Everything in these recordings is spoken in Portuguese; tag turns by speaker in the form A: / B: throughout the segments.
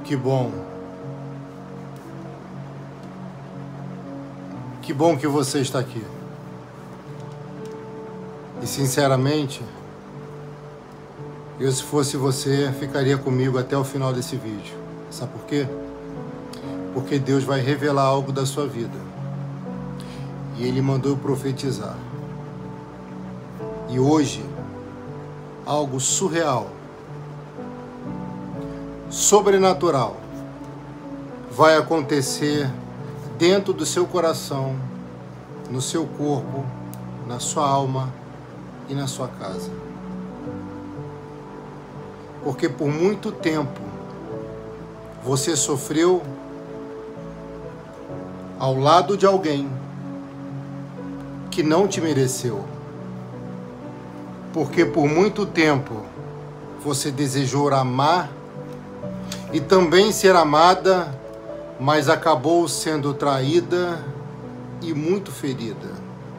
A: Que bom. Que bom que você está aqui. E sinceramente, eu, se fosse você, ficaria comigo até o final desse vídeo. Sabe por quê? Porque Deus vai revelar algo da sua vida. E Ele mandou eu profetizar. E hoje, algo surreal, sobrenatural, vai acontecer dentro do seu coração, no seu corpo, na sua alma e na sua casa. Porque por muito tempo você sofreu ao lado de alguém que não te mereceu. Porque por muito tempo você desejou amar e também ser amada, mas acabou sendo traída e muito ferida.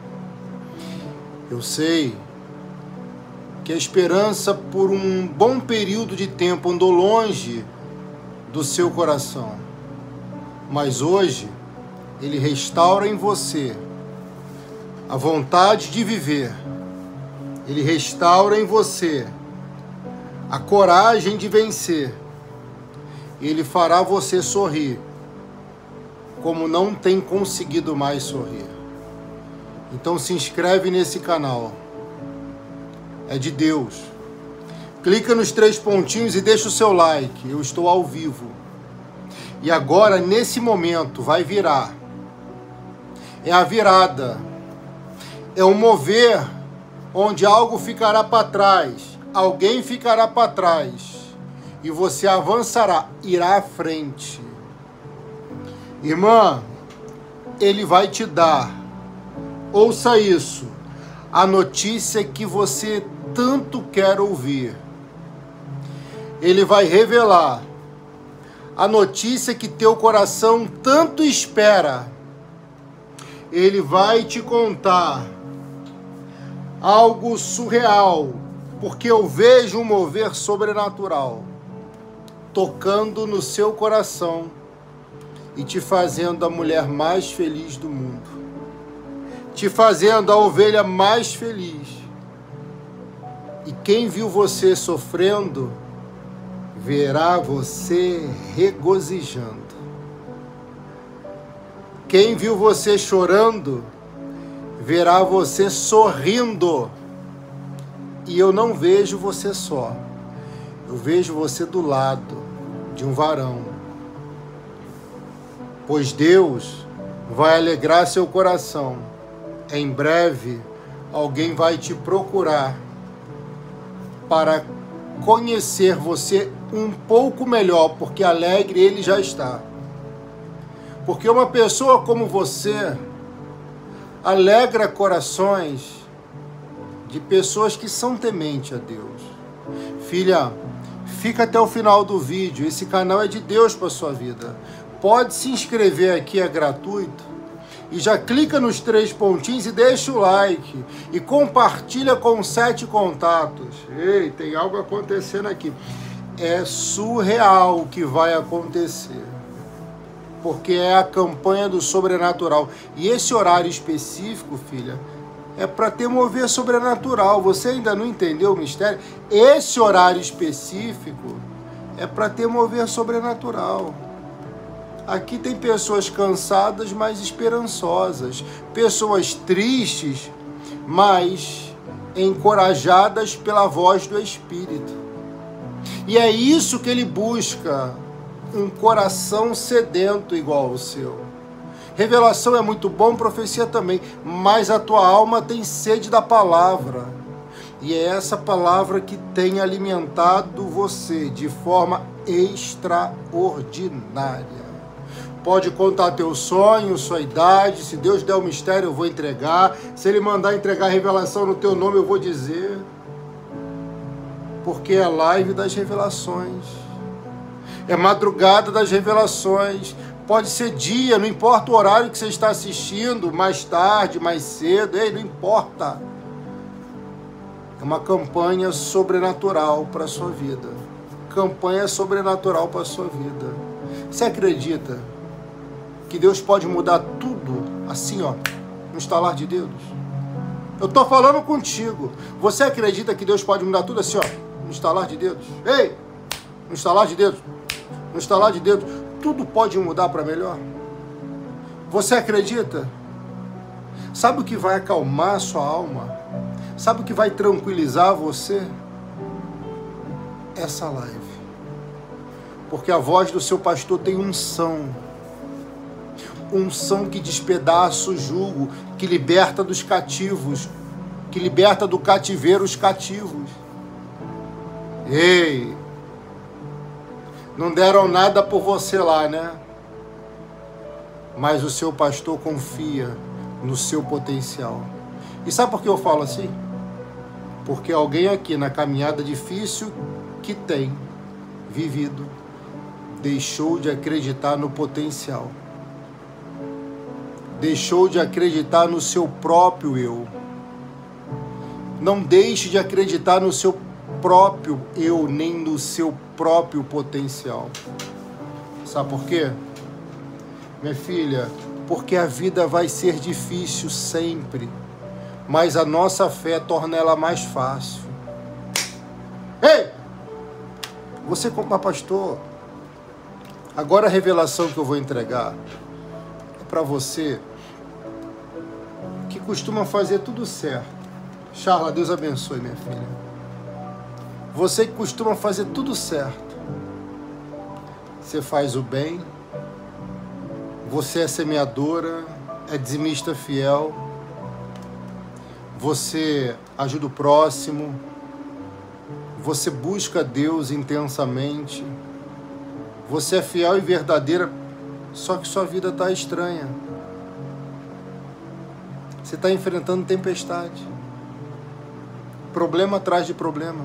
A: Eu sei que a esperança por um bom período de tempo andou longe do seu coração, mas hoje Ele restaura em você a vontade de viver. Ele restaura em você a coragem de vencer. Ele fará você sorrir como não tem conseguido mais sorrir. Então se inscreve nesse canal. É de Deus. Clica nos 3 pontinhos e deixa o seu like. Eu estou ao vivo. E agora, nesse momento, vai virar. É a virada. É um mover onde algo ficará para trás. Alguém ficará para trás. E você avançará, irá à frente. Irmã, Ele vai te dar, ouça isso, a notícia que você tanto quer ouvir. Ele vai revelar a notícia que teu coração tanto espera. Ele vai te contar algo surreal, porque eu vejo um mover sobrenatural tocando no seu coração e te fazendo a mulher mais feliz do mundo, te fazendo a ovelha mais feliz. E quem viu você sofrendo, verá você regozijando. Quem viu você chorando, verá você sorrindo. E eu não vejo você só, eu vejo você do lado de um varão. Pois Deus vai alegrar seu coração. Em breve, alguém vai te procurar para conhecer você um pouco melhor, porque alegre ele já está. Porque uma pessoa como você alegra corações de pessoas que são tementes a Deus. Filha, fica até o final do vídeo. Esse canal é de Deus para a sua vida. Pode se inscrever aqui, é gratuito. E já clica nos 3 pontinhos e deixa o like. E compartilha com 7 contatos. Ei, tem algo acontecendo aqui. É surreal o que vai acontecer. Porque é a campanha do sobrenatural. E esse horário específico, filha, é para ter mover sobrenatural. Você ainda não entendeu o mistério? Esse horário específico é para ter mover sobrenatural. Aqui tem pessoas cansadas, mas esperançosas. Pessoas tristes, mas encorajadas pela voz do Espírito. E é isso que Ele busca, um coração sedento igual ao seu. Revelação é muito bom, profecia também, mas a tua alma tem sede da palavra. E é essa palavra que tem alimentado você de forma extraordinária. Pode contar teu sonho, sua idade. Se Deus der o mistério, eu vou entregar. Se Ele mandar entregar a revelação no teu nome, eu vou dizer. Porque é a live das revelações. É madrugada das revelações. Pode ser dia, não importa o horário que você está assistindo, mais tarde, mais cedo, não importa. É uma campanha sobrenatural para a sua vida. campanha sobrenatural para a sua vida. Você acredita que Deus pode mudar tudo assim, ó, no estalar de dedos? Eu tô falando contigo. Você acredita que Deus pode mudar tudo assim, ó, no estalar de dedos? Ei! No estalar de dedos. No estalar de dedos. Tudo pode mudar para melhor. Você acredita? Sabe o que vai acalmar a sua alma? Sabe o que vai tranquilizar você? Essa live. Porque a voz do seu pastor tem unção. Unção que despedaça o jugo, que liberta dos cativos, que liberta do cativeiro os cativos. Ei! Não deram nada por você lá, né? Mas o seu pastor confia no seu potencial. E sabe por que eu falo assim? Porque alguém aqui na caminhada difícil que tem vivido deixou de acreditar no potencial. Deixou de acreditar no seu próprio eu. Não deixe de acreditar no seu próprio eu, nem no seu próprio potencial. Sabe por quê? Minha filha, porque a vida vai ser difícil sempre, mas a nossa fé torna ela mais fácil. Ei! Você como pastor, agora a revelação que eu vou entregar é para você que costuma fazer tudo certo. Charla, Deus abençoe, minha filha. Você que costuma fazer tudo certo. Você faz o bem, você é semeadora, é dizimista fiel, você ajuda o próximo, você busca Deus intensamente, você é fiel e verdadeira, só que sua vida está estranha. Você está enfrentando tempestade, problema atrás de problema.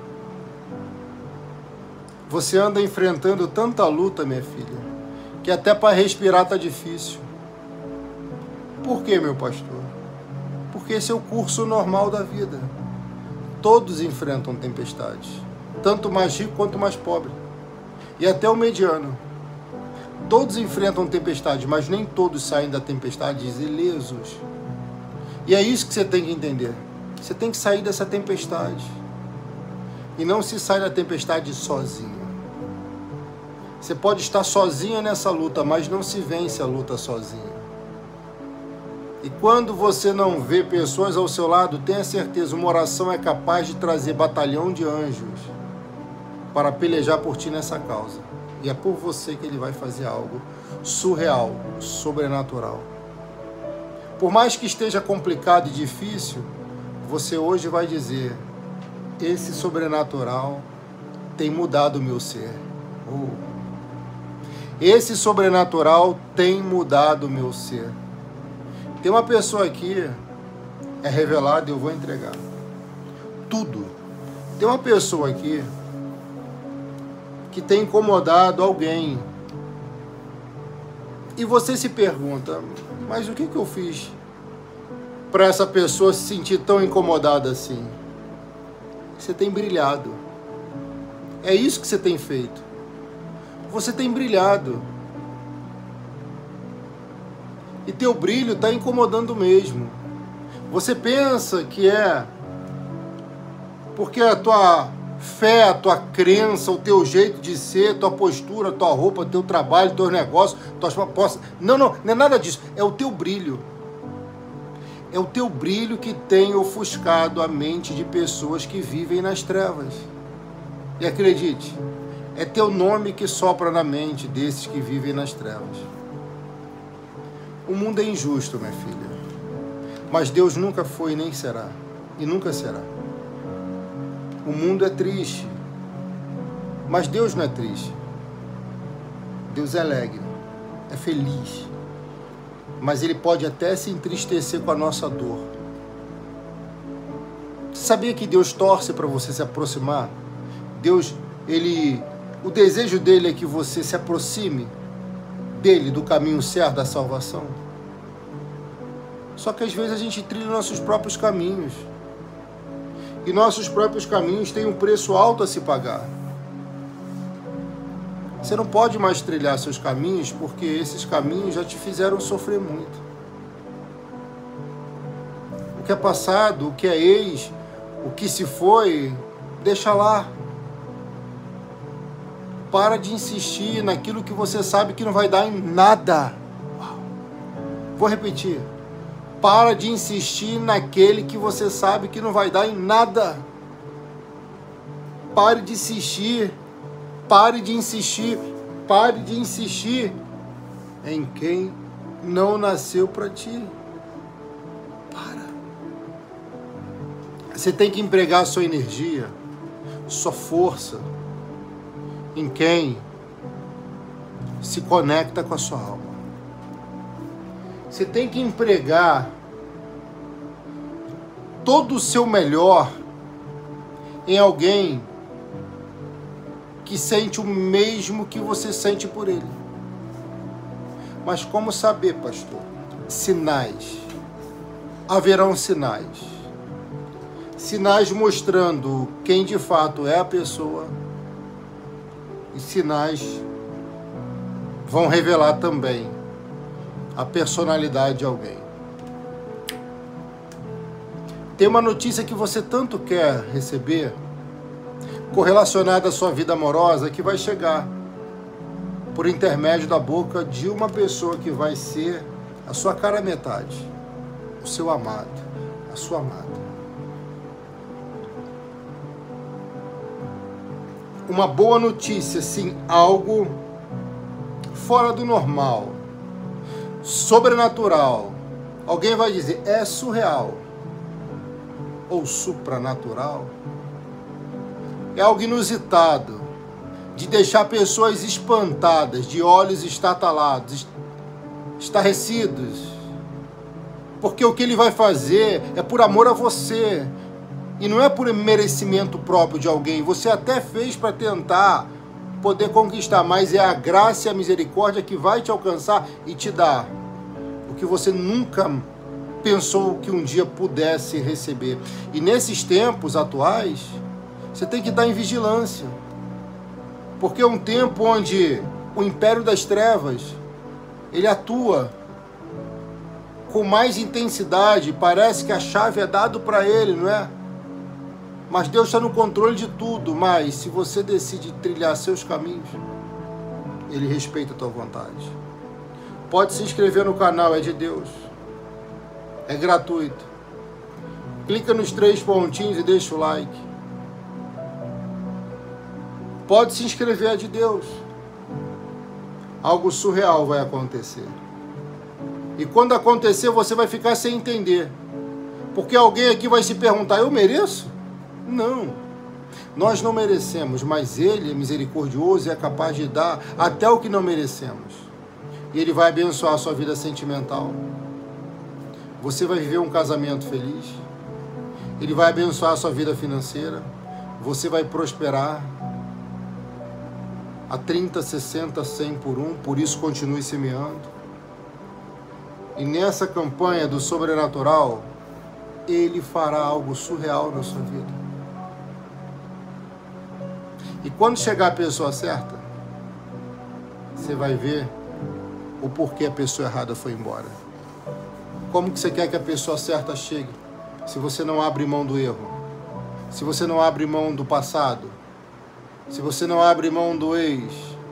A: Você anda enfrentando tanta luta, minha filha, que até para respirar está difícil. Por quê, meu pastor? Porque esse é o curso normal da vida. Todos enfrentam tempestades, tanto mais rico quanto mais pobre, e até o mediano. Todos enfrentam tempestades, mas nem todos saem da tempestade ilesos. E é isso que você tem que entender. Você tem que sair dessa tempestade. E não se sai da tempestade sozinho. Você pode estar sozinha nessa luta, mas não se vence a luta sozinho. E quando você não vê pessoas ao seu lado, tenha certeza, uma oração é capaz de trazer batalhão de anjos para pelejar por ti nessa causa. E é por você que ele vai fazer algo surreal, sobrenatural. Por mais que esteja complicado e difícil, você hoje vai dizer: esse sobrenatural tem mudado o meu ser. Esse sobrenatural tem mudado o meu ser. Tem uma pessoa aqui, é revelada e eu vou entregar tudo. Tem uma pessoa aqui que tem incomodado alguém. E você se pergunta: mas o que eu fiz para essa pessoa se sentir tão incomodada assim? Você tem brilhado. É isso que você tem feito. Você tem brilhado. E teu brilho está incomodando mesmo. Você pensa que é porque a tua fé, a tua crença, o teu jeito de ser, tua postura, tua roupa, teu trabalho, teus negócios, tuas propostas. Não é nada disso. É o teu brilho. É o teu brilho que tem ofuscado a mente de pessoas que vivem nas trevas. E acredite, é teu nome que sopra na mente desses que vivem nas trevas. O mundo é injusto, minha filha. Mas Deus nunca foi nem será. E nunca será. O mundo é triste. Mas Deus não é triste. Deus é alegre. É feliz. Mas Ele pode até se entristecer com a nossa dor. Você sabia que Deus torce para você se aproximar? Deus, o desejo dele é que você se aproxime dele, do caminho certo da salvação. Só que às vezes a gente trilha nossos próprios caminhos. E nossos próprios caminhos têm um preço alto a se pagar. Você não pode mais trilhar seus caminhos, porque esses caminhos já te fizeram sofrer muito. O que é passado, o que é ex, o que se foi, deixa lá. Para de insistir naquilo que você sabe que não vai dar em nada. Vou repetir. Para de insistir naquele que você sabe que não vai dar em nada. Pare de insistir. Pare de insistir. Pare de insistir em quem não nasceu para ti. Para. Você tem que empregar sua energia, sua força em quem se conecta com a sua alma. Você tem que empregar todo o seu melhor em alguém que sente o mesmo que você sente por ele. Mas como saber, pastor? Sinais. Haverão sinais. Sinais mostrando quem de fato é a pessoa. E sinais vão revelar também a personalidade de alguém. Tem uma notícia que você tanto quer receber, correlacionada à sua vida amorosa, que vai chegar por intermédio da boca de uma pessoa que vai ser a sua cara metade, o seu amado, a sua amada. Uma boa notícia, sim, algo fora do normal, sobrenatural. Alguém vai dizer, é surreal ou supranatural. É algo inusitado, de deixar pessoas espantadas, de olhos estatalados, estarrecidos, porque o que ele vai fazer é por amor a você. E não é por merecimento próprio de alguém. Você até fez para tentar poder conquistar, mas é a graça e a misericórdia que vai te alcançar e te dar o que você nunca pensou que um dia pudesse receber. E nesses tempos atuais, você tem que estar em vigilância. Porque é um tempo onde o império das trevas, ele atua com mais intensidade. Parece que a chave é dada para ele, não é? Mas Deus está no controle de tudo. Mas se você decide trilhar seus caminhos, Ele respeita a tua vontade. Pode se inscrever no canal, é de Deus. É gratuito. Clica nos 3 pontinhos e deixa o like. Pode se inscrever, é de Deus. Algo surreal vai acontecer. E quando acontecer, você vai ficar sem entender. Porque alguém aqui vai se perguntar, eu mereço? Não, nós não merecemos, mas Ele é misericordioso e é capaz de dar até o que não merecemos. E Ele vai abençoar a sua vida sentimental. Você vai viver um casamento feliz. Ele vai abençoar a sua vida financeira. Você vai prosperar a 30, 60, 100 por 1. Por isso continue semeando. E nessa campanha do sobrenatural, Ele fará algo surreal na sua vida. E quando chegar a pessoa certa, você vai ver o porquê a pessoa errada foi embora. Como que você quer que a pessoa certa chegue? Se você não abre mão do erro, se você não abre mão do passado, se você não abre mão do ex,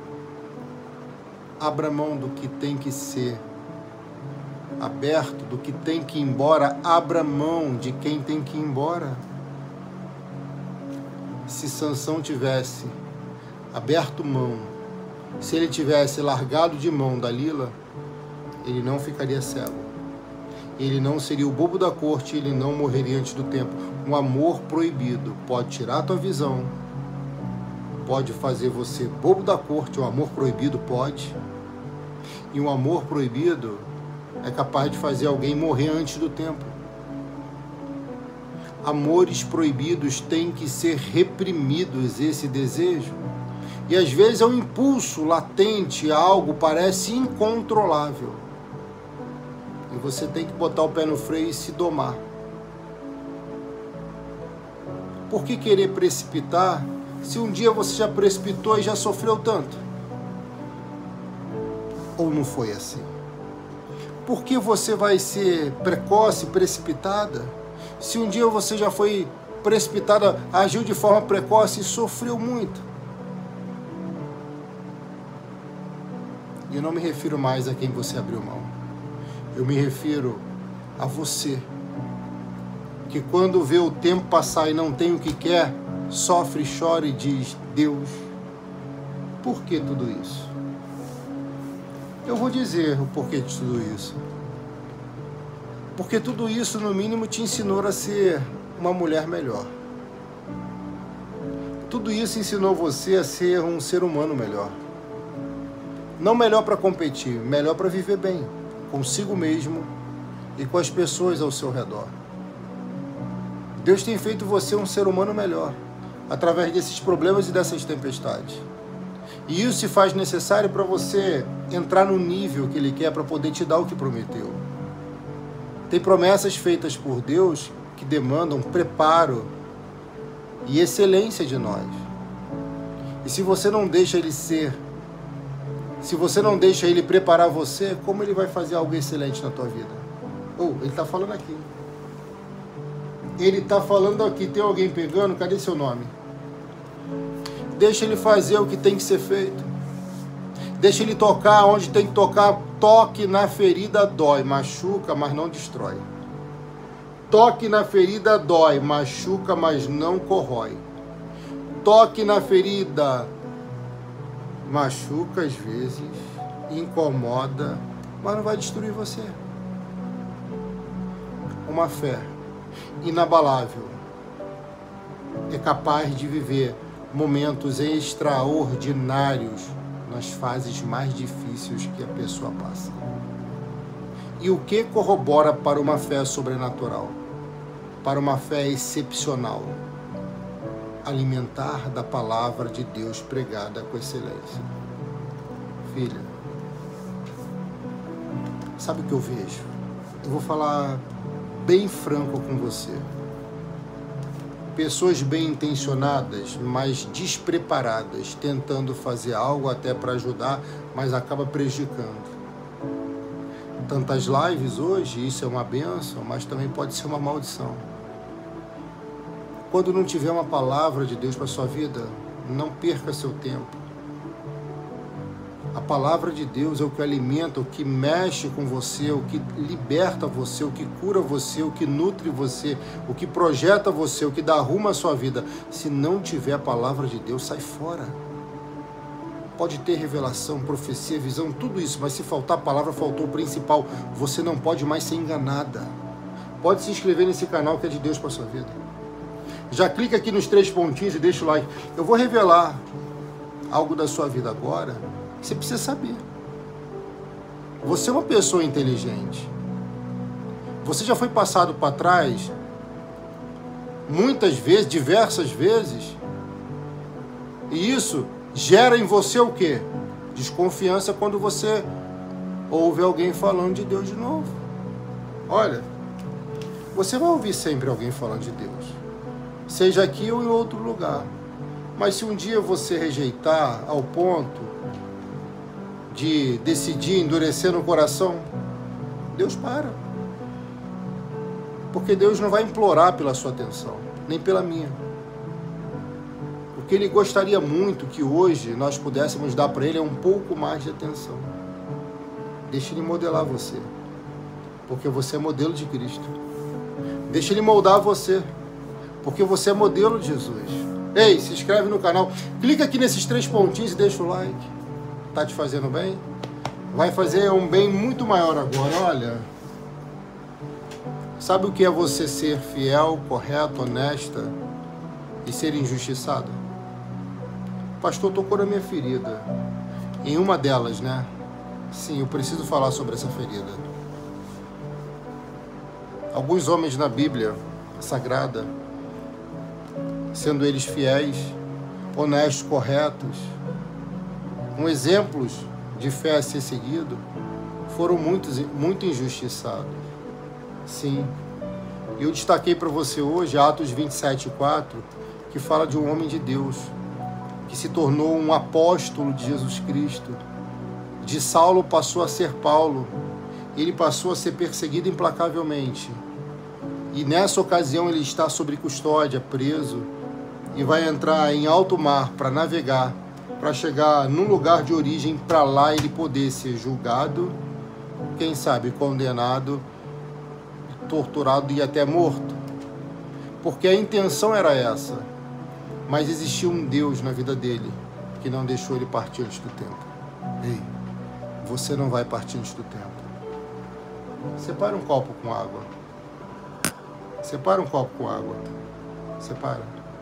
A: abra mão do que tem que ser aberto, do que tem que ir embora, abra mão de quem tem que ir embora. Se Sansão tivesse aberto mão, se ele tivesse largado de mão Dalila, ele não ficaria cego. Ele não seria o bobo da corte, ele não morreria antes do tempo. Um amor proibido pode tirar a tua visão, pode fazer você bobo da corte, um amor proibido pode. E um amor proibido é capaz de fazer alguém morrer antes do tempo. Amores proibidos têm que ser reprimidos, esse desejo. E às vezes é um impulso latente, algo parece incontrolável. E você tem que botar o pé no freio e se domar. Por que querer precipitar, se um dia você já precipitou e já sofreu tanto? Ou não foi assim? Por que você vai ser precoce, precipitada? Se um dia você já foi precipitada, agiu de forma precoce e sofreu muito. E eu não me refiro mais a quem você abriu mão. Eu me refiro a você, que quando vê o tempo passar e não tem o que quer, sofre, chora e diz: Deus, por que tudo isso? Eu vou dizer o porquê de tudo isso. Porque tudo isso, no mínimo, te ensinou a ser uma mulher melhor. Tudo isso ensinou você a ser um ser humano melhor. Não melhor para competir, melhor para viver bem, consigo mesmo e com as pessoas ao seu redor. Deus tem feito você um ser humano melhor, através desses problemas e dessas tempestades. E isso se faz necessário para você entrar no nível que Ele quer para poder te dar o que prometeu. Tem promessas feitas por Deus que demandam preparo e excelência de nós. E se você não deixa Ele ser, se você não deixa Ele preparar você, como Ele vai fazer algo excelente na tua vida? Ele está falando aqui. Ele está falando aqui. Tem alguém pegando? Cadê seu nome? Deixa Ele fazer o que tem que ser feito. Deixa Ele tocar onde tem que tocar. Toque na ferida, dói, machuca, mas não destrói. Toque na ferida, dói, machuca, mas não corrói. Toque na ferida, machuca às vezes, incomoda, mas não vai destruir você. Uma fé inabalável é capaz de viver momentos extraordinários nas fases mais difíceis que a pessoa passa. E o que corrobora para uma fé sobrenatural? Para uma fé excepcional? Alimentar da palavra de Deus pregada com excelência. Filha, sabe o que eu vejo? Eu vou falar bem franco com você. Pessoas bem intencionadas, mas despreparadas, tentando fazer algo até para ajudar, mas acaba prejudicando. Tantas lives hoje, isso é uma bênção, mas também pode ser uma maldição. Quando não tiver uma palavra de Deus para a sua vida, não perca seu tempo. A palavra de Deus é o que alimenta, o que mexe com você, o que liberta você, o que cura você, o que nutre você, o que projeta você, o que dá rumo à sua vida. Se não tiver a palavra de Deus, sai fora. Pode ter revelação, profecia, visão, tudo isso, mas se faltar a palavra, faltou o principal. Você não pode mais ser enganada. Pode se inscrever nesse canal que é de Deus para a sua vida. Já clica aqui nos 3 pontinhos e deixa o like. Eu vou revelar algo da sua vida agora. Você precisa saber. Você é uma pessoa inteligente. Você já foi passado para trás muitas vezes, diversas vezes. E isso gera em você o quê? Desconfiança quando você ouve alguém falando de Deus de novo. Olha, você vai ouvir sempre alguém falando de Deus. Seja aqui ou em outro lugar. Mas se um dia você rejeitar ao ponto de decidir endurecer no coração, Deus para. Porque Deus não vai implorar pela sua atenção, nem pela minha. O que Ele gostaria muito que hoje nós pudéssemos dar para Ele é um pouco mais de atenção. Deixe Ele modelar você, porque você é modelo de Cristo. Deixe Ele moldar você, porque você é modelo de Jesus. Ei, se inscreve no canal, clica aqui nesses 3 pontinhos e deixa o like. Tá te fazendo bem? Vai fazer um bem muito maior agora. Olha, sabe o que é você ser fiel, correto, honesta e ser injustiçada? O pastor tocou na minha ferida. Em uma delas, né? Sim, eu preciso falar sobre essa ferida. Alguns homens na Bíblia Sagrada, sendo eles fiéis, honestos, corretos, exemplos de fé a ser seguido, foram muito injustiçados. Sim. Eu destaquei para você hoje Atos 27:4, que fala de um homem de Deus, que se tornou um apóstolo de Jesus Cristo. De Saulo passou a ser Paulo. Ele passou a ser perseguido implacavelmente. E nessa ocasião ele está sob custódia, preso, e vai entrar em alto mar para navegar, para chegar num lugar de origem, para lá ele poder ser julgado, quem sabe condenado, torturado e até morto. Porque a intenção era essa. Mas existia um Deus na vida dele que não deixou ele partir antes do tempo. Ei, você não vai partir antes do tempo. Separa um copo com água. Separa um copo com água. Separa.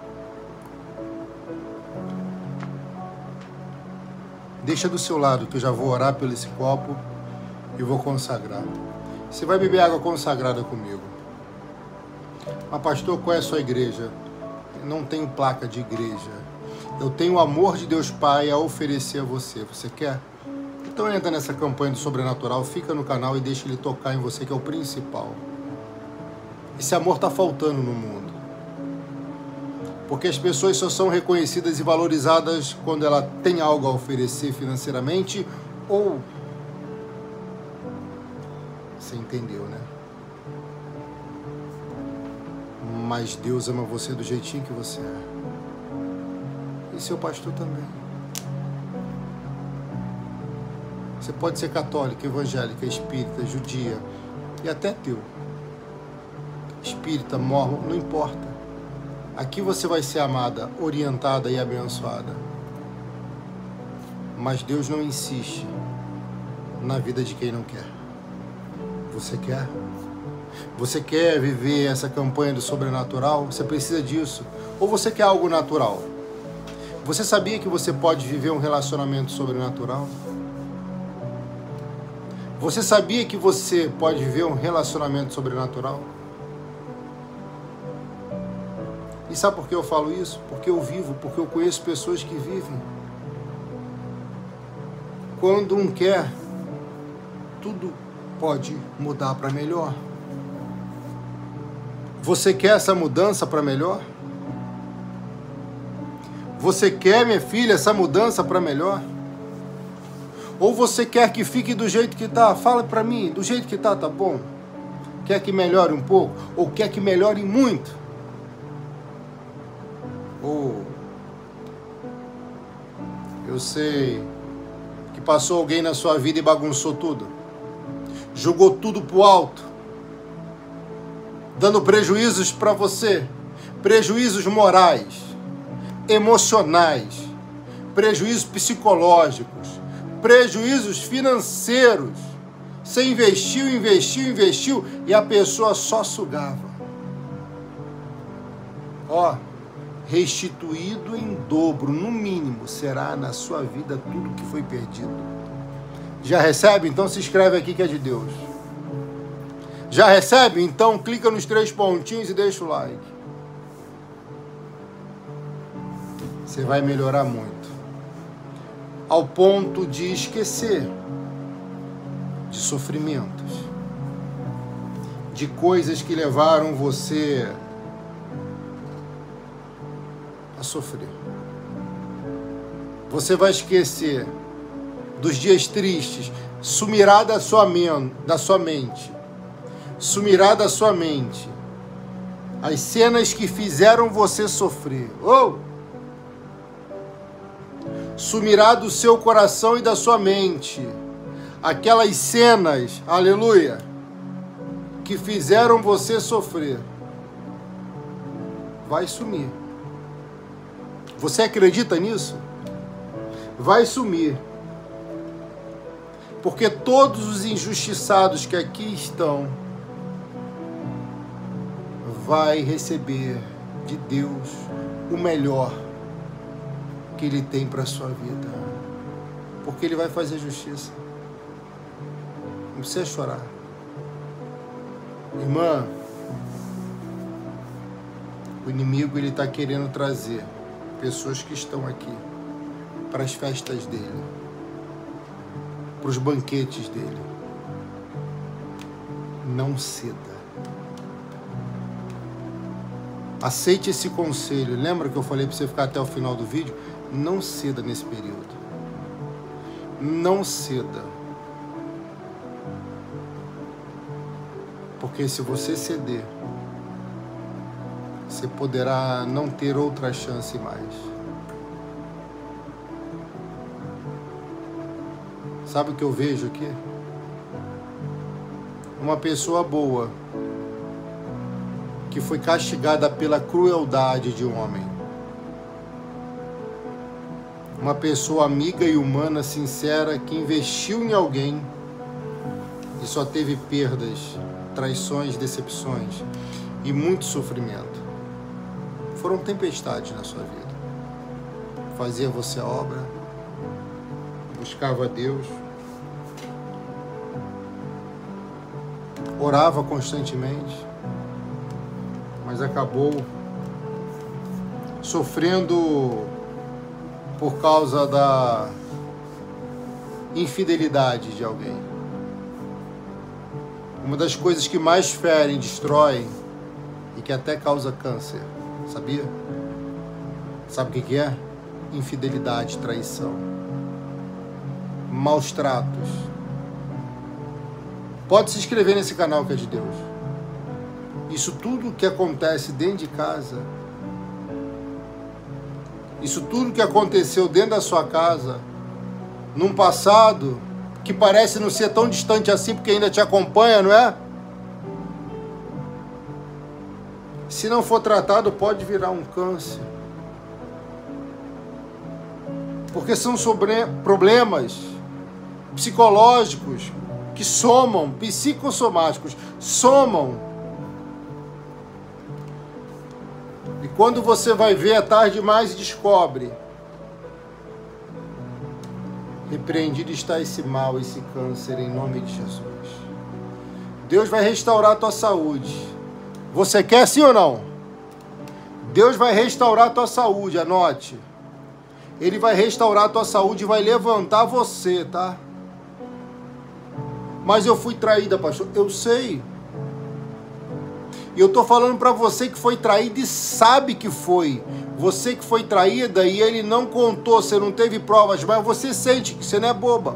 A: Deixa do seu lado que eu já vou orar pelo esse copo e vou consagrar. Você vai beber água consagrada comigo. Mas pastor, qual é a sua igreja? Eu não tenho placa de igreja. Eu tenho o amor de Deus Pai a oferecer a você. Você quer? Então entra nessa campanha do sobrenatural, fica no canal e deixa ele tocar em você, que é o principal. Esse amor está faltando no mundo. Porque as pessoas só são reconhecidas e valorizadas quando ela tem algo a oferecer financeiramente ou... Você entendeu, né? Mas Deus ama você do jeitinho que você é. E seu pastor também. Você pode ser católica, evangélica, espírita, judia e até ateu. Espírita, mormon, não importa. Aqui você vai ser amada, orientada e abençoada. Mas Deus não insiste na vida de quem não quer. Você quer? Você quer viver essa campanha do sobrenatural? Você precisa disso? Ou você quer algo natural? Você sabia que você pode viver um relacionamento sobrenatural? Você sabia que você pode viver um relacionamento sobrenatural? E sabe por que eu falo isso? Porque eu vivo, porque eu conheço pessoas que vivem. Quando um quer, tudo pode mudar para melhor. Você quer essa mudança para melhor? Você quer, minha filha, essa mudança para melhor? Ou você quer que fique do jeito que tá? Fala para mim, do jeito que tá bom? Quer que melhore um pouco? Ou quer que melhore muito? Ou eu sei que passou alguém na sua vida e bagunçou tudo. Jogou tudo pro alto. Dando prejuízos para você. Prejuízos morais, emocionais, prejuízos psicológicos, prejuízos financeiros. Você investiu e a pessoa só sugava. Ó, restituído em dobro, no mínimo, será na sua vida tudo que foi perdido. Já recebe? Então se inscreve aqui que é de Deus. Já recebe? Então clica nos 3 pontinhos e deixa o like. Você vai melhorar muito. Ao ponto de esquecer de sofrimentos, de coisas que levaram você a sofrer. Você vai esquecer dos dias tristes, sumirá da sua mente. Sumirá da sua mente as cenas que fizeram você sofrer. Sumirá do seu coração e da sua mente aquelas cenas, aleluia, que fizeram você sofrer. Vai sumir. Você acredita nisso? Vai sumir. Porque todos os injustiçados que aqui estão vai receber de Deus o melhor que Ele tem para a sua vida. Porque Ele vai fazer justiça. Não precisa chorar. Irmã, o inimigo ele está querendo trazer pessoas que estão aqui para as festas dele, para os banquetes dele. Não ceda. Aceite esse conselho. Lembra que eu falei para você ficar até o final do vídeo? Não ceda nesse período. não ceda. Porque se você ceder, você poderá não ter outra chance mais. Sabe o que eu vejo aqui? Uma pessoa boa que foi castigada pela crueldade de um homem. Uma pessoa amiga e humana, sincera, que investiu em alguém e só teve perdas, traições, decepções e muito sofrimento. Foram tempestades na sua vida. Fazia você a obra, buscava a Deus, orava constantemente, mas acabou sofrendo por causa da infidelidade de alguém. Uma das coisas que mais ferem, destroem e que até causa câncer, sabia? Sabe o que é? Infidelidade, traição, maus tratos. Pode se inscrever nesse canal que é de Deus. Isso tudo que acontece dentro de casa, isso tudo que aconteceu dentro da sua casa, num passado que parece não ser tão distante assim, porque ainda te acompanha, não é? Se não for tratado, pode virar um câncer. Porque são problemas psicológicos que somam, psicossomáticos, somam. E quando você vai ver, é tarde demais e descobre. Repreendido está esse mal, esse câncer, em nome de Jesus. Deus vai restaurar a tua saúde. Você quer sim ou não? Deus vai restaurar a tua saúde, anote. Ele vai restaurar a tua saúde e vai levantar você, tá? Mas eu fui traída, pastor. Eu sei. E eu tô falando para você que foi traída e sabe que foi. Você que foi traída e ele não contou, você não teve provas, mas você sente que você não é boba.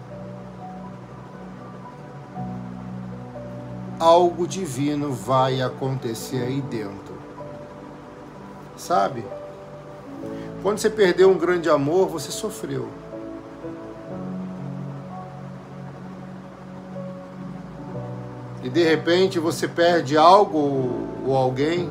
A: Algo divino vai acontecer aí dentro. Sabe? Quando você perdeu um grande amor, você sofreu. E de repente você perde algo ou alguém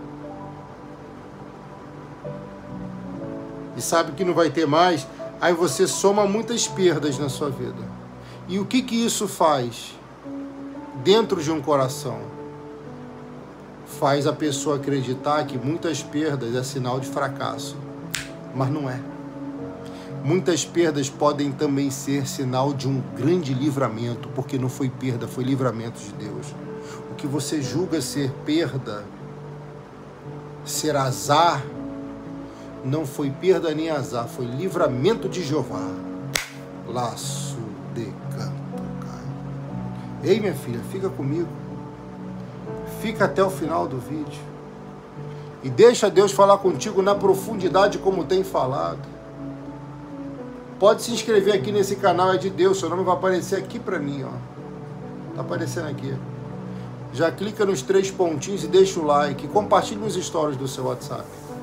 A: e sabe que não vai ter mais, aí você soma muitas perdas na sua vida. E o que isso faz dentro de um coração? Faz a pessoa acreditar que muitas perdas é sinal de fracasso, mas não é. Muitas perdas podem também ser sinal de um grande livramento, porque não foi perda, foi livramento de Deus. O que você julga ser perda, ser azar, não foi perda nem azar, foi livramento de Jeová. Laço de canto, cara. Ei, minha filha, fica comigo. Fica até o final do vídeo. E deixa Deus falar contigo na profundidade como tem falado. Pode se inscrever aqui nesse canal, é de Deus. Seu nome vai aparecer aqui pra mim, ó. Tá aparecendo aqui. Já clica nos 3 pontinhos e deixa o like. Compartilhe nos stories do seu WhatsApp.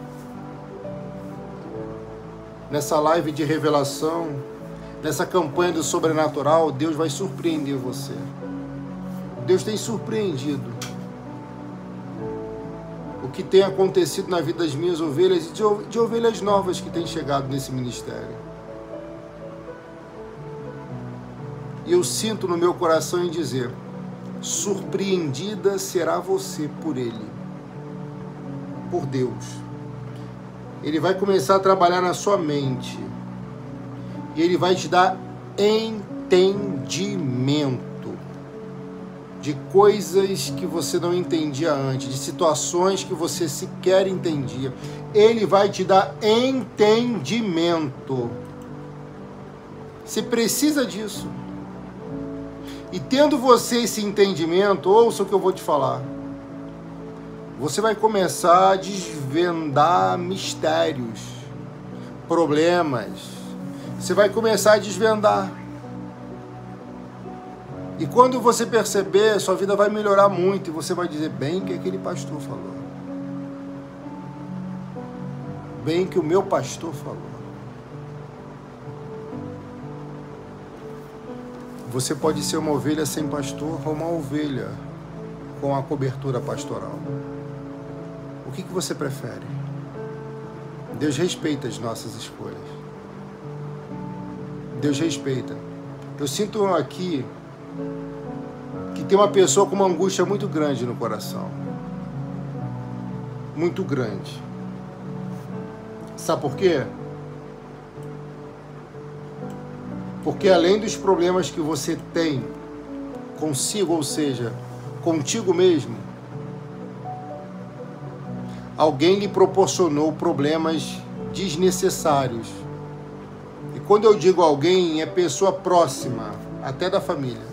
A: Nessa live de revelação, nessa campanha do sobrenatural, Deus vai surpreender você. Deus tem surpreendido. O que tem acontecido na vida das minhas ovelhas e de ovelhas novas que têm chegado nesse ministério. E eu sinto no meu coração em dizer, surpreendida será você por Ele, por Deus. Ele vai começar a trabalhar na sua mente e Ele vai te dar entendimento de coisas que você não entendia antes, de situações que você sequer entendia. Ele vai te dar entendimento. Você precisa disso. E tendo você esse entendimento, ouça o que eu vou te falar. Você vai começar a desvendar mistérios, problemas, Você vai começar a desvendar. E quando você perceber, sua vida vai melhorar muito e você vai dizer, bem que aquele pastor falou. Bem que o meu pastor falou. Você pode ser uma ovelha sem pastor ou uma ovelha com a cobertura pastoral. O que você prefere? Deus respeita as nossas escolhas. Deus respeita. Eu sinto aqui que tem uma pessoa com uma angústia muito grande no coração. Muito grande. Sabe por quê? Porque além dos problemas que você tem consigo, ou seja, contigo mesmo, alguém lhe proporcionou problemas desnecessários. E quando eu digo alguém, é pessoa próxima, até da família.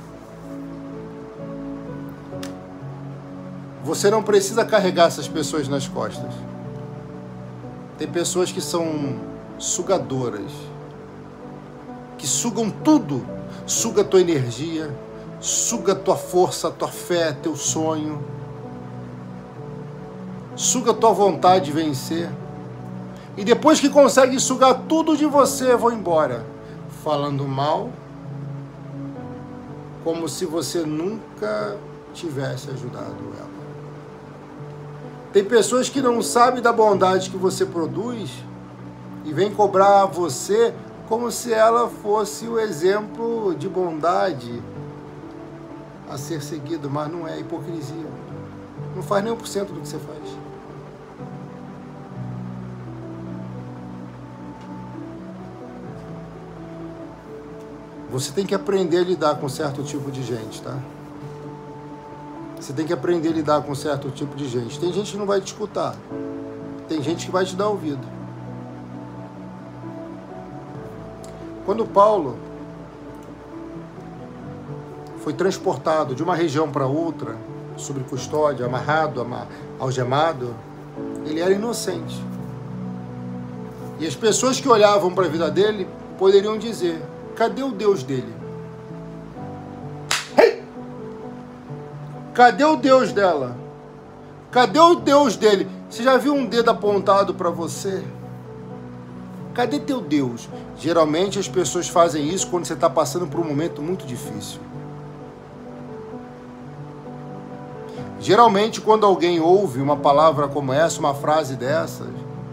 A: Você não precisa carregar essas pessoas nas costas. Tem pessoas que são sugadoras, que sugam tudo. Suga a tua energia, suga a tua força, a tua fé, teu sonho. Suga a tua vontade de vencer. E depois que consegue sugar tudo de você, vão embora. Falando mal, como se você nunca tivesse ajudado ela. Tem pessoas que não sabem da bondade que você produz e vêm cobrar você como se ela fosse o exemplo de bondade a ser seguido, mas não é, hipocrisia. Não faz nem 1% do que você faz. Você tem que aprender a lidar com certo tipo de gente, tá? Você tem que aprender a lidar com certo tipo de gente. Tem gente que não vai te escutar. Tem gente que vai te dar ouvido. Quando Paulo foi transportado de uma região para outra, sob custódia, amarrado, algemado, ele era inocente. E as pessoas que olhavam para a vida dele poderiam dizer, cadê o Deus dele? Cadê o Deus dela? Cadê o Deus dele? Você já viu um dedo apontado para você? Cadê teu Deus? Geralmente as pessoas fazem isso quando você está passando por um momento muito difícil. Geralmente quando alguém ouve uma palavra como essa, uma frase dessas,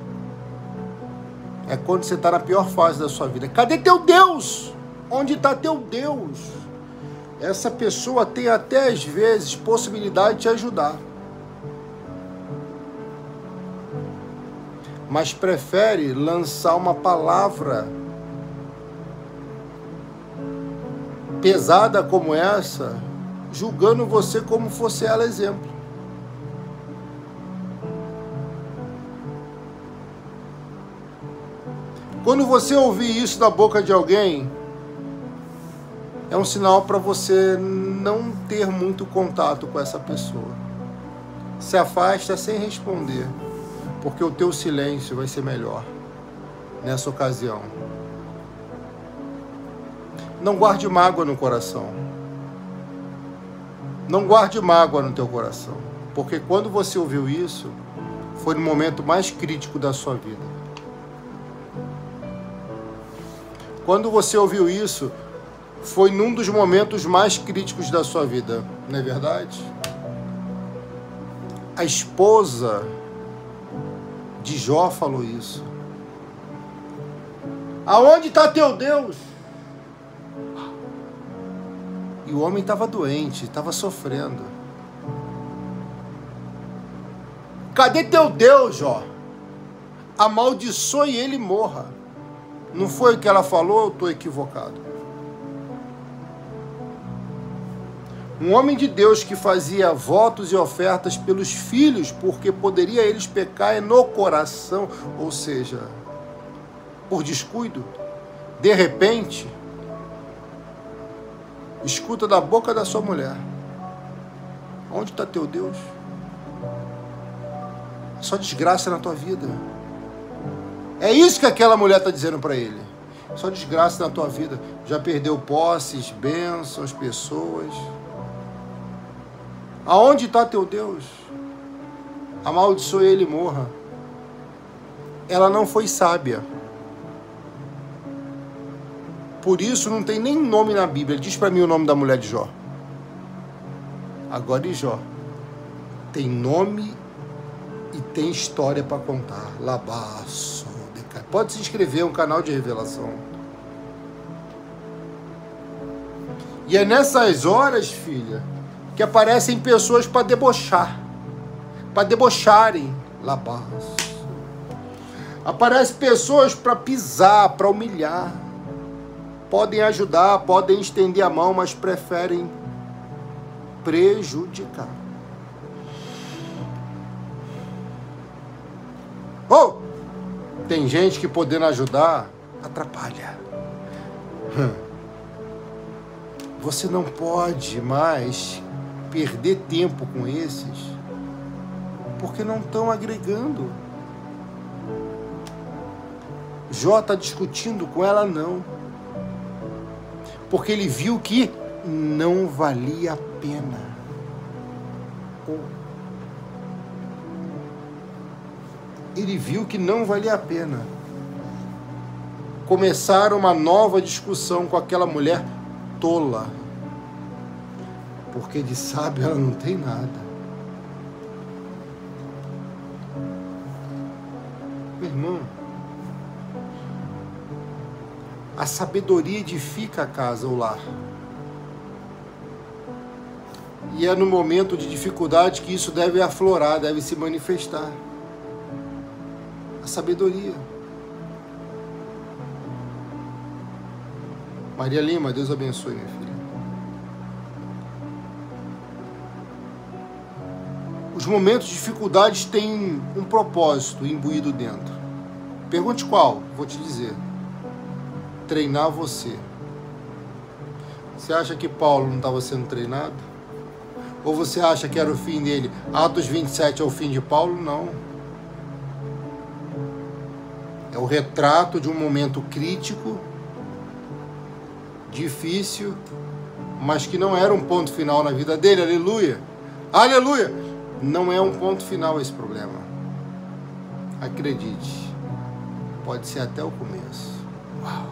A: é quando você está na pior fase da sua vida. Cadê teu Deus? Onde está teu Deus? Essa pessoa tem até às vezes possibilidade de te ajudar. Mas prefere lançar uma palavra pesada como essa, julgando você como fosse ela exemplo. Quando você ouvir isso da boca de alguém, é um sinal para você não ter muito contato com essa pessoa. Se afasta sem responder, porque o teu silêncio vai ser melhor nessa ocasião. Não guarde mágoa no coração. Não guarde mágoa no teu coração, porque quando você ouviu isso, foi no momento mais crítico da sua vida. Quando você ouviu isso, foi num dos momentos mais críticos da sua vida, não é verdade? A esposa de Jó falou isso. Aonde está teu Deus? E o homem estava doente, estava sofrendo. Cadê teu Deus, Jó? Amaldiçoe ele e morra. Não foi o que ela falou, eu estou equivocado. Um homem de Deus que fazia votos e ofertas pelos filhos, porque poderia eles pecar no coração, ou seja, por descuido. De repente, escuta da boca da sua mulher: onde está teu Deus? Só desgraça na tua vida. É isso que aquela mulher está dizendo para ele. Só desgraça na tua vida. Já perdeu posses, bênçãos, pessoas. Aonde está teu Deus? Amaldiçoe ele e morra. Ela não foi sábia. Por isso não tem nem nome na Bíblia. Diz para mim o nome da mulher de Jó. Agora de Jó. Tem nome e tem história para contar. Labaço. Pode se inscrever, é um canal de revelação. E é nessas horas, filha, que aparecem pessoas para debochar. Para debocharem. Labaço. Aparecem pessoas para pisar, para humilhar. Podem ajudar, podem estender a mão, mas preferem prejudicar. Oh! Tem gente que podendo ajudar, atrapalha. Você não pode mais perder tempo com esses, porque não estão agregando. Jó está discutindo com ela, não. Porque ele viu que não valia a pena. Ele viu que não valia a pena. Começaram uma nova discussão com aquela mulher tola. Porque de sábio ela não tem nada. Meu irmão, a sabedoria edifica a casa, o lar. E é no momento de dificuldade que isso deve aflorar, deve se manifestar. A sabedoria. Maria Lima, Deus abençoe, minha filha. Os momentos de dificuldades têm um propósito imbuído dentro. Pergunte qual, vou te dizer. Treinar você. Você acha que Paulo não estava sendo treinado? Ou você acha que era o fim dele? Atos 27 é o fim de Paulo? Não. É o retrato de um momento crítico, difícil, mas que não era um ponto final na vida dele. Aleluia! Aleluia! Não é um ponto final esse problema. Acredite. Pode ser até o começo. Uau!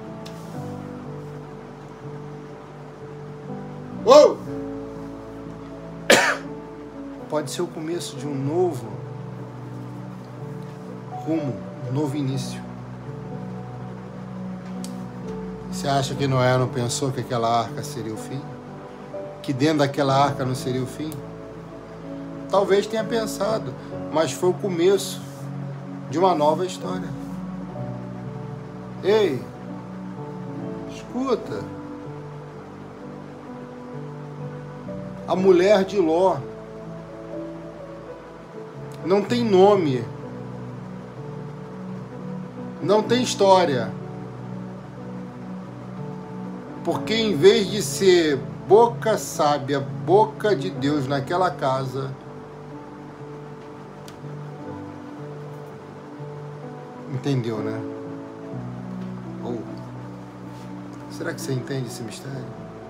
A: Uou! Pode ser o começo de um novo rumo, um novo início. Você acha que Noé não pensou que aquela arca seria o fim? Que dentro daquela arca não seria o fim? Talvez tenha pensado, mas foi o começo de uma nova história. Ei, escuta. A mulher de Ló não tem nome, não tem história, porque em vez de ser boca sábia, boca de Deus naquela casa, entendeu, né? Ou será que você entende esse mistério?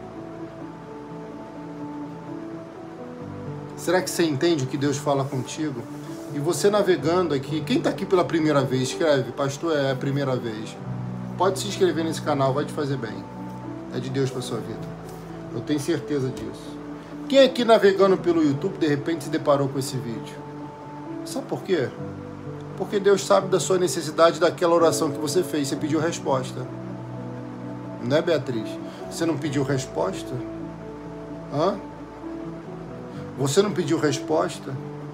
A: Será que você entende o que Deus fala contigo? E você navegando aqui, quem está aqui pela primeira vez, escreve, pastor, é a primeira vez. Pode se inscrever nesse canal, vai te fazer bem. É de Deus para sua vida. Eu tenho certeza disso. Quem aqui navegando pelo YouTube, de repente se deparou com esse vídeo? Sabe por quê? Porque Deus sabe da sua necessidade daquela oração que você fez. Você pediu resposta. Não é, Beatriz? Você não pediu resposta? Hã? Você não pediu resposta?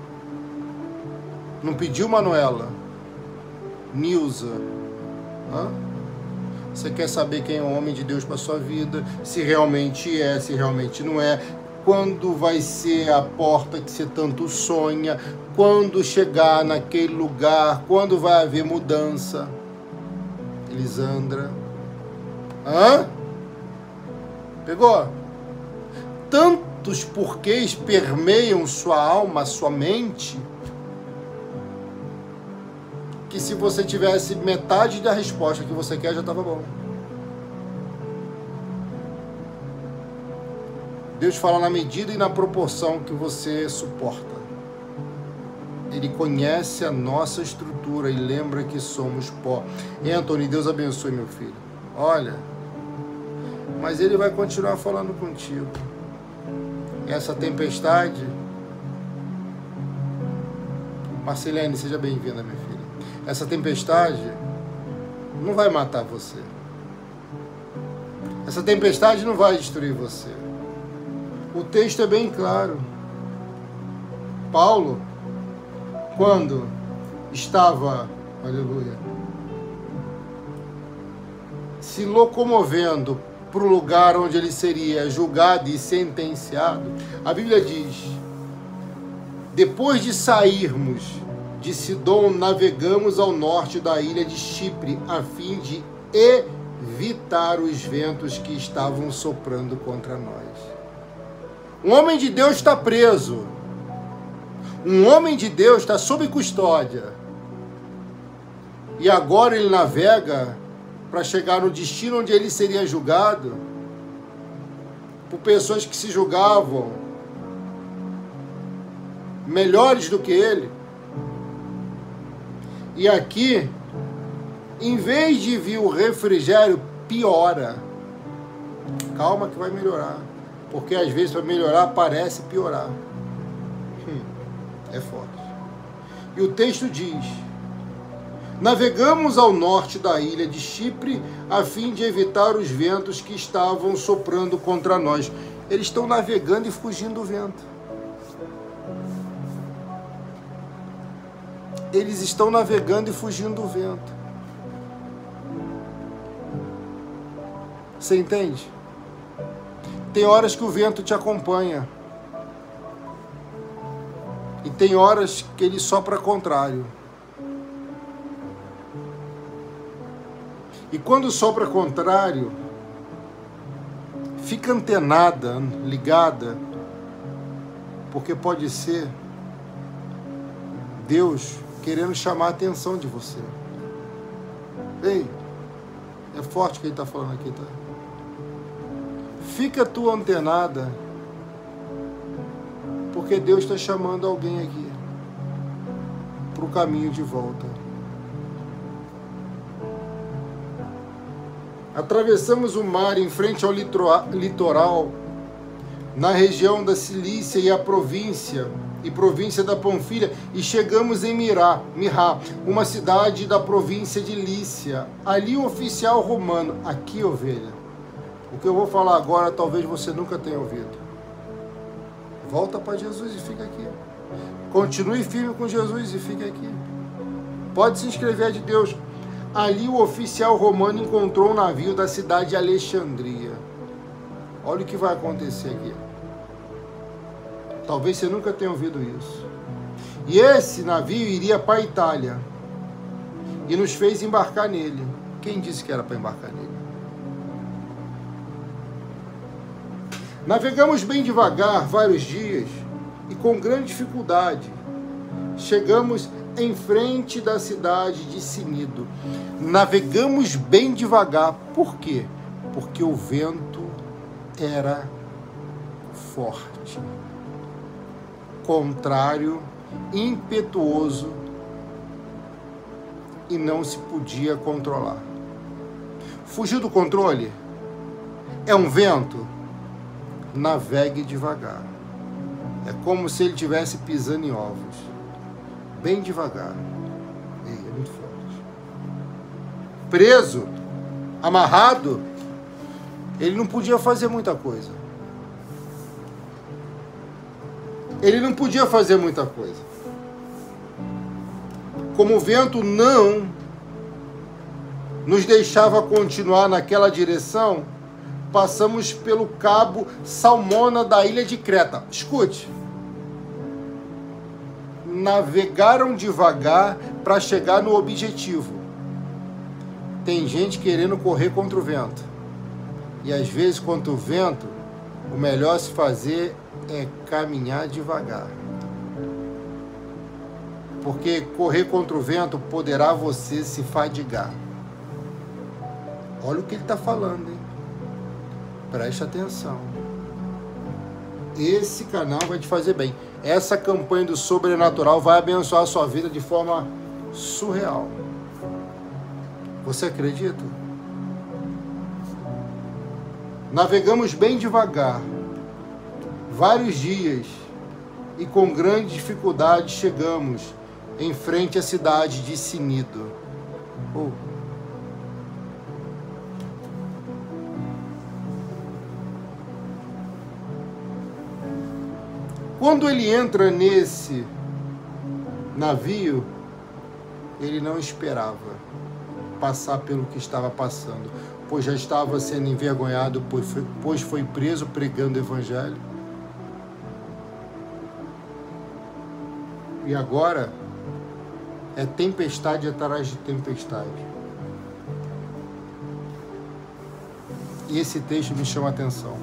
A: Não pediu, Manuela? Nilza? Hã? Você quer saber quem é o homem de Deus para sua vida? Se realmente é, se realmente não é? Quando vai ser a porta que você tanto sonha? Quando chegar naquele lugar? Quando vai haver mudança? Elisandra? Hã? Pegou? Tantos porquês permeiam sua alma, sua mente, que se você tivesse metade da resposta que você quer, já estava bom. Deus fala na medida e na proporção que você suporta. Ele conhece a nossa estrutura e lembra que somos pó. Anthony, Deus abençoe, meu filho. Olha, mas ele vai continuar falando contigo. Essa tempestade... Marcelene, seja bem-vinda, minha filha. Essa tempestade não vai matar você. Essa tempestade não vai destruir você. O texto é bem claro. Paulo, quando estava, aleluia, se locomovendo para o lugar onde ele seria julgado e sentenciado, a Bíblia diz: depois de sairmos de Sidom, navegamos ao norte da ilha de Chipre, a fim de evitar os ventos que estavam soprando contra nós. Um homem de Deus está preso. Um homem de Deus está sob custódia. E agora ele navega para chegar no destino onde ele seria julgado por pessoas que se julgavam melhores do que ele. E aqui, em vez de vir o refrigério, piora. Calma que vai melhorar. Porque às vezes para melhorar parece piorar. É forte. E o texto diz: navegamos ao norte da ilha de Chipre a fim de evitar os ventos que estavam soprando contra nós. Eles estão navegando e fugindo do vento. Eles estão navegando e fugindo do vento. Você entende? Tem horas que o vento te acompanha. E tem horas que ele sopra contrário. E quando sopra contrário, fica antenada, ligada, porque pode ser Deus querendo chamar a atenção de você. Ei, é forte o que ele está falando aqui, tá? Fica tu antenada, porque Deus está chamando alguém aqui para o caminho de volta. Atravessamos o mar em frente ao litoral, na região da Cilícia e província da Panfilha, e chegamos em Mirá, uma cidade da província de Lícia. Ali um oficial romano, aqui, ovelha, o que eu vou falar agora talvez você nunca tenha ouvido. Volta para Jesus e fica aqui. Continue firme com Jesus e fica aqui. Pode se inscrever de Deus. Ali o oficial romano encontrou um navio da cidade de Alexandria. Olha o que vai acontecer aqui. Talvez você nunca tenha ouvido isso. E esse navio iria para a Itália. E nos fez embarcar nele. Quem disse que era para embarcar nele? Navegamos bem devagar, vários dias, e com grande dificuldade. Chegamos em frente da cidade de Cnido. Navegamos bem devagar. Por quê? Porque o vento era forte, contrário, impetuoso, e não se podia controlar. Fugiu do controle? É um vento? Navegue devagar. É como se ele estivesse pisando em ovos. Bem devagar. É muito forte. Preso, amarrado, ele não podia fazer muita coisa. Ele não podia fazer muita coisa. Como o vento não nos deixava continuar naquela direção, passamos pelo cabo Salmona da ilha de Creta. Escute. Navegaram devagar para chegar no objetivo. Tem gente querendo correr contra o vento. E às vezes, contra o vento, o melhor se fazer é caminhar devagar. Porque correr contra o vento poderá você se fadigar. Olha o que ele está falando, hein? Preste atenção. Esse canal vai te fazer bem. Essa campanha do sobrenatural vai abençoar a sua vida de forma surreal. Você acredita? Navegamos bem devagar, vários dias, e com grande dificuldade chegamos em frente à cidade de Cnido. Quando ele entra nesse navio, ele não esperava passar pelo que estava passando, pois já estava sendo envergonhado, pois foi preso pregando o evangelho. E agora é tempestade atrás de tempestade. E esse texto me chama a atenção.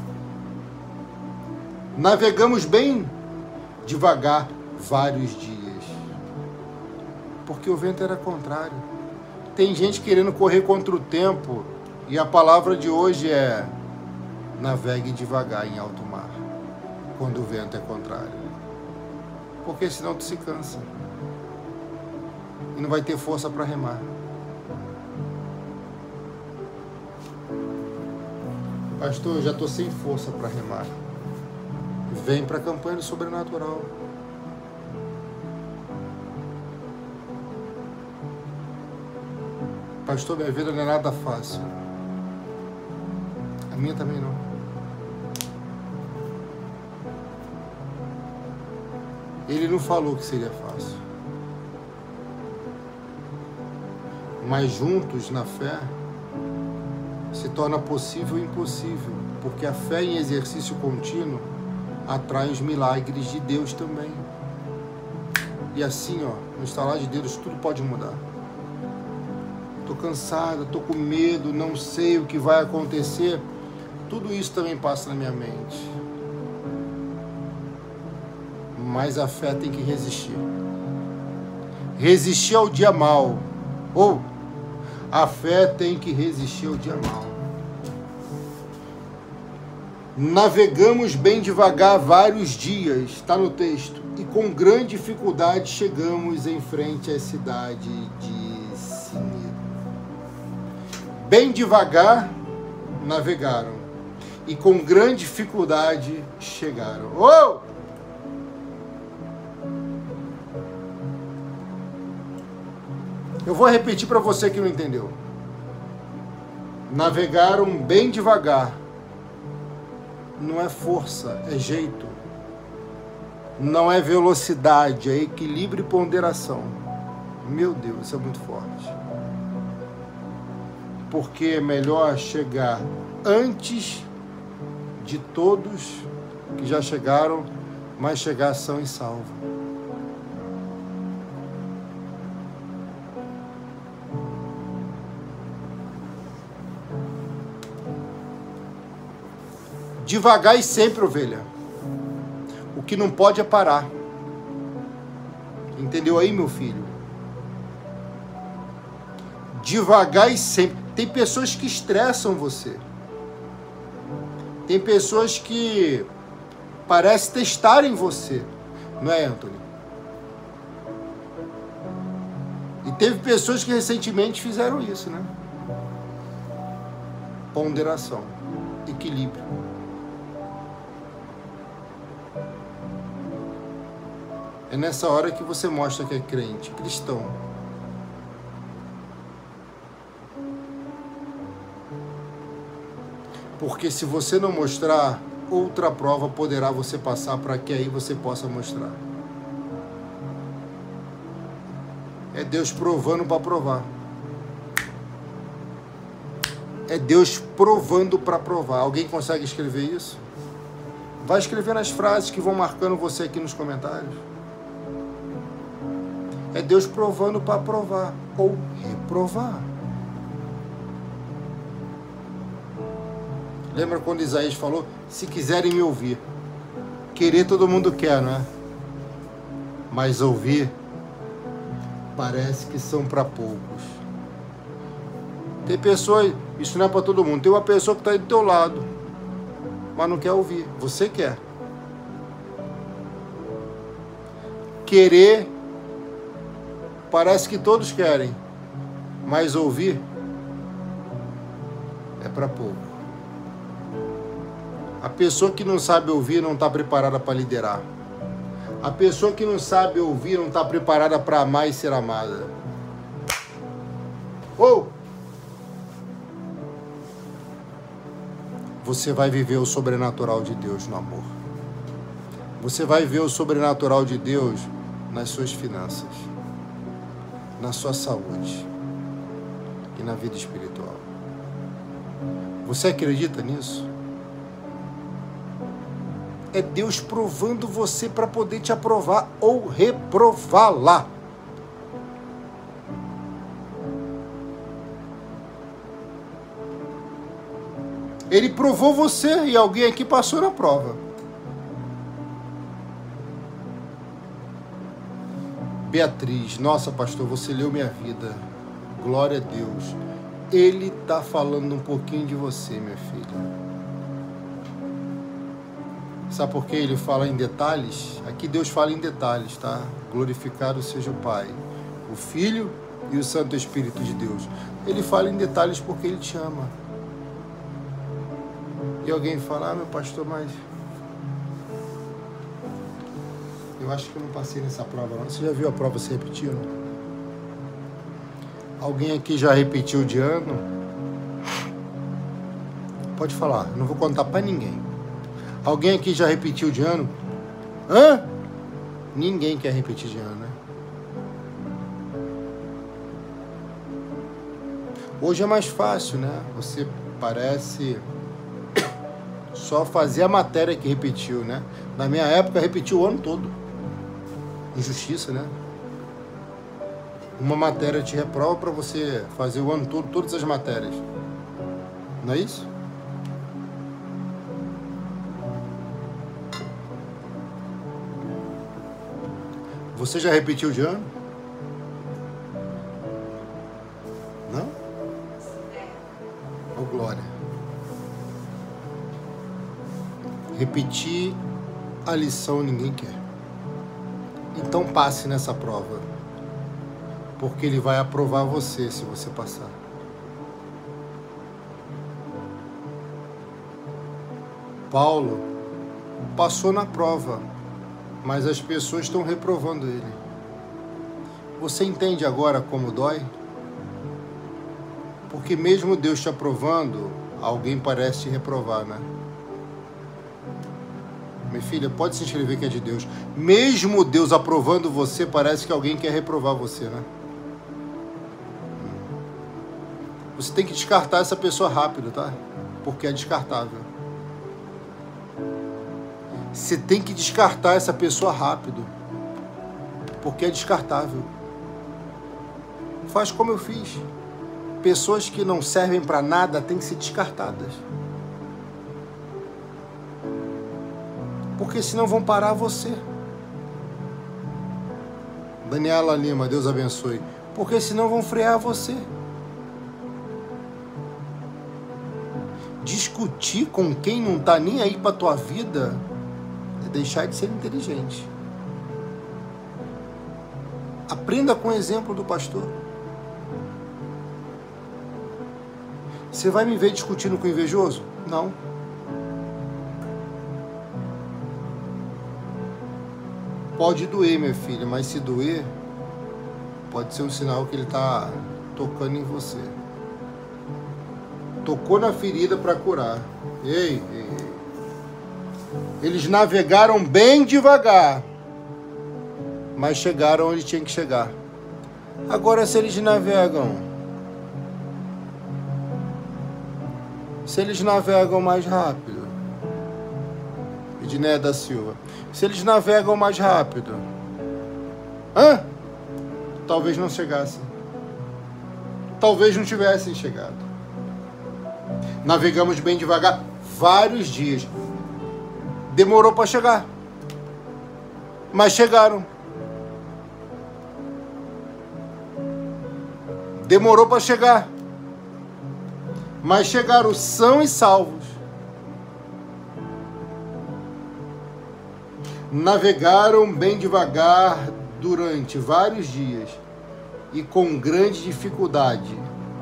A: Navegamos bem devagar vários dias, porque o vento era contrário. Tem gente querendo correr contra o tempo, e a palavra de hoje é: navegue devagar em alto mar, quando o vento é contrário, porque senão tu se cansa e não vai ter força para remar. Pastor, eu já estou sem força para remar. Vem para a campanha do sobrenatural. Pastor, minha vida não é nada fácil. A minha também não. Ele não falou que seria fácil. Mas juntos na fé se torna possível o impossível, porque a fé em exercício contínuo atrai os milagres de Deus também. E assim, no estalar de dedos, tudo pode mudar. Estou cansado, estou com medo, não sei o que vai acontecer. Tudo isso também passa na minha mente. Mas a fé tem que resistir. Resistir ao dia mau. A fé tem que resistir ao dia mau. Navegamos bem devagar vários dias, está no texto, e com grande dificuldade chegamos em frente à cidade de Cnido. Bem devagar navegaram, e com grande dificuldade chegaram. Eu vou repetir para você que não entendeu. Navegaram bem devagar. Não é força, é jeito. Não é velocidade, é equilíbrio e ponderação. Meu Deus, isso é muito forte. Porque é melhor chegar antes de todos que já chegaram, mas chegar são e salvo. Devagar e sempre, ovelha. O que não pode é parar. Entendeu aí, meu filho? Devagar e sempre. Tem pessoas que estressam você. Tem pessoas que parecem testarem você. Não é, Anthony? E teve pessoas que recentemente fizeram isso, né? Ponderação. Equilíbrio. É nessa hora que você mostra que é crente, cristão. Porque se você não mostrar, outra prova poderá você passar para que aí você possa mostrar. É Deus provando para provar. É Deus provando para provar. Alguém consegue escrever isso? Vai escrever nas frases que vão marcando você aqui nos comentários. É Deus provando para provar ou reprovar. Lembra quando Isaías falou? Se quiserem me ouvir. Querer todo mundo quer, não é? Mas ouvir parece que são para poucos. Tem pessoas, isso não é para todo mundo, tem uma pessoa que está aí do teu lado, mas não quer ouvir, você quer. Querer, parece que todos querem, mas ouvir é para pouco. A pessoa que não sabe ouvir não está preparada para liderar. A pessoa que não sabe ouvir não está preparada para amar e ser amada. Ou você vai viver o sobrenatural de Deus no amor. Você vai ver o sobrenatural de Deus nas suas finanças, na sua saúde e na vida espiritual. Você acredita nisso? É Deus provando você para poder te aprovar ou reprová-la. Ele provou você e alguém aqui passou na prova. Beatriz, nossa pastor, você leu minha vida. Glória a Deus. Ele está falando um pouquinho de você, minha filha. Sabe por que ele fala em detalhes? Aqui Deus fala em detalhes, tá? Glorificado seja o Pai, o Filho e o Santo Espírito de Deus. Ele fala em detalhes porque Ele te ama. E alguém fala, meu pastor, mas eu acho que eu não passei nessa prova não. Você já viu a prova se repetindo? Alguém aqui já repetiu de ano? Pode falar, não vou contar para ninguém. Alguém aqui já repetiu de ano? Hã? Ninguém quer repetir de ano, né? Hoje é mais fácil, né? Você parece só fazer a matéria que repetiu, né? Na minha época, repetiu o ano todo. Injustiça, né? Uma matéria te reprova para você fazer o ano todo, todas as matérias. Não é isso? Você já repetiu de ano? Não? Oh, glória. Repetir a lição ninguém quer. Então passe nessa prova. Porque Ele vai aprovar você se você passar. Paulo passou na prova, mas as pessoas estão reprovando ele. Você entende agora como dói? Porque mesmo Deus te aprovando, alguém parece te reprovar, né? Minha filha, pode se inscrever que é de Deus. Mesmo Deus aprovando você, parece que alguém quer reprovar você, né? Você tem que descartar essa pessoa rápido, tá? Porque é descartável. Você tem que descartar essa pessoa rápido, porque é descartável. Faz como eu fiz. Pessoas que não servem para nada têm que ser descartadas. Porque senão vão parar você. Daniela Lima, Deus abençoe. Porque senão vão frear você. Discutir com quem não está nem aí para a tua vida é deixar de ser inteligente. Aprenda com o exemplo do pastor. Você vai me ver discutindo com o invejoso? Não. Pode doer, minha filha, mas se doer, pode ser um sinal que ele está tocando em você. Tocou na ferida para curar. Ei. Eles navegaram bem devagar, mas chegaram onde tinham que chegar. Agora, se eles navegam mais rápido, Edneia da Silva, se eles navegam mais rápido, talvez não chegassem. Talvez não tivessem chegado. Navegamos bem devagar vários dias. Demorou para chegar, mas chegaram. Demorou para chegar, mas chegaram sãos e salvos. Navegaram bem devagar durante vários dias e com grande dificuldade.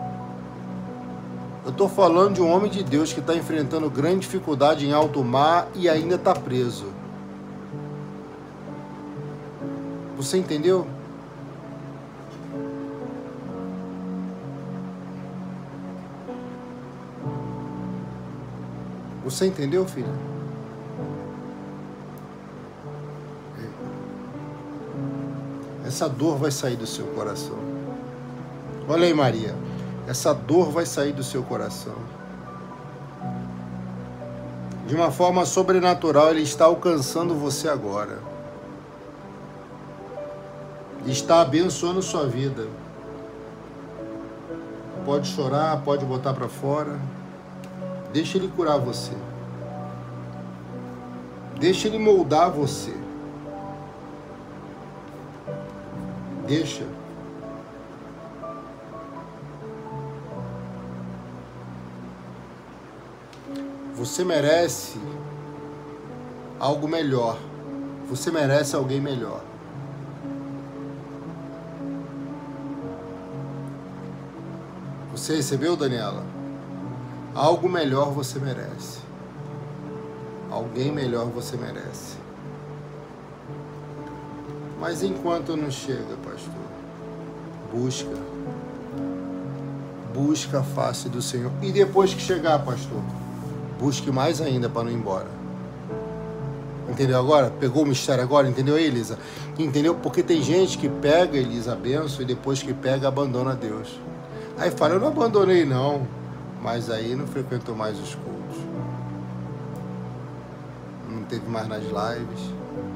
A: Eu estou falando de um homem de Deus que está enfrentando grande dificuldade em alto mar e ainda está preso. Você entendeu? Você entendeu, filho? Essa dor vai sair do seu coração. Olha aí, Maria. Essa dor vai sair do seu coração. De uma forma sobrenatural, Ele está alcançando você agora. Está abençoando sua vida. Pode chorar, pode botar para fora. Deixa Ele curar você. Deixa Ele moldar você. Deixa. Você merece algo melhor. Você merece alguém melhor. Você recebeu, Daniela? Algo melhor você merece. Alguém melhor você merece. Mas enquanto não chega, pastor, busca. Busca a face do Senhor. E depois que chegar, pastor, busque mais ainda para não ir embora. Entendeu agora? Pegou o mistério agora? Entendeu aí, Elisa? Entendeu? Porque tem gente que pega, Elisa, a benção, e depois que pega, abandona Deus. Aí fala, eu não abandonei não, mas aí não frequentou mais os cultos. Não teve mais nas lives.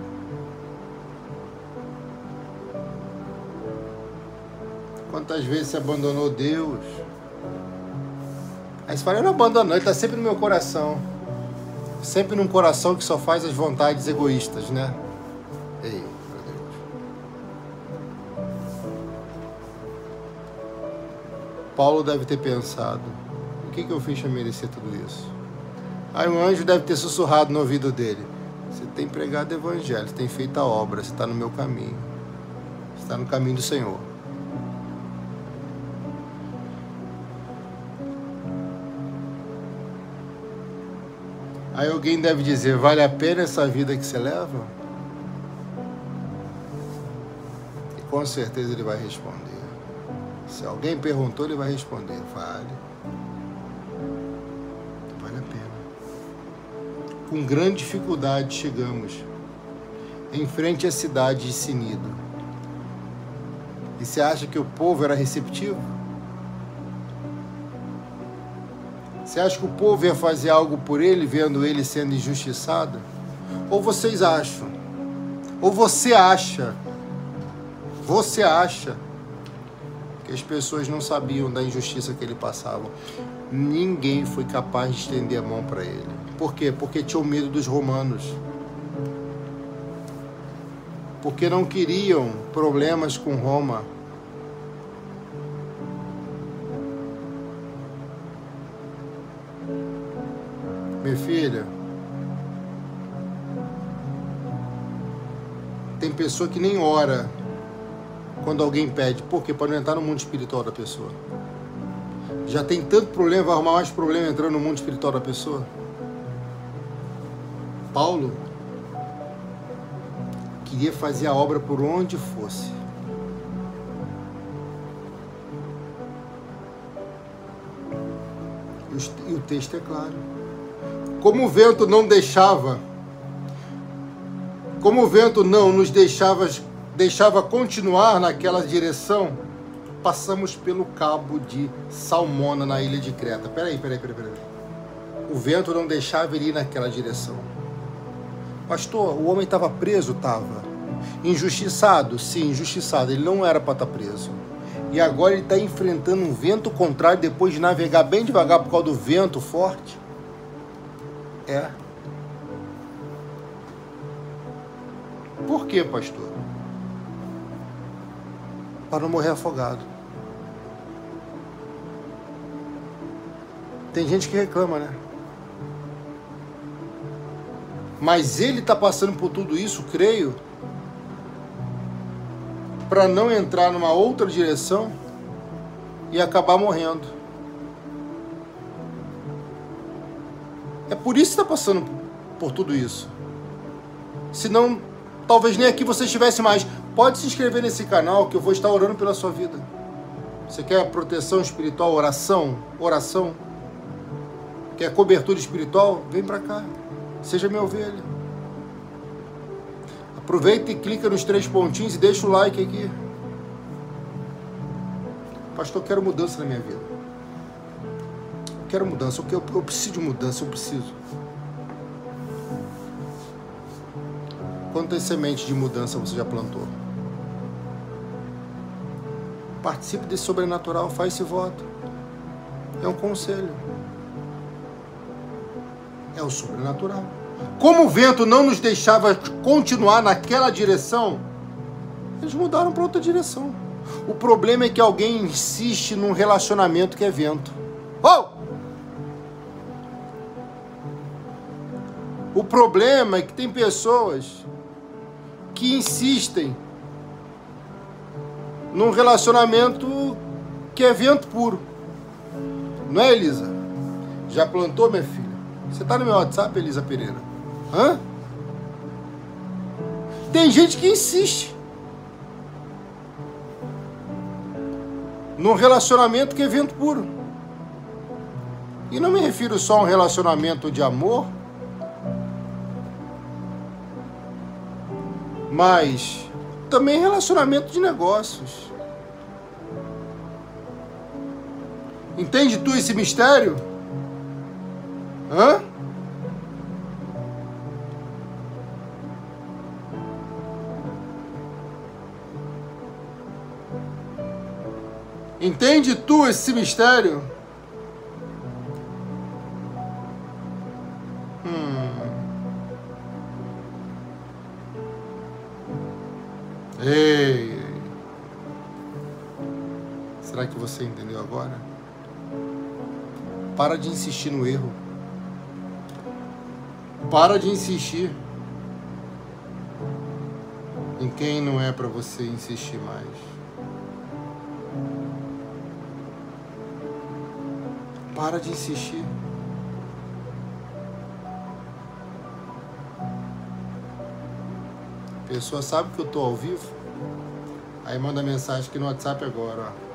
A: Quantas vezes você abandonou Deus? Aí você fala, eu não abandono, Ele está sempre no meu coração. Sempre num coração que só faz as vontades egoístas, né? Ei, meu Deus. Paulo deve ter pensado, o que eu fiz para merecer tudo isso? Aí um anjo deve ter sussurrado no ouvido dele, você tem pregado o evangelho, você tem feito a obra, você está no meu caminho. Você está no caminho do Senhor. Aí alguém deve dizer, vale a pena essa vida que você leva? E com certeza ele vai responder. Se alguém perguntou, ele vai responder, vale. Vale a pena. Com grande dificuldade chegamos em frente à cidade de Sinido. E você acha que o povo era receptivo? Você acha que o povo ia fazer algo por ele, vendo ele sendo injustiçado? Ou vocês acham? Ou você acha que as pessoas não sabiam da injustiça que ele passava? Ninguém foi capaz de estender a mão para ele. Por quê? Porque tinham medo dos romanos. Porque não queriam problemas com Roma. Minha filha, tem pessoa que nem ora quando alguém pede. Por quê? Para não entrar no mundo espiritual da pessoa. Já tem tanto problema, vai arrumar mais problema entrando no mundo espiritual da pessoa. Paulo queria fazer a obra por onde fosse. E o texto é claro. Como o vento não nos deixava continuar naquela direção, passamos pelo cabo de Salmona, na ilha de Creta. Peraí. O vento não deixava ele ir naquela direção. Pastor, o homem estava preso? Estava. Injustiçado? Sim, injustiçado. Ele não era para estar preso. E agora ele está enfrentando um vento contrário depois de navegar bem devagar por causa do vento forte. É. Por quê, pastor? Para não morrer afogado. Tem gente que reclama, né? Mas ele está passando por tudo isso, creio, para não entrar numa outra direção e acabar morrendo. É por isso que está passando por tudo isso. Senão, talvez nem aqui você estivesse mais. Pode se inscrever nesse canal que eu vou estar orando pela sua vida. Você quer proteção espiritual, oração? Oração? Quer cobertura espiritual? Vem para cá. Seja minha ovelha. Aproveita e clica nos 3 pontinhos e deixa o like aqui. Pastor, eu quero mudança na minha vida. Eu quero mudança. Eu preciso de mudança. Eu preciso. Quantas sementes de mudança você já plantou? Participe desse sobrenatural. Faz esse voto. É um conselho. É o sobrenatural. Como o vento não nos deixava continuar naquela direção, eles mudaram para outra direção. O problema é que alguém insiste num relacionamento que é vento. Oh! O problema é que tem pessoas que insistem num relacionamento que é vento puro. Não é, Elisa? Já plantou, minha filha? Você tá no meu WhatsApp, Elisa Pereira? Hã? Tem gente que insiste num relacionamento que é vento puro. E não me refiro só a um relacionamento de amor, mas também relacionamento de negócios. Entende tu esse mistério? Hã? Entende tu esse mistério? Ei. Será que você entendeu agora? Para de insistir no erro. Para de insistir em quem não é para você insistir mais. Para de insistir. A pessoa sabe que eu tô ao vivo, aí manda mensagem aqui no WhatsApp agora, ó.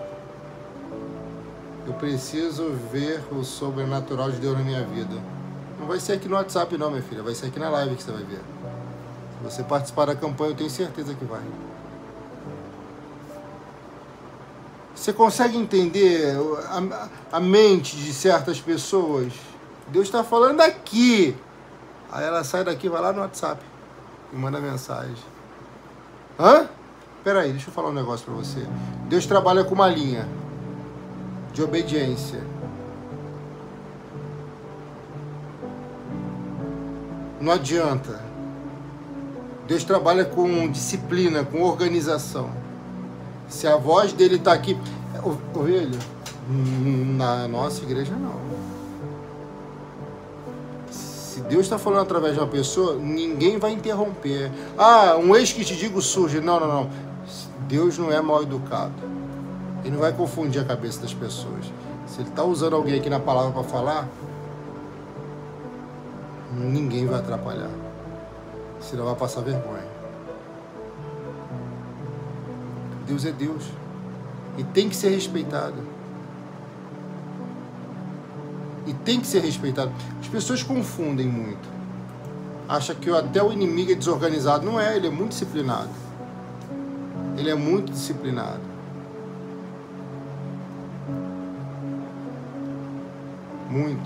A: Eu preciso ver o sobrenatural de Deus na minha vida. Não vai ser aqui no WhatsApp não, minha filha, vai ser aqui na live que você vai ver. Se você participar da campanha, eu tenho certeza que vai. Você consegue entender a mente de certas pessoas? Deus está falando aqui. Aí ela sai daqui, vai lá no WhatsApp e manda mensagem. Hã? Peraí, deixa eu falar um negócio para você. Deus trabalha com uma linha de obediência. Não adianta. Deus trabalha com disciplina, com organização. Se a voz dele está aqui... Ovelha, na nossa igreja não. Se Deus está falando através de uma pessoa, ninguém vai interromper. Ah, um ex que te digo surge. Não, não, não. Deus não é mal educado. Ele não vai confundir a cabeça das pessoas. Se ele está usando alguém aqui na palavra para falar, ninguém vai atrapalhar. Senão vai passar vergonha. Deus é Deus. E tem que ser respeitado. E tem que ser respeitado. As pessoas confundem muito. Acham que até o inimigo é desorganizado. Não é, ele é muito disciplinado. Ele é muito disciplinado. Muito.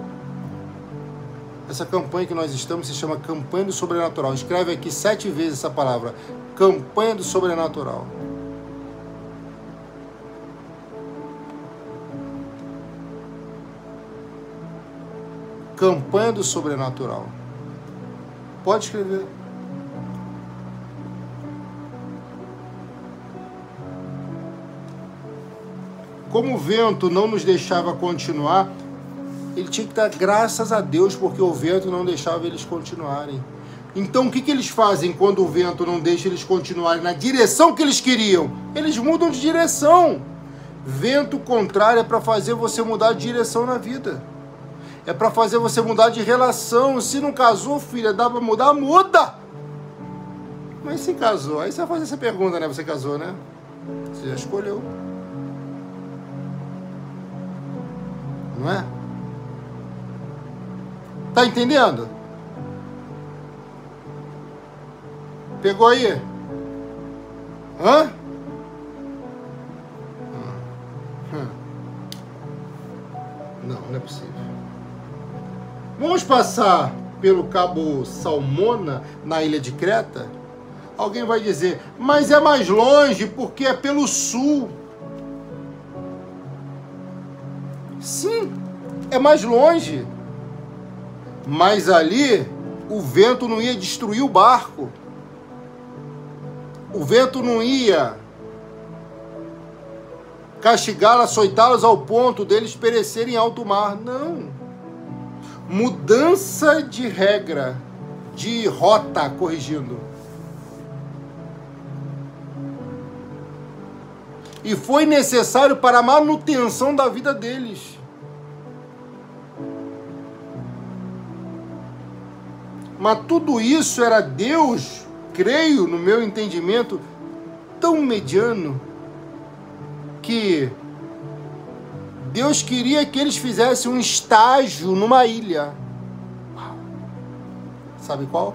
A: Essa campanha que nós estamos se chama Campanha do Sobrenatural. Escreve aqui 7 vezes essa palavra. Campanha do Sobrenatural. Campanha do Sobrenatural. Pode escrever. Como o vento não nos deixava continuar, Ele tinha que dar graças a Deus porque o vento não deixava eles continuarem. Então o que eles fazem quando o vento não deixa eles continuarem na direção que eles queriam? Eles mudam de direção. Vento contrário é para fazer você mudar de direção na vida. É para fazer você mudar de relação. Se não casou, filha, dá para mudar? Muda! Mas se casou, aí você vai fazer essa pergunta, né? Você casou, né? Você já escolheu. Não é? Tá entendendo? Pegou aí? Hã? Não é possível. Vamos passar pelo Cabo Salmona, na ilha de Creta? Alguém vai dizer, mas é mais longe porque é pelo sul. Sim, é mais longe. Mas ali, o vento não ia destruir o barco. O vento não ia castigá-los, açoitá-los ao ponto deles perecerem em alto mar. Não. Mudança de regra, de rota, corrigindo. E foi necessário para a manutenção da vida deles. Mas tudo isso era Deus, creio, no meu entendimento, tão mediano, que Deus queria que eles fizessem um estágio numa ilha. Sabe qual?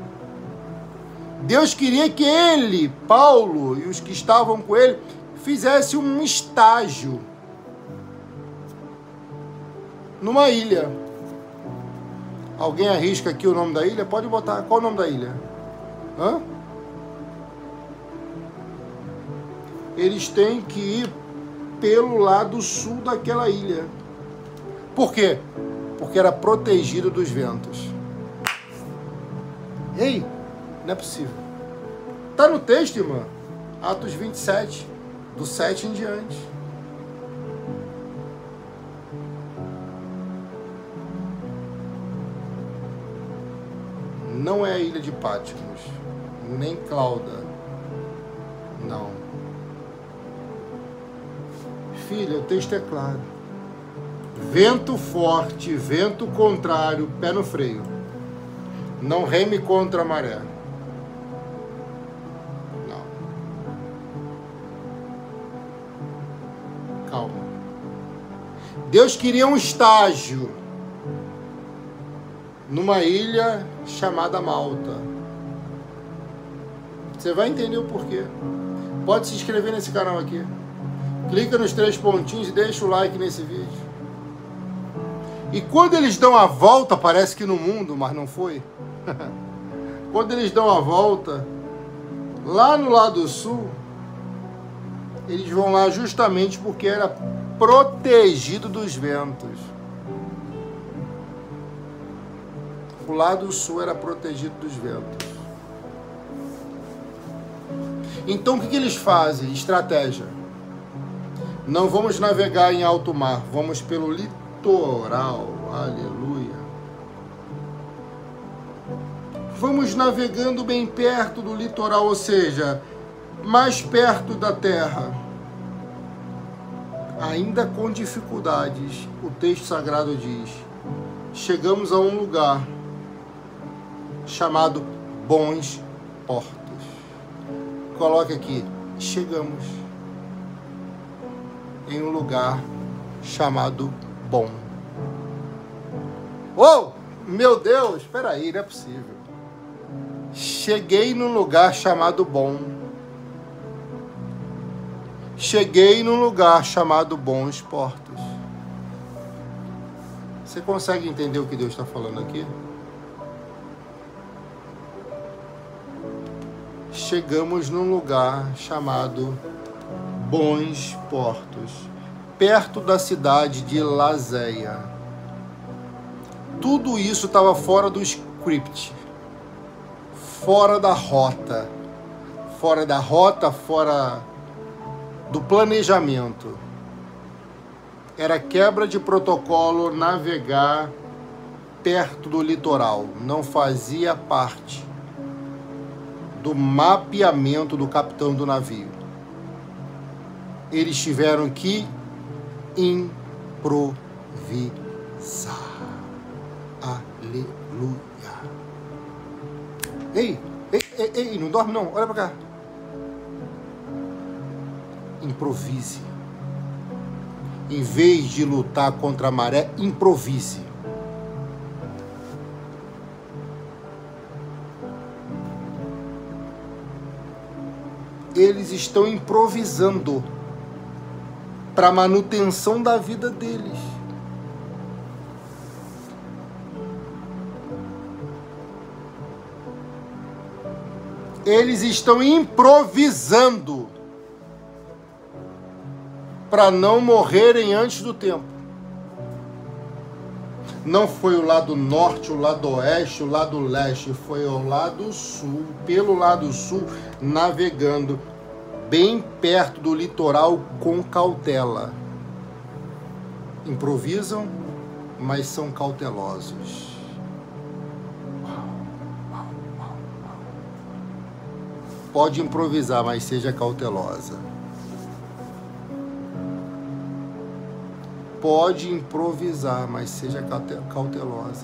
A: Deus queria que ele, Paulo, e os que estavam com ele, fizessem um estágio numa ilha. Alguém arrisca aqui o nome da ilha? Pode botar. Qual o nome da ilha? Hã? Eles têm que ir pelo lado sul daquela ilha. Por quê? Porque era protegido dos ventos. Ei, não é possível. Está no texto, irmã. Atos 27, do 7 em diante. Não é a ilha de Patmos, nem Clauda. Não. Filha, o texto é claro. Vento forte, vento contrário, pé no freio. Não reme contra a maré. Não. Calma. Deus queria um estágio numa ilha chamada Malta. Você vai entender o porquê. Pode se inscrever nesse canal aqui. Clica nos 3 pontinhos e deixa o like nesse vídeo. E quando eles dão a volta, parece que no mundo, mas não foi. Quando eles dão a volta, lá no lado sul, eles vão lá justamente porque era protegido dos ventos. O lado sul era protegido dos ventos. Então o que eles fazem? Estratégia. Não vamos navegar em alto mar, vamos pelo litoral. Aleluia. Vamos navegando bem perto do litoral, ou seja, mais perto da terra. Ainda com dificuldades, o texto sagrado diz: chegamos a um lugar chamado Bons Portos. Coloque aqui, chegamos em um lugar chamado Bom. Oh, meu Deus, espera aí, não é possível. Cheguei num lugar chamado Bom. Cheguei num lugar chamado Bons Portos. Você consegue entender o que Deus está falando aqui? Chegamos num lugar chamado Bons Portos, perto da cidade de Lazéia. Tudo isso estava fora do script, fora da rota, fora do planejamento. Era quebra de protocolo navegar perto do litoral. Não fazia parte do mapeamento do capitão do navio. Eles tiveram que improvisar. Aleluia. Ei, não dorme não, olha pra cá. Improvise. Em vez de lutar contra a maré, improvise. Eles estão improvisando para a manutenção da vida deles. Eles estão improvisando para não morrerem antes do tempo. Não foi o lado norte, o lado oeste, o lado leste, foi o lado sul, pelo lado sul, navegando bem perto do litoral com cautela. Improvisam, mas são cautelosos. Pode improvisar, mas seja cautelosa. Pode improvisar, mas seja cautelosa.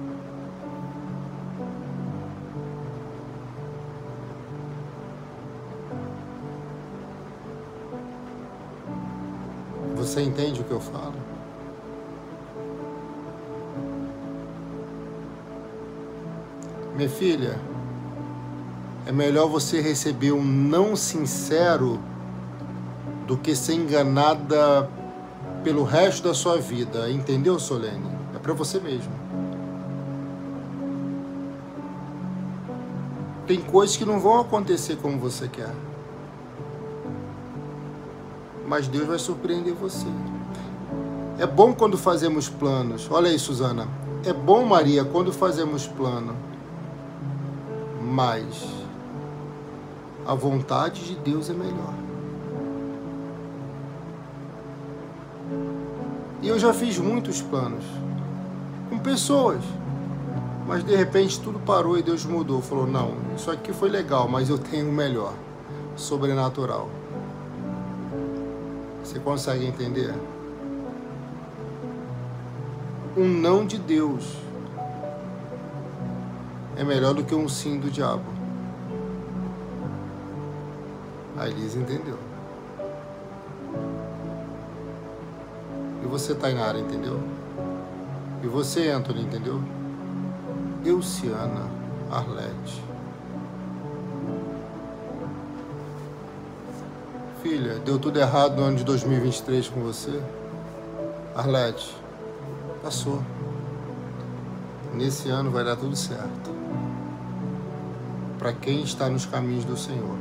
A: Você entende o que eu falo? Minha filha, é melhor você receber um não sincero do que ser enganada pelo resto da sua vida. Entendeu, Solene? É para você mesmo. Tem coisas que não vão acontecer como você quer. Mas Deus vai surpreender você. É bom quando fazemos planos. Olha aí, Suzana. É bom, Maria, quando fazemos plano. Mas a vontade de Deus é melhor. E eu já fiz muitos planos com pessoas, mas de repente tudo parou e Deus mudou. Falou, não, isso aqui foi legal, mas eu tenho o melhor, sobrenatural. Você consegue entender? Um não de Deus é melhor do que um sim do diabo. A Elisa entendeu. E você, Tainara, entendeu? E você, Anthony, entendeu? Euciana, Arlete. Filha, deu tudo errado no ano de 2023 com você? Arlete, passou. Nesse ano vai dar tudo certo. Para quem está nos caminhos do Senhor.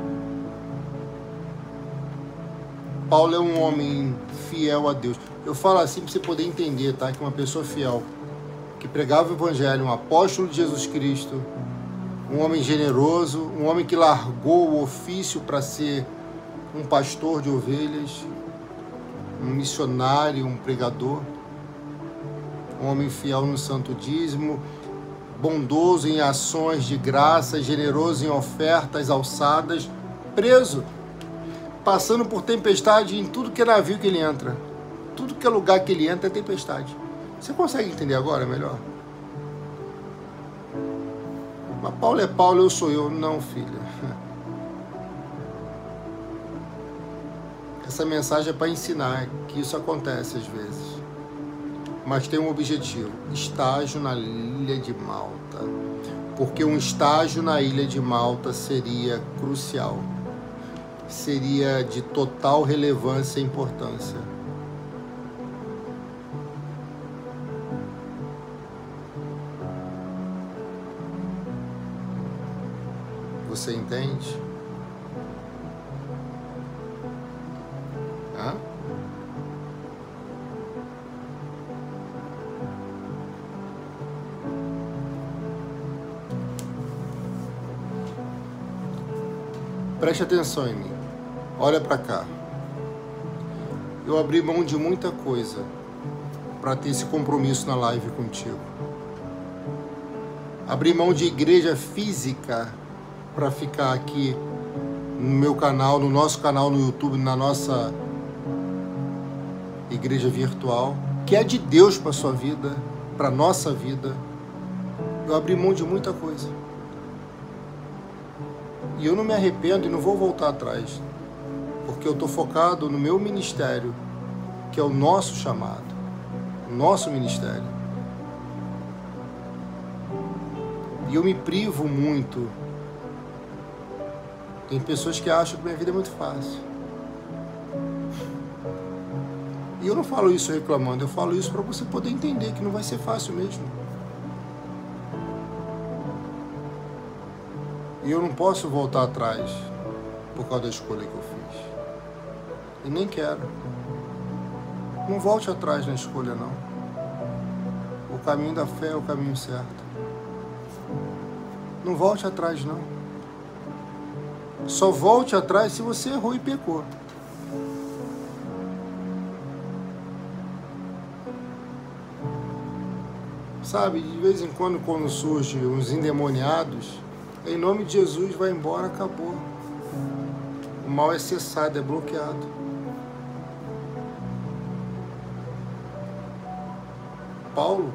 A: Paulo é um homem fiel a Deus. Eu falo assim para você poder entender, tá? Que uma pessoa fiel, que pregava o Evangelho, um apóstolo de Jesus Cristo, um homem generoso, um homem que largou o ofício para ser um pastor de ovelhas, um missionário, um pregador, um homem fiel no santo dízimo, bondoso em ações de graça, generoso em ofertas alçadas, preso, passando por tempestade em tudo que é navio que ele entra. Tudo que é lugar que ele entra é tempestade. Você consegue entender agora melhor? Mas Paulo é Paulo, eu sou eu. Não, filha. Essa mensagem é para ensinar que isso acontece às vezes. Mas tem um objetivo. Estágio na Ilha de Malta. Porque um estágio na Ilha de Malta seria crucial. Seria de total relevância e importância. Você entende? Hã? Preste atenção em mim. Olha para cá. eu abri mão de muita coisa para ter esse compromisso na live contigo. Abri mão de igreja física para ficar aqui no meu canal, no nosso canal no YouTube, na nossa igreja virtual, que é de Deus para a sua vida, para a nossa vida. Eu abri mão de muita coisa. E eu não me arrependo e não vou voltar atrás, porque eu estou focado no meu ministério, que é o nosso chamado, o nosso ministério. E eu me privo muito. Tem pessoas que acham que minha vida é muito fácil. E eu não falo isso reclamando, eu falo isso para você poder entender que não vai ser fácil mesmo. E eu não posso voltar atrás por causa da escolha que eu fiz. E nem quero. Não volte atrás na escolha, não. O caminho da fé é o caminho certo. Não volte atrás, não. Só volte atrás se você errou e pecou. Sabe, de vez em quando surgem uns endemoniados, em nome de Jesus, vai embora, acabou. O mal é cessado, é bloqueado. Paulo,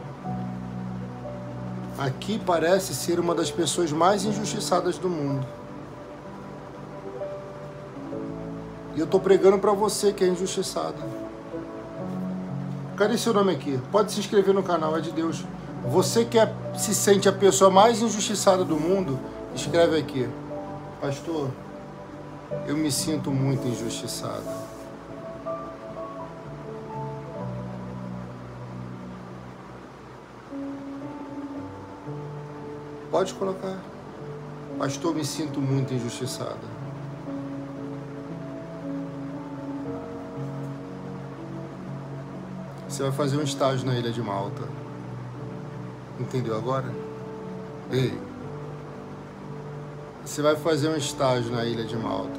A: aqui parece ser uma das pessoas mais injustiçadas do mundo. E eu estou pregando para você que é injustiçado. Cadê seu nome aqui? Pode se inscrever no canal, é de Deus. Você que se sente a pessoa mais injustiçada do mundo, escreve aqui. Pastor, eu me sinto muito injustiçado. Pode colocar. Pastor, me sinto muito injustiçada. Você vai fazer um estágio na Ilha de Malta. Entendeu agora? Ei. Você vai fazer um estágio na Ilha de Malta.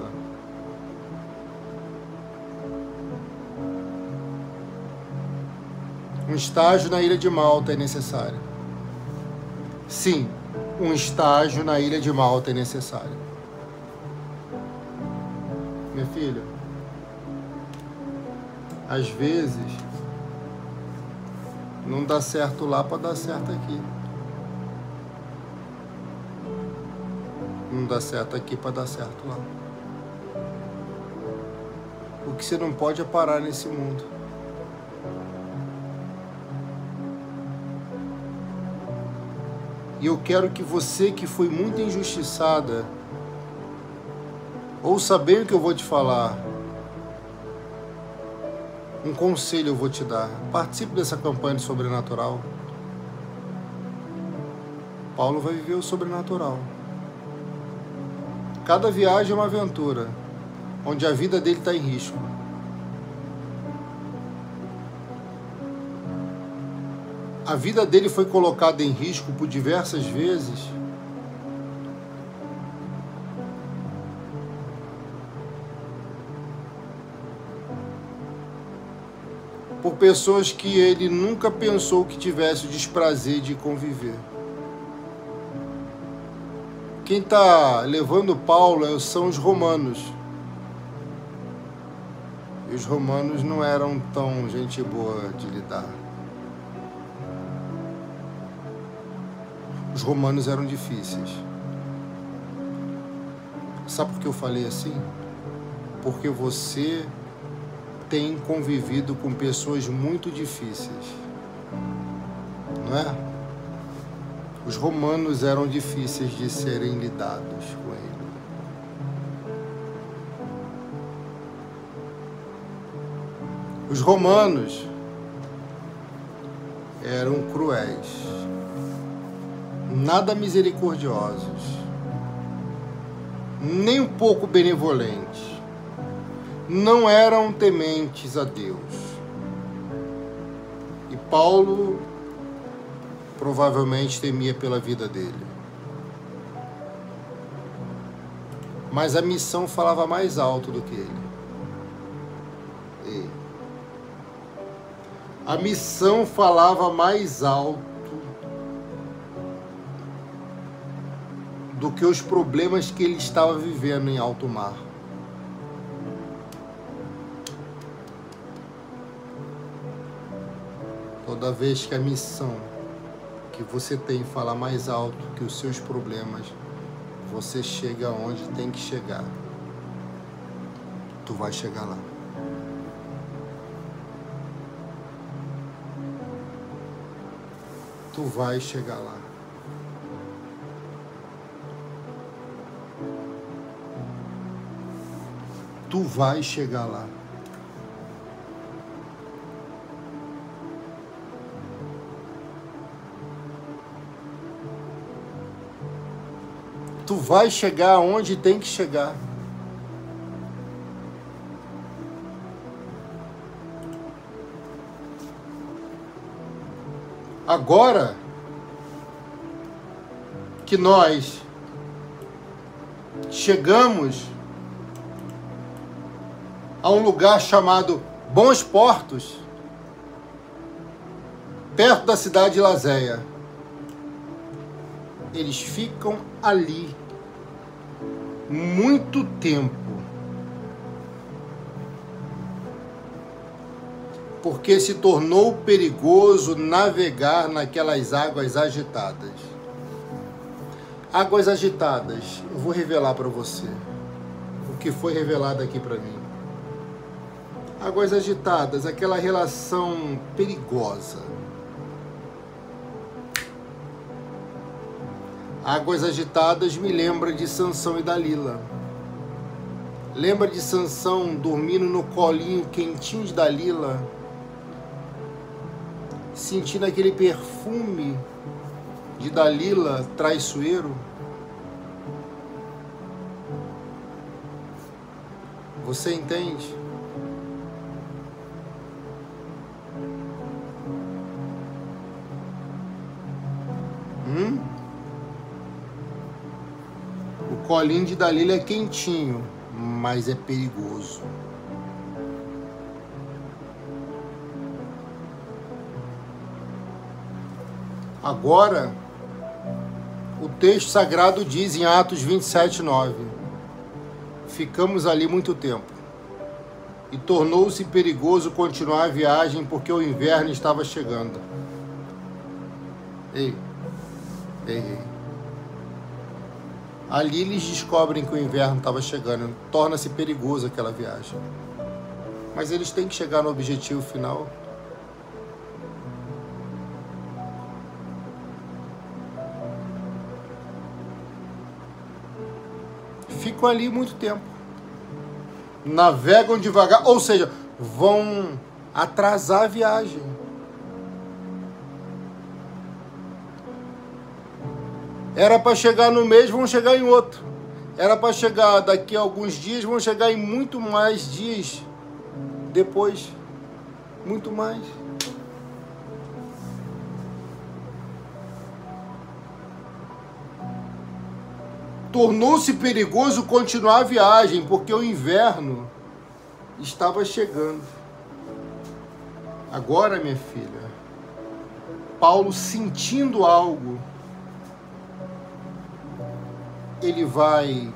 A: Um estágio na Ilha de Malta é necessário. Sim, um estágio na Ilha de Malta é necessário. Minha filha, às vezes não dá certo lá para dar certo aqui. Não dá certo aqui para dar certo lá. O que você não pode é parar nesse mundo. E eu quero que você que foi muito injustiçada, ouça bem o que eu vou te falar. Um conselho eu vou te dar. Participe dessa campanha de sobrenatural. Paulo vai viver o sobrenatural. Cada viagem é uma aventura, onde a vida dele está em risco. A vida dele foi colocada em risco por diversas vezes. Por pessoas que ele nunca pensou que tivesse o desprazer de conviver. Quem está levando Paulo são os romanos. E os romanos não eram tão gente boa de lidar. Os romanos eram difíceis. Sabe por que eu falei assim? Porque você tem convivido com pessoas muito difíceis, não é? Os romanos eram difíceis de serem lidados com ele. Os romanos eram cruéis, nada misericordiosos, nem um pouco benevolentes. Não eram tementes a Deus. E Paulo provavelmente temia pela vida dele. Mas a missão falava mais alto do que ele. A missão falava mais alto do que os problemas que ele estava vivendo em alto mar. Toda vez que a missão que você tem falar mais alto que os seus problemas, você chega onde tem que chegar. Tu vai chegar lá. Tu vai chegar lá. Tu vai chegar lá. Tu vai chegar onde tem que chegar. Agora que nós chegamos a um lugar chamado Bons Portos, perto da cidade de Lazéia, eles ficam ali muito tempo, porque se tornou perigoso navegar naquelas águas agitadas. Águas agitadas, eu vou revelar para você o que foi revelado aqui para mim. Águas agitadas, aquela relação perigosa. Águas agitadas me lembra de Sansão e Dalila. Lembra de Sansão dormindo no colinho quentinho de Dalila, sentindo aquele perfume de Dalila traiçoeiro? Você entende? O colinho de Dalila é quentinho, mas é perigoso. Agora, o texto sagrado diz em Atos 27:9: ficamos ali muito tempo, e tornou-se perigoso continuar a viagem porque o inverno estava chegando. Ei. Ali eles descobrem que o inverno estava chegando, torna-se perigoso aquela viagem. Mas eles têm que chegar no objetivo final. Ficam ali muito tempo. Navegam devagar, ou seja, vão atrasar a viagem. Era para chegar no mês, vão chegar em outro. Era para chegar daqui a alguns dias, vão chegar em muito mais dias depois. Muito mais. Tornou-se perigoso continuar a viagem, porque o inverno estava chegando. Agora, minha filha, Paulo, sentindo algo, ele vai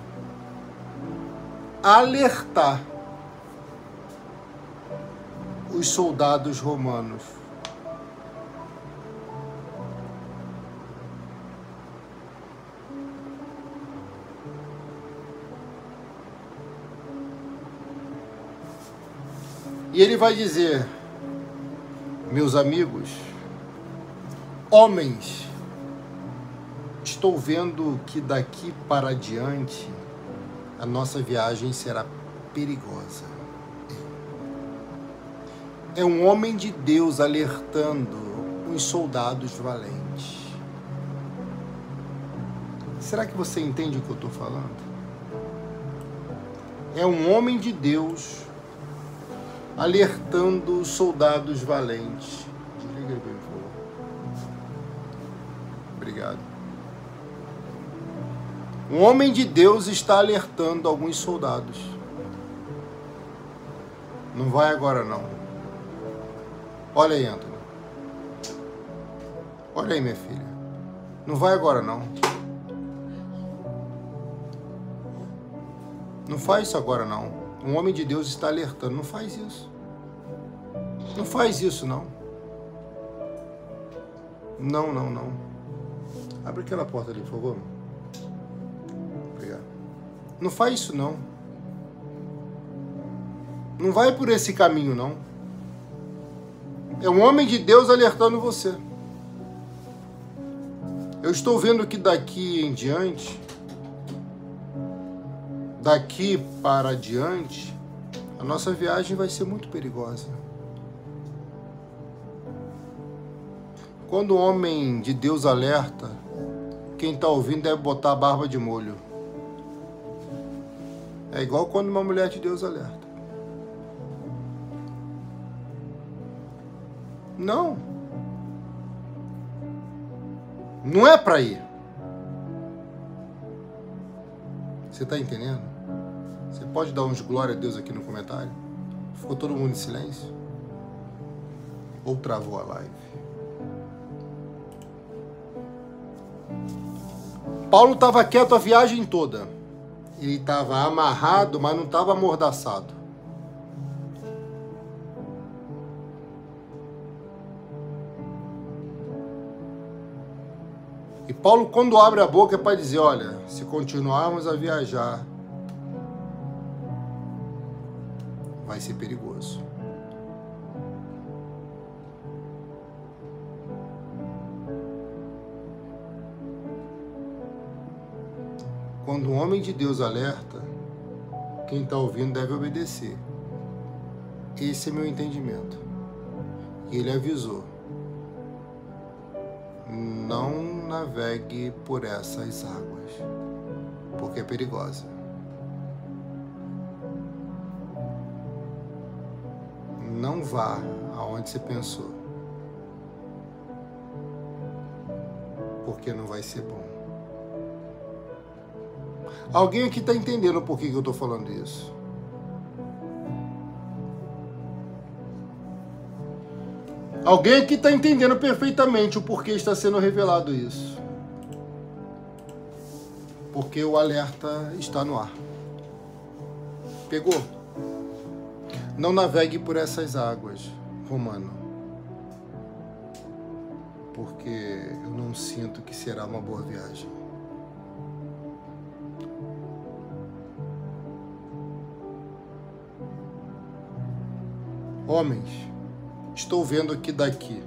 A: alertar os soldados romanos. E ele vai dizer: meus amigos, homens, estou vendo que daqui para adiante a nossa viagem será perigosa. É um homem de Deus alertando os soldados valentes. Será que você entende o que eu estou falando? É um homem de Deus alertando os soldados valentes. Desliga aí, por favor. Obrigado. Um homem de Deus está alertando alguns soldados. Não vai agora, não. Olha aí, Antônio. Olha aí, minha filha. Não vai agora, não. Não faz isso agora, não. Um homem de Deus está alertando. Não faz isso. Não faz isso, não. Não, não, não. Abre aquela porta ali, por favor. Obrigado. Não faz isso, não. Não vai por esse caminho, não. É um homem de Deus alertando você. Eu estou vendo que daqui em diante, daqui para diante, a nossa viagem vai ser muito perigosa. Quando o homem de Deus alerta, quem está ouvindo deve botar a barba de molho. É igual quando uma mulher de Deus alerta. Não. Não é para ir. Você está entendendo? Você pode dar uns glória a Deus aqui no comentário? Ficou todo mundo em silêncio? Ou travou a live? Paulo estava quieto a viagem toda. Ele estava amarrado, mas não estava amordaçado. E Paulo, quando abre a boca, é para dizer, olha, se continuarmos a viajar, vai ser perigoso. Quando um homem de Deus alerta, quem está ouvindo deve obedecer. Esse é meu entendimento. E ele avisou. Não navegue por essas águas, porque é perigosa. Não vá aonde você pensou, porque não vai ser bom. Alguém aqui está entendendo por que eu estou falando isso? Alguém aqui está entendendo perfeitamente o porquê está sendo revelado isso? Porque o alerta está no ar. Pegou? Não navegue por essas águas, Romano. Porque eu não sinto que será uma boa viagem. Homens, estou vendo que daqui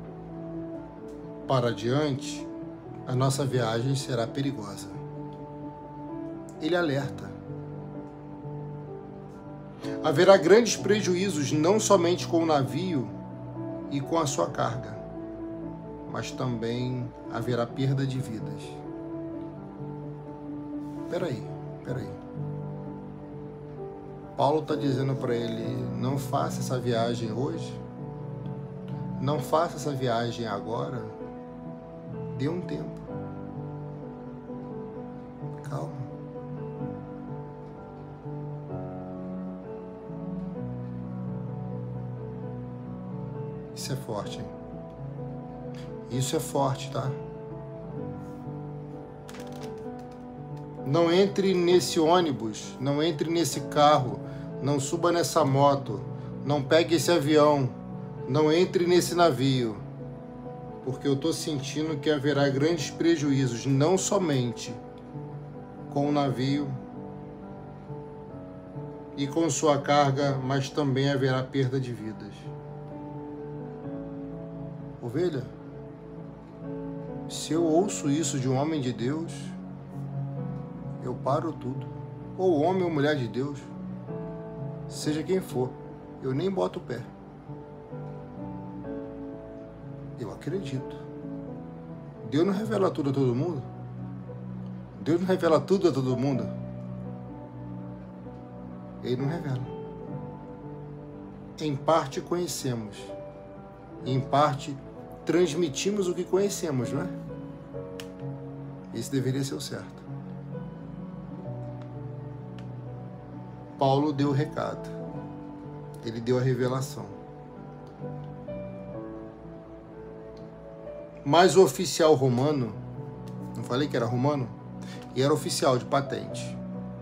A: para diante a nossa viagem será perigosa. Ele alerta. Haverá grandes prejuízos não somente com o navio e com a sua carga, mas também haverá perda de vidas. Peraí. Paulo está dizendo para ele, não faça essa viagem hoje, não faça essa viagem agora, dê um tempo. Calma. Isso é forte, hein? Isso é forte, tá? Não entre nesse ônibus, não entre nesse carro, não suba nessa moto, não pegue esse avião, não entre nesse navio, porque eu estou sentindo que haverá grandes prejuízos, não somente com o navio e com sua carga, mas também haverá perda de vidas. Ovelha, se eu ouço isso de um homem de Deus, eu paro tudo. Ou homem ou mulher de Deus, seja quem for, eu nem boto o pé. Eu acredito. Deus não revela tudo a todo mundo? Deus não revela tudo a todo mundo? Ele não revela. Em parte conhecemos, em parte transmitimos o que conhecemos, não é? Esse deveria ser o certo. Paulo deu o recado. Ele deu a revelação. Mas o oficial romano, não falei que era romano? E era oficial de patente.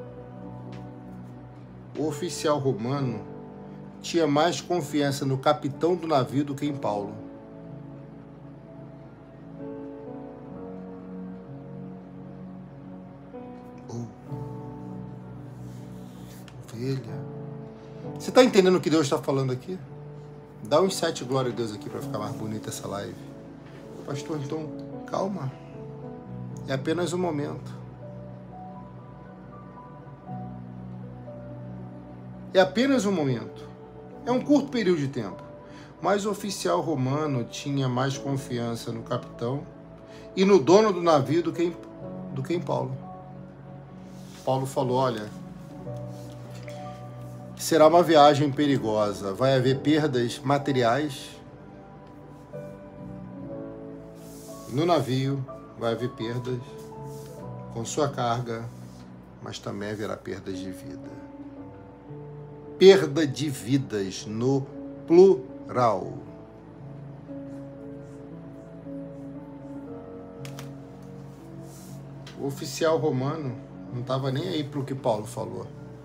A: O oficial romano tinha mais confiança no capitão do navio do que em Paulo. Ovelha. Você está entendendo o que Deus está falando aqui? Dá uns 7 glória a Deus aqui para ficar mais bonita essa live. Pastor, então, calma. É apenas um momento. É apenas um momento. É um curto período de tempo. Mas o oficial romano tinha mais confiança no capitão e no dono do navio do que em Paulo. Paulo falou, olha, será uma viagem perigosa, vai haver perdas materiais no navio, vai haver perdas com sua carga, mas também haverá perdas de vida. Perda de vidas no plural. O oficial romano não estava nem aí para o que Paulo falou.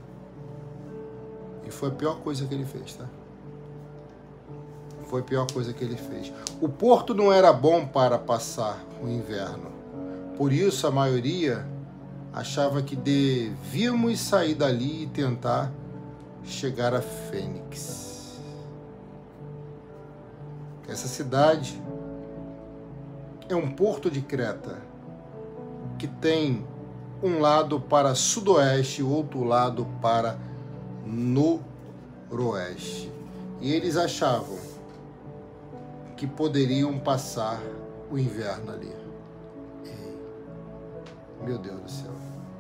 A: E foi a pior coisa que ele fez, tá? Foi a pior coisa que ele fez. O porto não era bom para passar o inverno. Por isso, a maioria achava que devíamos sair dali e tentar chegar a Fênix. Essa cidade é um porto de Creta que tem um lado para sudoeste e o outro lado para noroeste. E eles achavam que poderiam passar o inverno ali. Meu Deus do céu.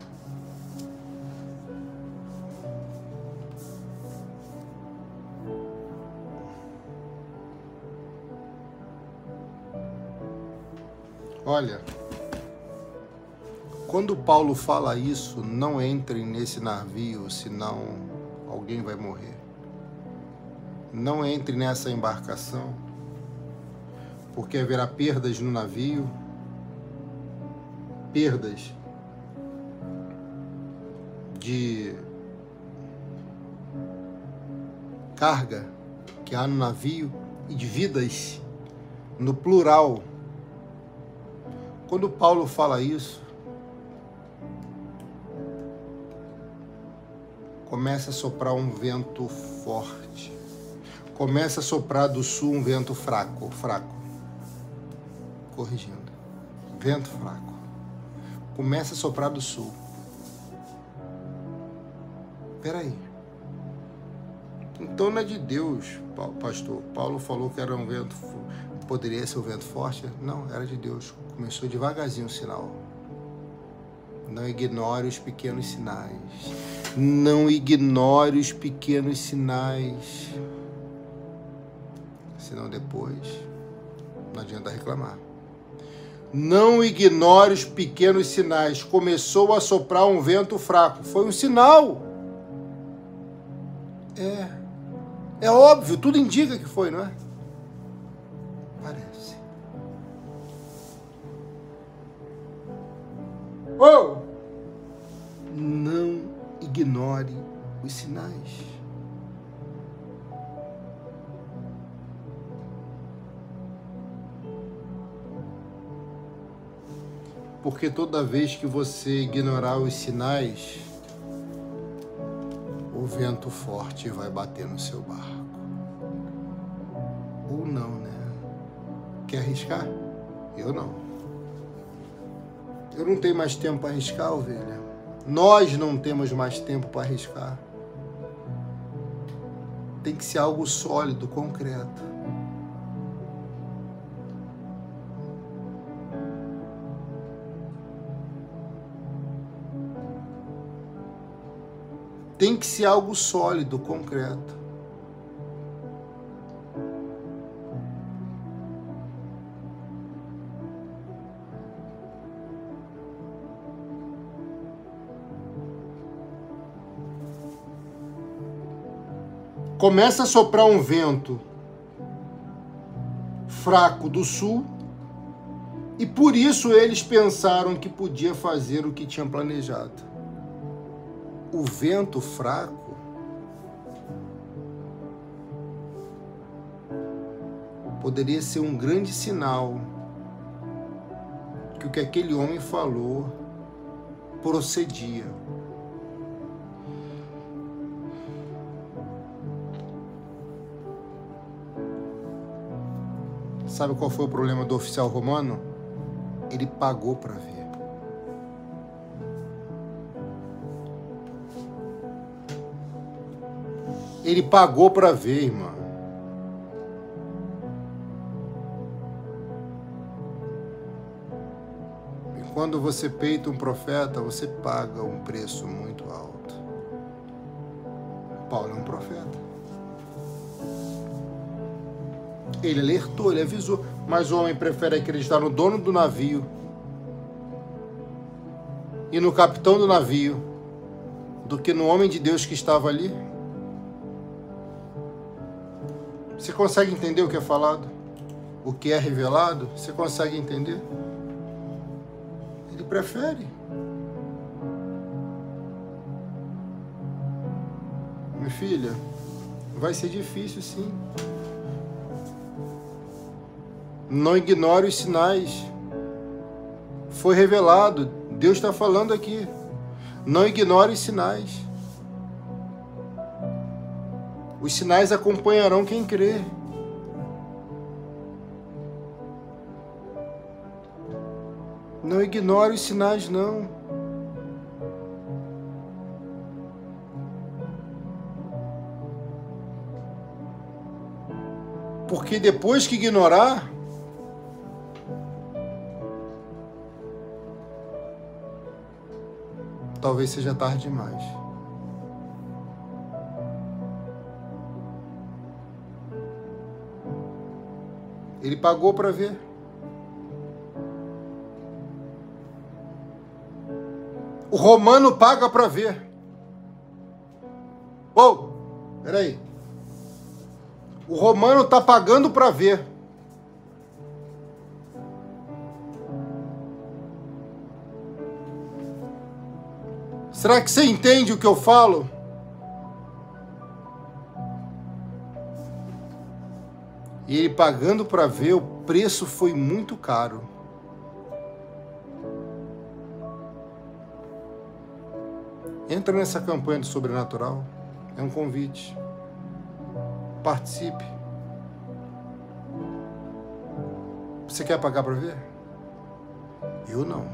A: Olha, quando Paulo fala isso, não entrem nesse navio, senão alguém vai morrer. Não entre nessa embarcação, porque haverá perdas no navio, perdas de carga que há no navio e de vidas no plural. Quando Paulo fala isso, começa a soprar um vento forte. Começa a soprar do sul um vento fraco. Corrigindo. Vento fraco. Começa a soprar do sul. Peraí. Então não é de Deus, pastor. Paulo falou que era um vento, poderia ser um vento forte. Não, era de Deus. Começou devagarzinho o sinal. Não ignore os pequenos sinais. Não ignore os pequenos sinais. Senão depois não adianta reclamar. Não ignore os pequenos sinais. Começou a soprar um vento fraco. Foi um sinal. É óbvio, tudo indica que foi, não é? Parece. Oh! Não ignore os sinais. Porque toda vez que você ignorar os sinais, o vento forte vai bater no seu barco. Ou não, né? Quer arriscar? Eu não. Eu não tenho mais tempo para arriscar, ovelha. Nós não temos mais tempo para arriscar. Tem que ser algo sólido, concreto. Tem que ser algo sólido, concreto. Começa a soprar um vento fraco do sul E por isso eles pensaram que podia fazer o que tinham planejado. O vento fraco poderia ser um grande sinal que o que aquele homem falou procedia. Sabe qual foi o problema do oficial romano? Ele pagou para ver. Ele pagou para ver, irmã. E quando você peita um profeta, você paga um preço muito alto. Paulo é um profeta. Ele alertou, ele avisou, mas o homem prefere acreditar no dono do navio e no capitão do navio do que no homem de Deus que estava ali. Você consegue entender o que é falado? O que é revelado? Você consegue entender? Ele prefere. Minha filha, vai ser difícil sim. Não ignore os sinais. Foi revelado. Deus está falando aqui. Não ignore os sinais. Os sinais acompanharão quem crê. Não ignore os sinais, não. Porque depois que ignorar, talvez seja tarde demais. Ele pagou para ver. O romano paga para ver. Oh, peraí. O romano está pagando para ver. Será que você entende o que eu falo? E ele pagando para ver, o preço foi muito caro. Entra nessa campanha do sobrenatural. É um convite. Participe. Você quer pagar para ver? Eu não.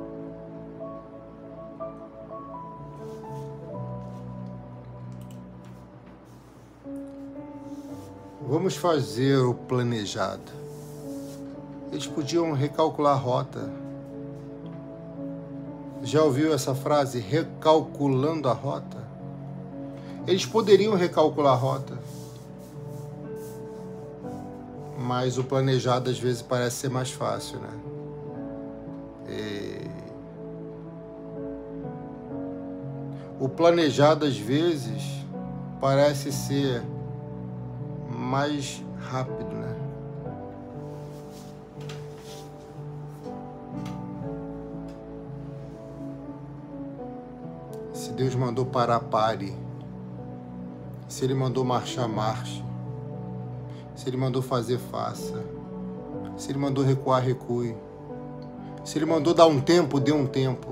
A: Vamos fazer o planejado. Eles podiam recalcular a rota. Já ouviu essa frase? Recalculando a rota? Eles poderiam recalcular a rota. Mas o planejado às vezes parece ser mais fácil, né? O planejado às vezes parece ser mais rápido, né? Se Deus mandou parar, pare. Se Ele mandou marchar, marche. Se Ele mandou fazer, faça. Se Ele mandou recuar, recue. Se Ele mandou dar um tempo, dê um tempo.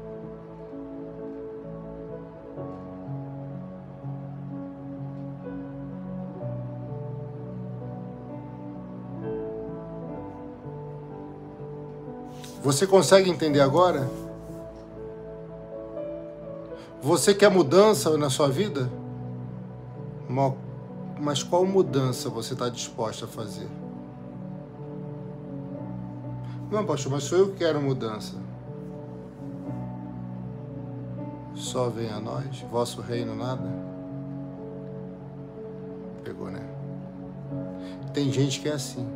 A: Você consegue entender agora? Você quer mudança na sua vida? Mas qual mudança você está disposto a fazer? Não, pastor, mas sou eu que quero mudança. Só venha a nós, vosso reino nada. Pegou, né? Tem gente que é assim.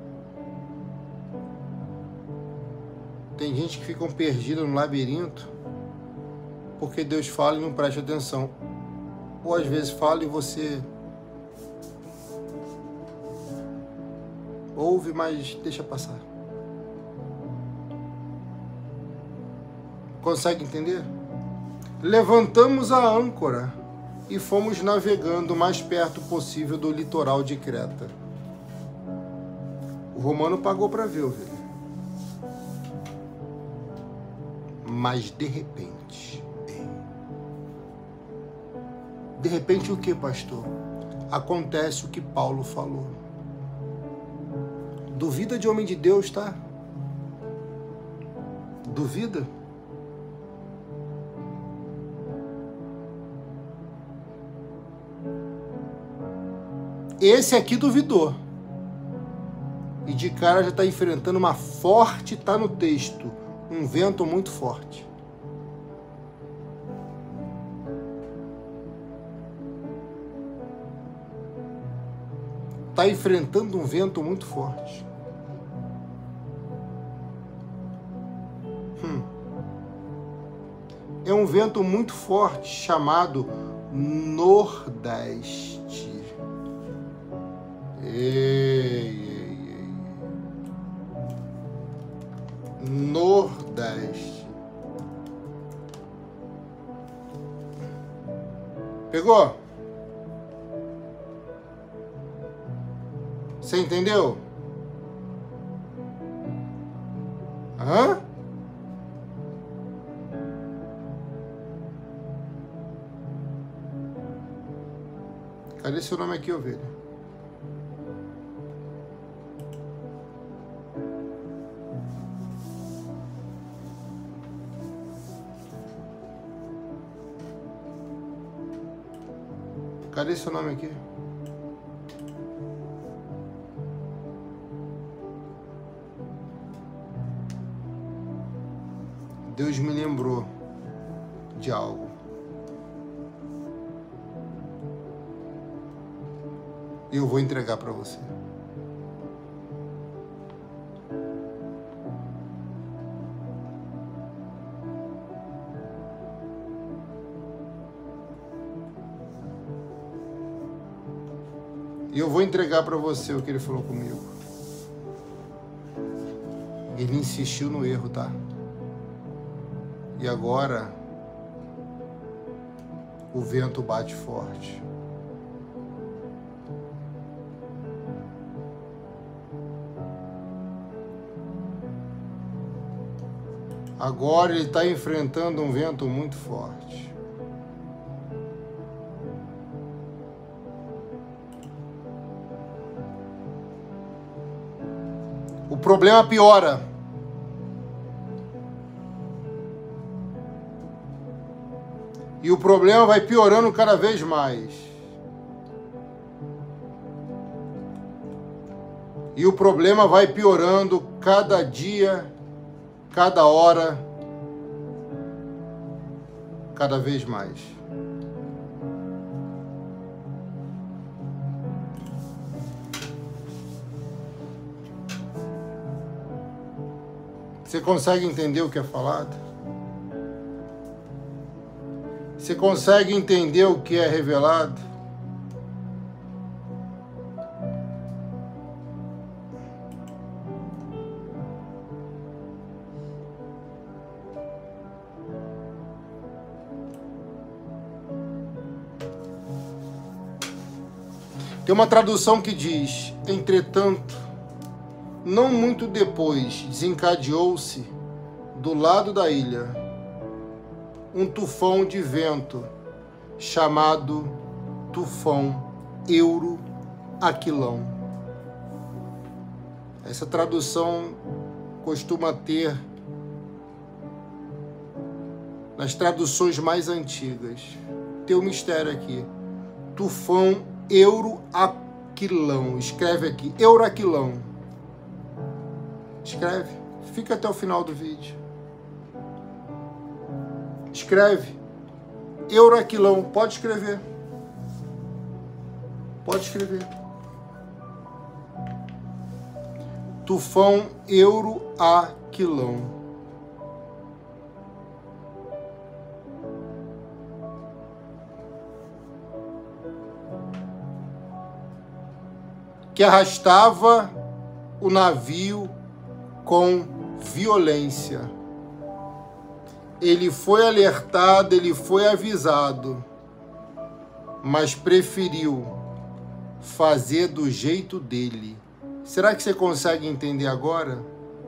A: Tem gente que ficam perdidos no labirinto porque Deus fala e não presta atenção. Ou às vezes fala e você ouve, mas deixa passar. Consegue entender? Levantamos a âncora e fomos navegando o mais perto possível do litoral de Creta. O romano pagou para ver, ovelha. Mas de repente o que, pastor? Acontece o que Paulo falou. Duvida de homem de Deus, tá? Duvida? Esse aqui duvidou. E de cara já está enfrentando uma forte, está no texto, um vento muito forte. Está enfrentando um vento muito forte. É um vento muito forte chamado Nordeste. Nordeste. Pegou? Você entendeu? Hã? Cadê seu nome aqui, ovelha? Cadê seu nome aqui? Deus me lembrou de algo. E eu vou entregar para você. E eu vou entregar para você o que ele falou comigo. Ele insistiu no erro, tá? E agora o vento bate forte. Agora ele está enfrentando um vento muito forte. O problema piora. E o problema vai piorando cada vez mais. E o problema vai piorando cada dia, cada hora, cada vez mais. Você consegue entender o que é falado? Você consegue entender o que é revelado? Tem uma tradução que diz: entretanto, não muito depois, desencadeou-se do lado da ilha um tufão de vento chamado tufão Euro-Aquilão. Essa tradução costuma ter nas traduções mais antigas. Tem um mistério aqui. Tufão Euro-Aquilão. Escreve aqui, Euro-Aquilão. Escreve. Fica até o final do vídeo. Escreve. Euro-Aquilão. Pode escrever. Pode escrever. Tufão Euro-Aquilão. Que arrastava o navio com violência. Ele foi alertado, ele foi avisado, mas preferiu fazer do jeito dele. Será que você consegue entender agora?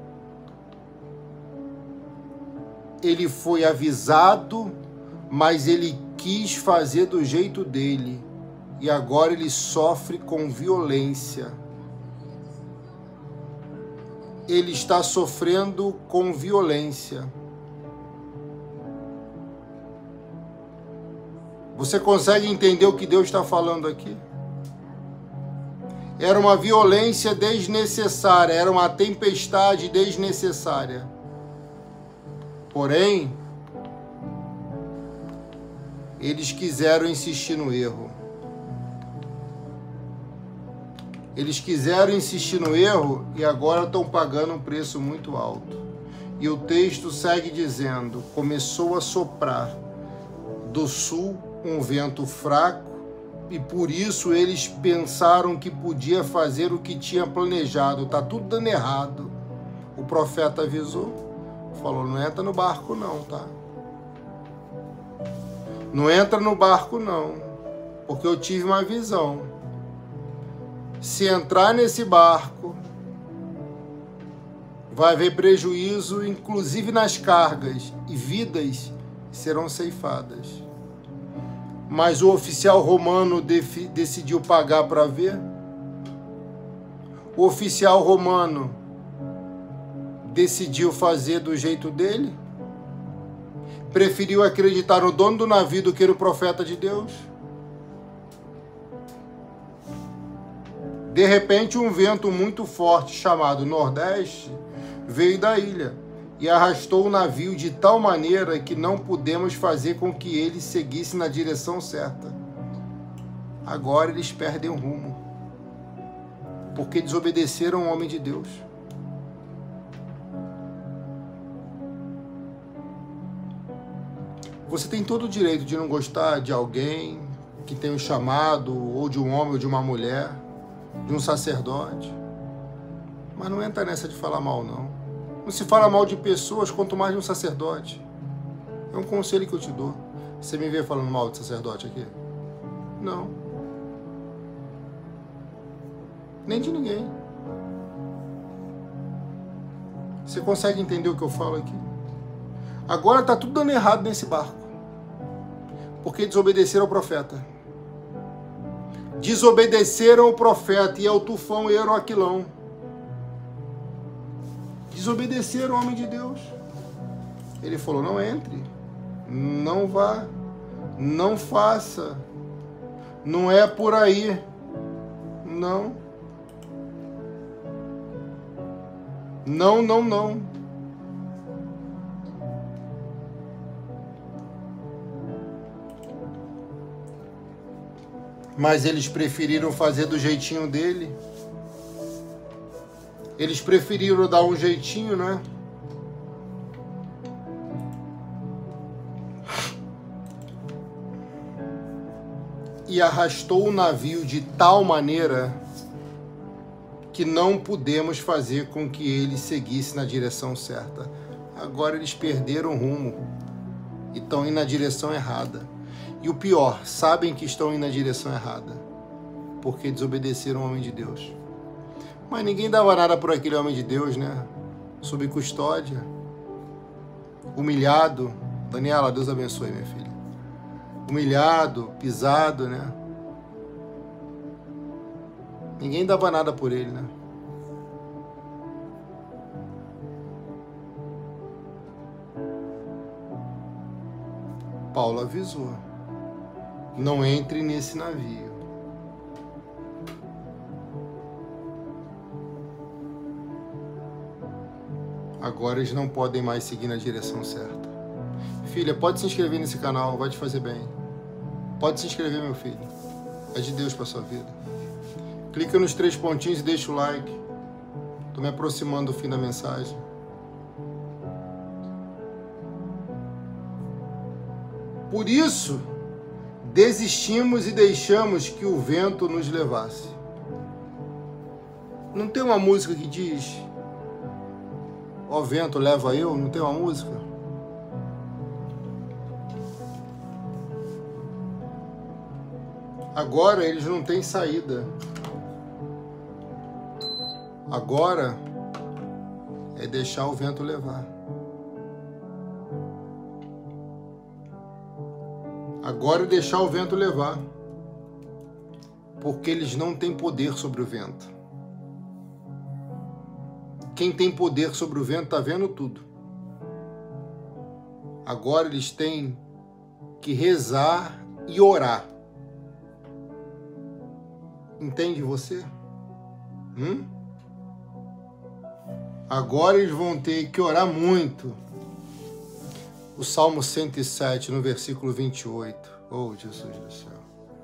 A: Ele foi avisado, mas ele quis fazer do jeito dele. E agora ele sofre com violência. Ele está sofrendo com violência. Você consegue entender o que Deus está falando aqui? Era uma violência desnecessária, era uma tempestade desnecessária. Porém, eles quiseram insistir no erro. Eles quiseram insistir no erro e agora estão pagando um preço muito alto. E o texto segue dizendo: começou a soprar do sul um vento fraco, e por isso eles pensaram que podia fazer o que tinha planejado. Tá tudo dando errado. O profeta avisou, falou: não entra no barco não, tá? Não entra no barco não, porque eu tive uma visão. Se entrar nesse barco, vai haver prejuízo, inclusive nas cargas, e vidas serão ceifadas. Mas o oficial romano decidiu pagar para ver. O oficial romano decidiu fazer do jeito dele. Preferiu acreditar no dono do navio do que no profeta de Deus. De repente, um vento muito forte chamado Nordeste veio da ilha e arrastou o navio de tal maneira que não pudemos fazer com que ele seguisse na direção certa. Agora eles perdem o rumo, porque desobedeceram ao homem de Deus. Você tem todo o direito de não gostar de alguém que tem um chamado, ou de um homem ou de uma mulher, de um sacerdote, mas não entra nessa de falar mal, não. Não se fala mal de pessoas, quanto mais de um sacerdote. É um conselho que eu te dou. Você me vê falando mal de sacerdote aqui? Não. Nem de ninguém. Você consegue entender o que eu falo aqui? Agora está tudo dando errado nesse barco, porque desobedeceram ao profeta. Desobedeceram ao profeta, e ao tufão e ao aquilão. Desobedeceram ao homem de Deus. Ele falou: não entre, não vá, não faça, não é por aí, não. Não, não, não. Mas eles preferiram fazer do jeitinho dele. Eles preferiram dar um jeitinho, né? E arrastou o navio de tal maneira que não pudemos fazer com que ele seguisse na direção certa. Agora eles perderam o rumo e estão indo na direção errada. E o pior, sabem que estão indo na direção errada, porque desobedeceram ao homem de Deus. Mas ninguém dava nada por aquele homem de Deus, né? Sob custódia, humilhado. Daniela, Deus abençoe, minha filha. Humilhado, pisado, né? Ninguém dava nada por ele, né? Paulo avisou: não entre nesse navio. Agora eles não podem mais seguir na direção certa. Filha, pode se inscrever nesse canal, vai te fazer bem. Pode se inscrever, meu filho. É de Deus para sua vida. Clica nos 3 pontinhos e deixa o like. Estou me aproximando do fim da mensagem. Por isso, desistimos e deixamos que o vento nos levasse. Não tem uma música que diz: ó vento, leva eu? Não tem uma música? Agora eles não têm saída. Agora é deixar o vento levar. Agora é deixar o vento levar. Porque eles não têm poder sobre o vento. Quem tem poder sobre o vento está vendo tudo. Agora eles têm que rezar e orar. Entende você? Agora eles vão ter que orar muito. O Salmo 107, no versículo 28. Oh, Jesus do céu.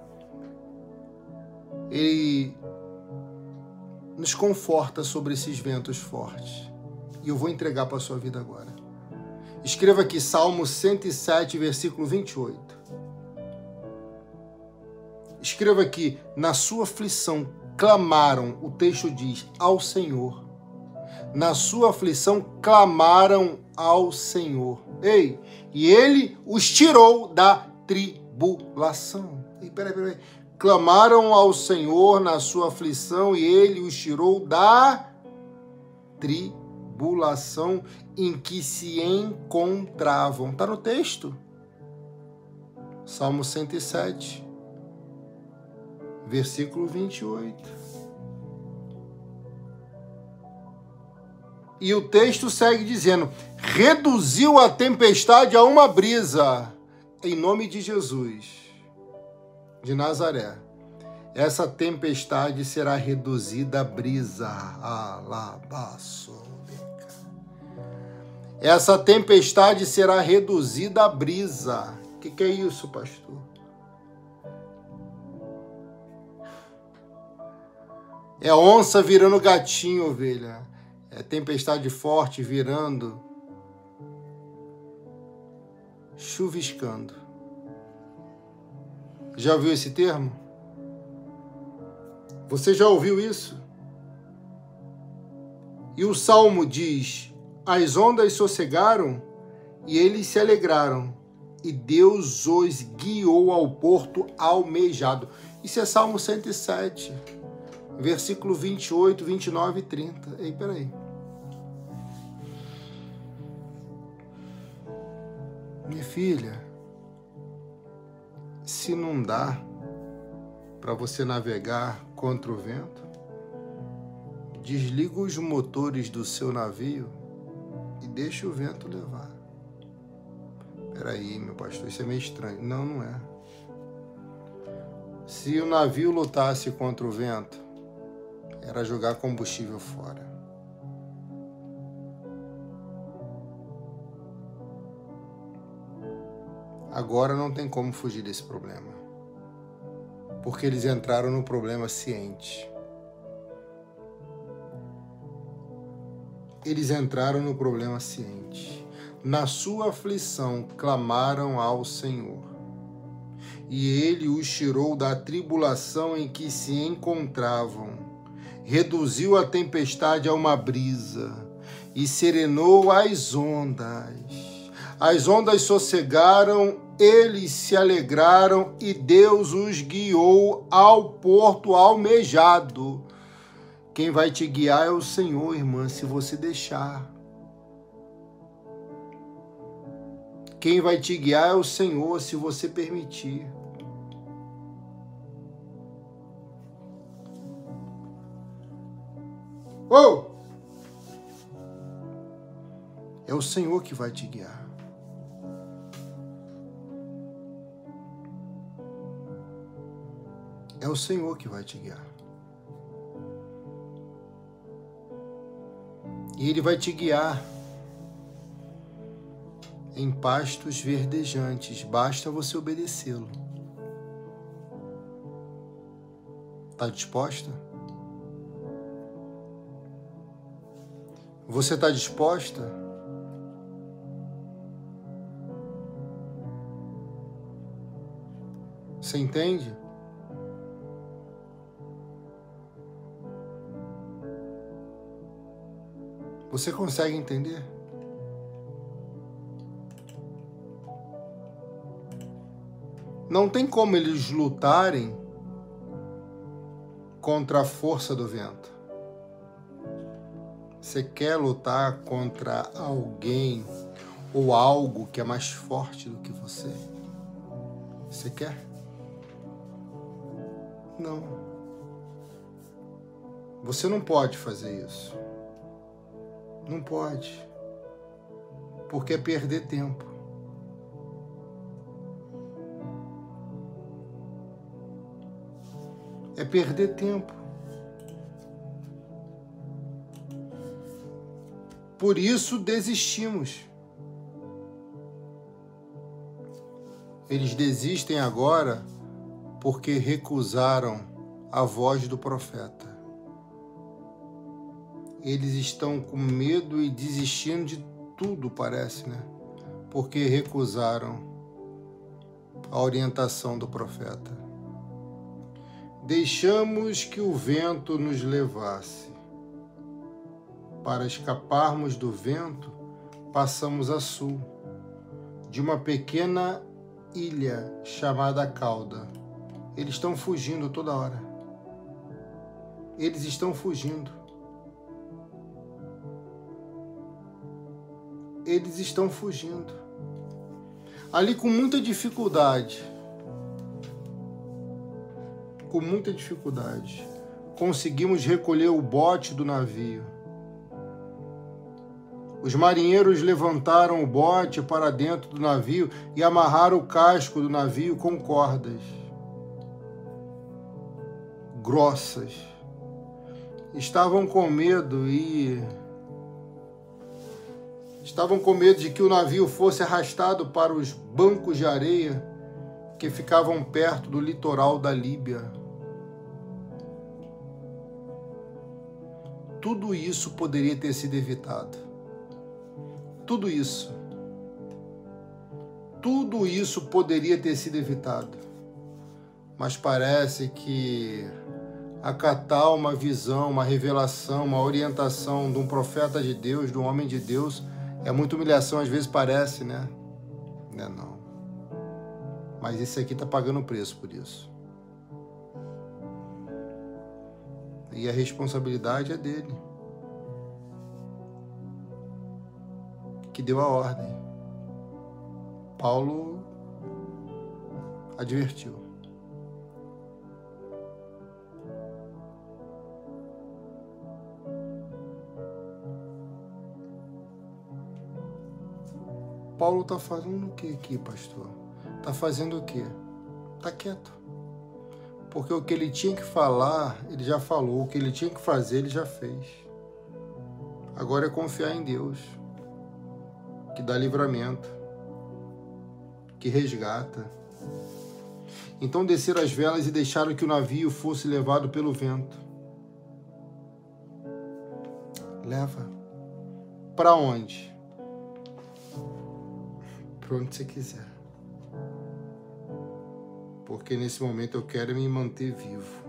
A: Ele nos conforta sobre esses ventos fortes. E eu vou entregar para a sua vida agora. Escreva aqui, Salmo 107, versículo 28. Escreva aqui, na sua aflição clamaram, o texto diz, ao Senhor. Na sua aflição clamaram ao Senhor. Ei, e Ele os tirou da tribulação. Ei, peraí. Clamaram ao Senhor na sua aflição e Ele os tirou da tribulação em que se encontravam. Está no texto. Salmo 107, versículo 28. E o texto segue dizendo, reduziu a tempestade a uma brisa, em nome de Jesus de Nazaré. Essa tempestade será reduzida a brisa. Essa tempestade será reduzida a brisa. O que é isso, pastor? É onça virando gatinho, ovelha. É tempestade forte virando, chuviscando. Já ouviu esse termo? Você já ouviu isso? E o Salmo diz, as ondas sossegaram e eles se alegraram, e Deus os guiou ao porto almejado. Isso é Salmo 107, versículo 28, 29 e 30. Ei, peraí. Minha filha, se não dá para você navegar contra o vento, desliga os motores do seu navio e deixa o vento levar. Peraí, meu pastor, isso é meio estranho. Não, não é. Se o navio lutasse contra o vento, era jogar combustível fora. Agora não tem como fugir desse problema, porque eles entraram no problema ciente. Eles entraram no problema ciente. Na sua aflição clamaram ao Senhor, e Ele os tirou da tribulação em que se encontravam. Reduziu a tempestade a uma brisa e serenou as ondas. As ondas sossegaram, eles se alegraram e Deus os guiou ao porto almejado. Quem vai te guiar é o Senhor, irmã, se você deixar. Quem vai te guiar é o Senhor, se você permitir. Oh! É o Senhor que vai te guiar. É o Senhor que vai te guiar. E Ele vai te guiar em pastos verdejantes. Basta você obedecê-lo. Está disposta? Você está disposta? Você entende? Você consegue entender? Não tem como eles lutarem contra a força do vento? Você quer lutar contra alguém ou algo que é mais forte do que você? Você quer? Não. Você não pode fazer isso. Não pode. Porque é perder tempo. É perder tempo. Por isso desistimos. Eles desistem agora porque recusaram a voz do profeta. Eles estão com medo e desistindo de tudo, parece, né? Porque recusaram a orientação do profeta. Deixamos que o vento nos levasse. Para escaparmos do vento, passamos a sul, de uma pequena ilha chamada Cauda. Eles estão fugindo toda hora. Eles estão fugindo. Eles estão fugindo. Ali com muita dificuldade. Com muita dificuldade. Conseguimos recolher o bote do navio. Os marinheiros levantaram o bote para dentro do navio e amarraram o casco do navio com cordas grossas. Estavam com medo de que o navio fosse arrastado para os bancos de areia que ficavam perto do litoral da Líbia. Tudo isso poderia ter sido evitado. Tudo isso poderia ter sido evitado. Mas parece que acatar uma visão, uma revelação, uma orientação de um profeta de Deus, de um homem de Deus, é muita humilhação, às vezes parece, né? Não é não. Mas esse aqui está pagando o preço por isso. E a responsabilidade é dele. Que deu a ordem. Paulo advertiu. Paulo está fazendo o que aqui, pastor? Está fazendo o quê? Está quieto. Porque o que ele tinha que falar, ele já falou. O que ele tinha que fazer, ele já fez. Agora é confiar em Deus, que dá livramento, que resgata. Então desceram as velas e deixaram que o navio fosse levado pelo vento. Leva. Para onde? Para onde você quiser. Porque nesse momento eu quero me manter vivo.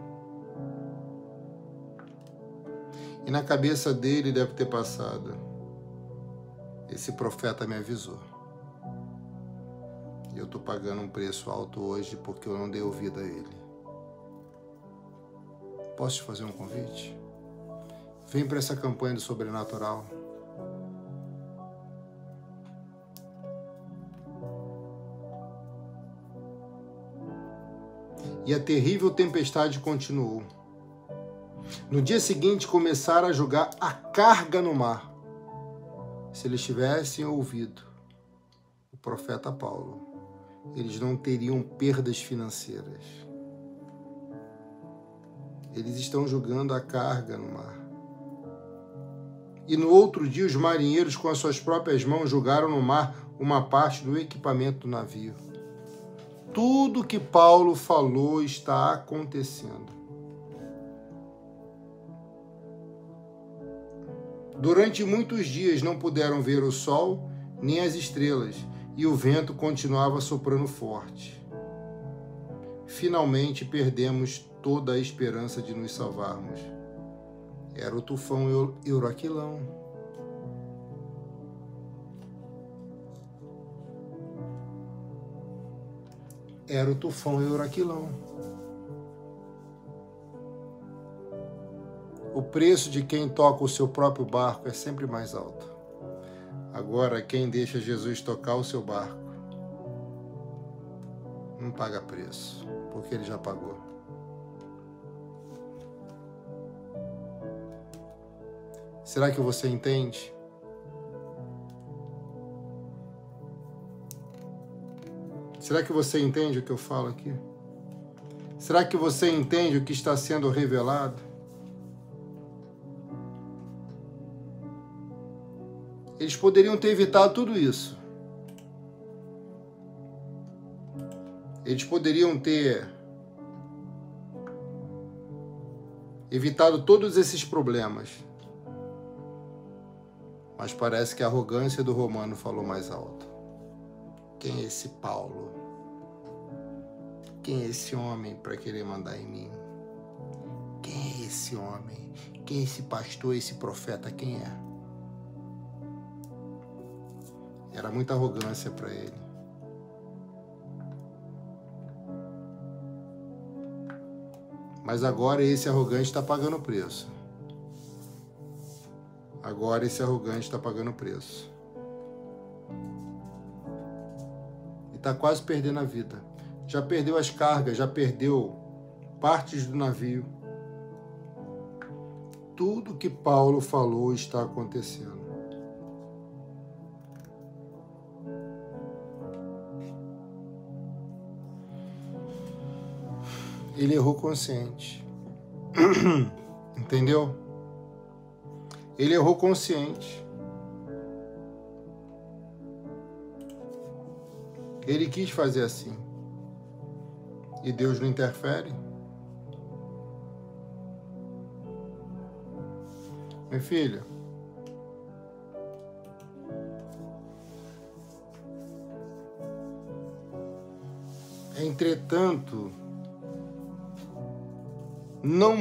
A: E na cabeça dele deve ter passado: esse profeta me avisou. E eu estou pagando um preço alto hoje porque eu não dei ouvido a ele. Posso te fazer um convite? Vem para essa campanha do sobrenatural. E a terrível tempestade continuou. No dia seguinte começaram a jogar a carga no mar. Se eles tivessem ouvido o profeta Paulo, eles não teriam perdas financeiras. Eles estão jogando a carga no mar. E no outro dia os marinheiros com as suas próprias mãos jogaram no mar uma parte do equipamento do navio. Tudo que Paulo falou está acontecendo. Durante muitos dias não puderam ver o sol nem as estrelas, e o vento continuava soprando forte. Finalmente perdemos toda a esperança de nos salvarmos. Era o tufão Euraquilão. Era o tufão Euraquilão. preço de quem toca o seu próprio barco é sempre mais alto. Agora, quem deixa Jesus tocar o seu barco não paga preço, porque ele já pagou. Será que você entende? Será que você entende o que eu falo aqui? Será que você entende o que está sendo revelado? Eles poderiam ter evitado tudo isso. Eles poderiam ter evitado todos esses problemas. Mas parece que a arrogância do romano falou mais alto. Quem é esse Paulo? Quem é esse homem para querer mandar em mim? Quem é esse homem? Quem é esse pastor, esse profeta? Quem é? Era muita arrogância para ele. Mas agora esse arrogante está pagando o preço. Agora esse arrogante está pagando o preço. E está quase perdendo a vida. Já perdeu as cargas, já perdeu partes do navio. Tudo que Paulo falou está acontecendo. Ele errou consciente. Entendeu? Ele errou consciente. Ele quis fazer assim. E Deus não interfere? Minha filha, entretanto, não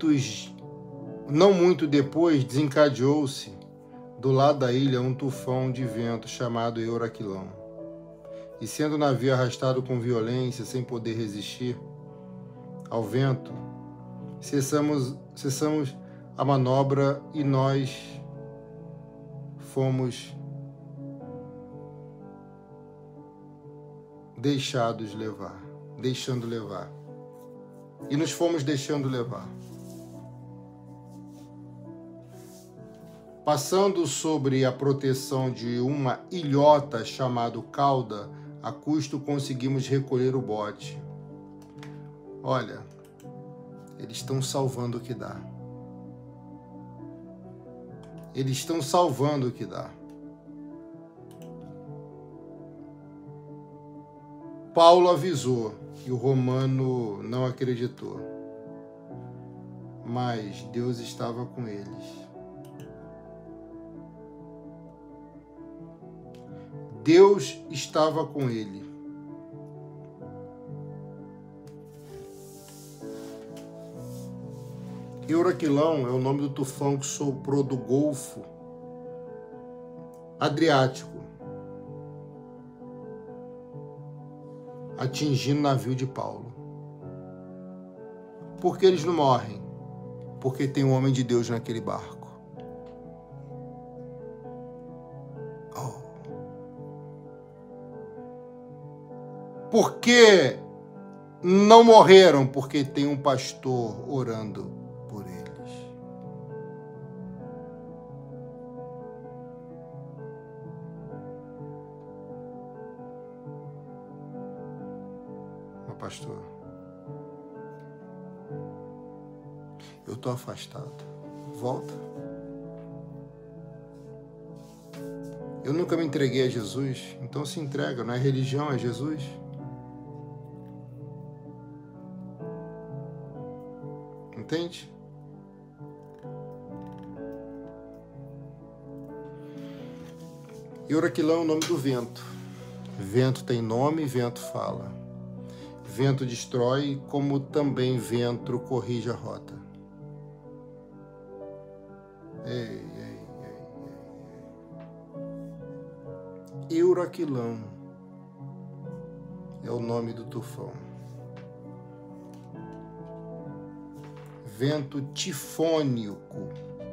A: muito depois desencadeou-se do lado da ilha um tufão de vento chamado Euraquilão. E sendo o navio arrastado com violência, sem poder resistir ao vento, cessamos a manobra e nós fomos deixando levar. E nos fomos deixando levar. Passando sobre a proteção de uma ilhota chamada Cauda, a custo conseguimos recolher o bote. Olha, eles estão salvando o que dá. Eles estão salvando o que dá. Paulo avisou e o romano não acreditou. Mas Deus estava com eles. Deus estava com ele. Euraquilão é o nome do tufão que soprou do Golfo Adriático, atingindo o navio de Paulo. Por que eles não morrem? Porque tem um homem de Deus naquele barco. Por que não morreram? Porque tem um pastor orando por eles. Meu pastor, eu estou afastado. Volta. Eu nunca me entreguei a Jesus, então se entrega, não é religião, é Jesus. Entende? Euraquilão é o nome do vento. Vento tem nome, vento fala. Vento destrói, como também vento corrige a rota. Ei. Euraquilão é o nome do tufão. vento tifônico.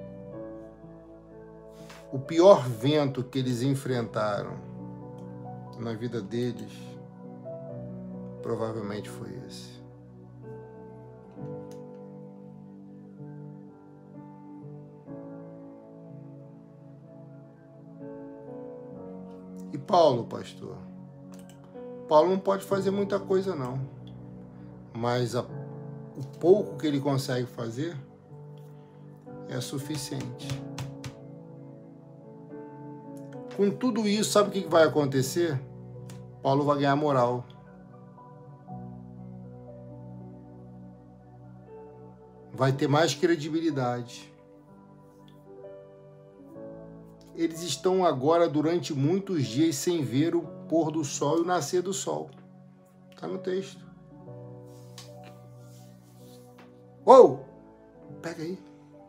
A: O pior vento que eles enfrentaram na vida deles provavelmente foi esse. E Paulo, pastor? Paulo não pode fazer muita coisa não, mas o pouco que ele consegue fazer é suficiente. Com tudo isso, sabe o que vai acontecer? Paulo vai ganhar moral. Vai ter mais credibilidade. Eles estão agora durante muitos dias sem ver o pôr do sol e o nascer do sol. Está no texto. Uou! Pega aí.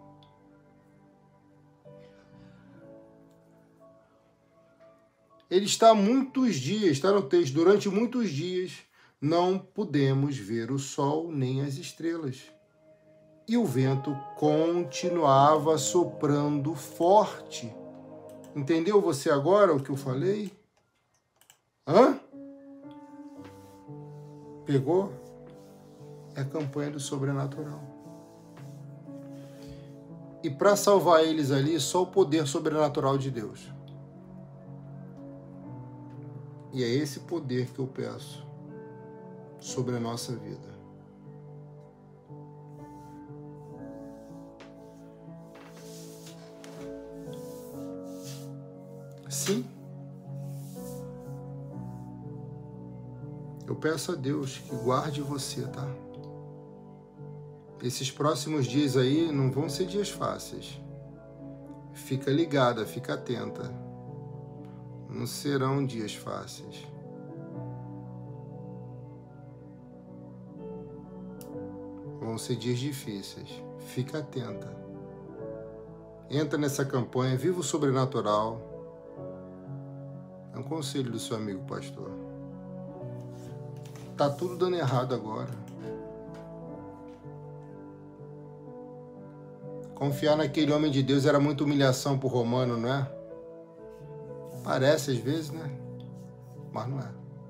A: Ele está muitos dias, está no texto, durante muitos dias não pudemos ver o sol nem as estrelas. E o vento continuava soprando forte. Entendeu você agora o que eu falei? Hã? Pegou? É a campanha do sobrenatural. E para salvar eles ali, só o poder sobrenatural de Deus. E é esse poder que eu peço sobre a nossa vida. Sim. Eu peço a Deus que guarde você, tá? Esses próximos dias aí não vão ser dias fáceis. Fica ligada, fica atenta. Não serão dias fáceis. Vão ser dias difíceis. Fica atenta. Entra nessa campanha, viva o sobrenatural. É um conselho do seu amigo pastor. Tá tudo dando errado agora. Confiar naquele homem de Deus era muita humilhação pro romano, não é? Parece às vezes, né? Mas não é.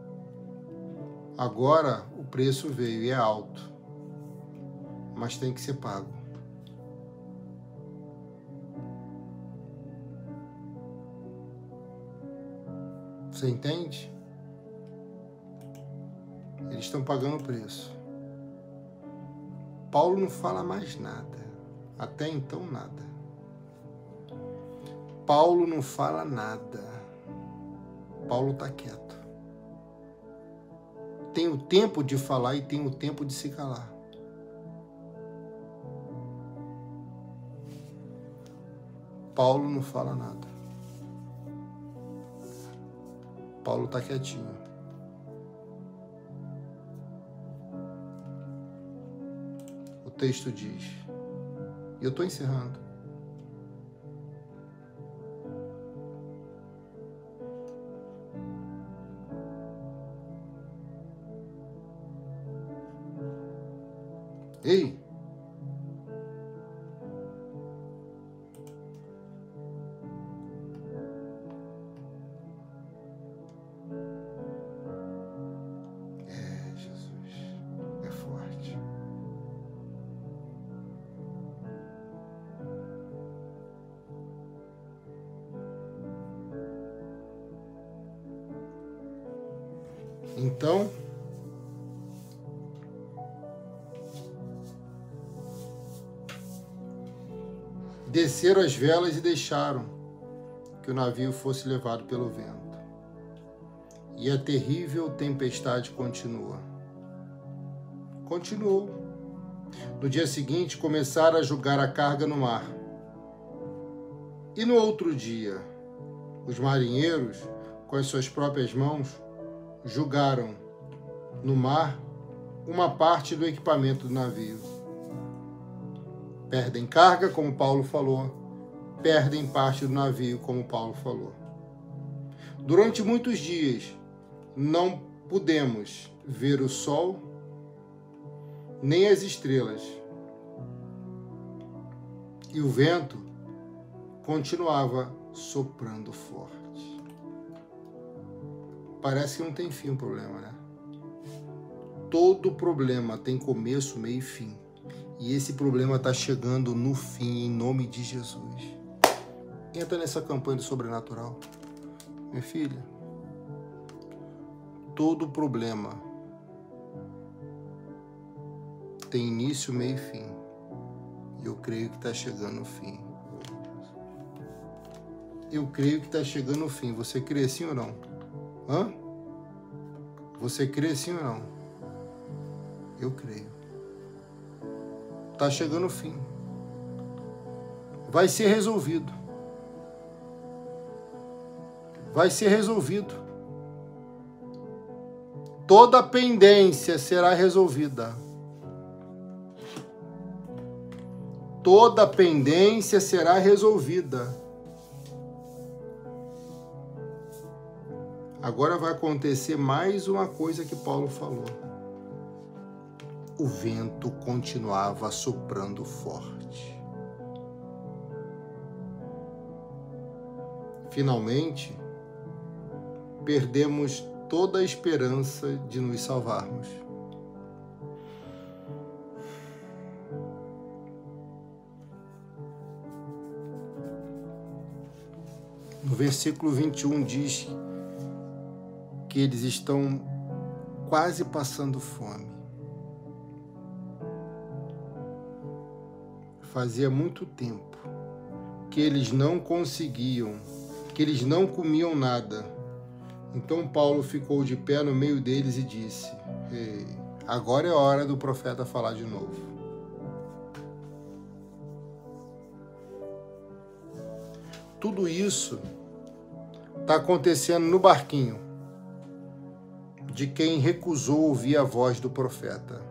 A: Agora o preço veio e é alto. Mas tem que ser pago. Você entende? Eles estão pagando o preço. Paulo não fala mais nada. Até então, nada. Paulo não fala nada. Paulo está quieto. Tem o tempo de falar e tem o tempo de se calar. Paulo não fala nada. Paulo está quietinho. O texto diz, e eu estou encerrando. Ei! É, Jesus, é forte. Então, desceram as velas e deixaram que o navio fosse levado pelo vento. E a terrível tempestade continua. Continuou. No dia seguinte, começaram a julgar a carga no mar. E no outro dia, os marinheiros, com as suas próprias mãos, julgaram no mar uma parte do equipamento do navio. Perdem carga, como Paulo falou, perdem parte do navio, como Paulo falou. Durante muitos dias, não pudemos ver o sol, nem as estrelas. E o vento continuava soprando forte. Parece que não tem fim o problema, né? Todo problema tem começo, meio e fim. E esse problema está chegando no fim, em nome de Jesus. Entra nessa campanha do sobrenatural. Minha filha, todo problema tem início, meio e fim. E eu creio que está chegando o fim. Eu creio que está chegando o fim. Você crê sim ou não? Hã? Você crê sim ou não? Eu creio. Está chegando o fim. Vai ser resolvido. Vai ser resolvido. Toda pendência será resolvida. Toda pendência será resolvida. Agora vai acontecer mais uma coisa que Paulo falou. O vento continuava soprando forte. Finalmente, perdemos toda a esperança de nos salvarmos. No versículo 21 diz que eles estão quase passando fome. Fazia muito tempo que eles não conseguiam, que eles não comiam nada. Então Paulo ficou de pé no meio deles e disse: Ei, agora é a hora do profeta falar de novo. Tudo isso está acontecendo no barquinho de quem recusou ouvir a voz do profeta.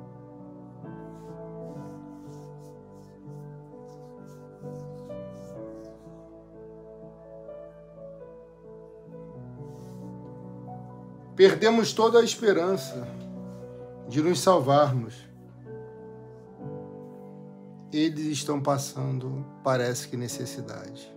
A: Perdemos toda a esperança de nos salvarmos. Eles estão passando, parece que necessidade.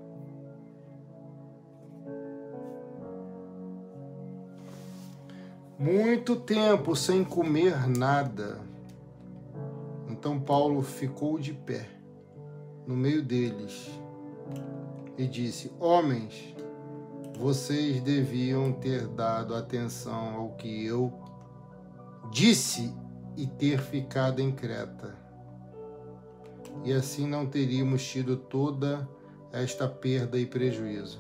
A: Muito tempo sem comer nada. Então Paulo ficou de pé no meio deles e disse: Homens, vocês deviam ter dado atenção ao que eu disse e ter ficado em Creta. E assim não teríamos tido toda esta perda e prejuízo.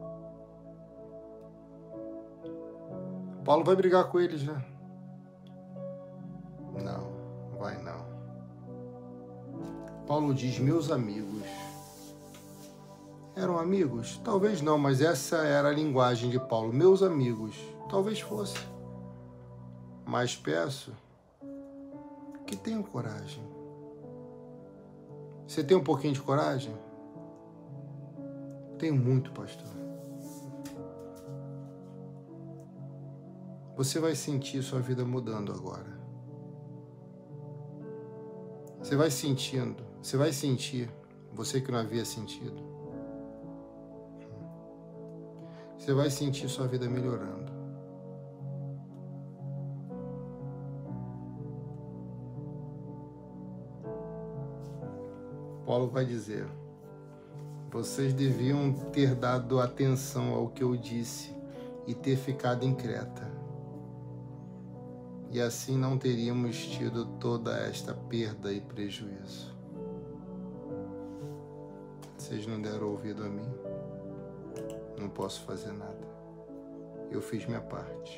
A: Paulo vai brigar com eles, né? Não, vai não. Paulo diz: meus amigos. Eram amigos? Talvez não, mas essa era a linguagem de Paulo. Meus amigos, talvez fosse. Mas peço que tenham coragem. Você tem um pouquinho de coragem? Tenho muito, pastor. Você vai sentir sua vida mudando agora. Você vai sentir, você que não havia sentido. Você vai sentir sua vida melhorando. Paulo vai dizer: vocês deviam ter dado atenção ao que eu disse e ter ficado em Creta. E assim não teríamos tido toda esta perda e prejuízo. Vocês não deram ouvido a mim? Não posso fazer nada. Eu fiz minha parte.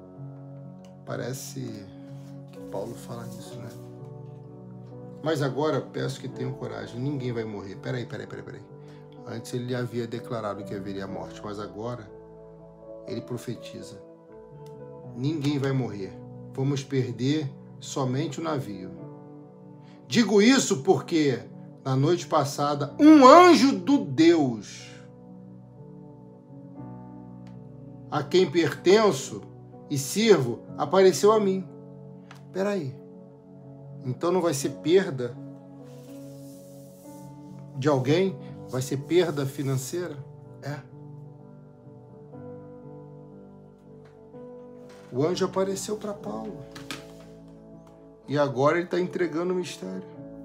A: Parece que Paulo fala isso, né? Mas agora peço que tenham coragem. Ninguém vai morrer. Peraí. Antes ele havia declarado que haveria morte, mas agora ele profetiza. Ninguém vai morrer. Vamos perder somente o navio. Digo isso porque na noite passada um anjo do Deus a quem pertenço e sirvo apareceu a mim. Peraí. Então não vai ser perda de alguém vai ser perda financeira? O anjo apareceu para Paulo. E agora ele está entregando o mistério.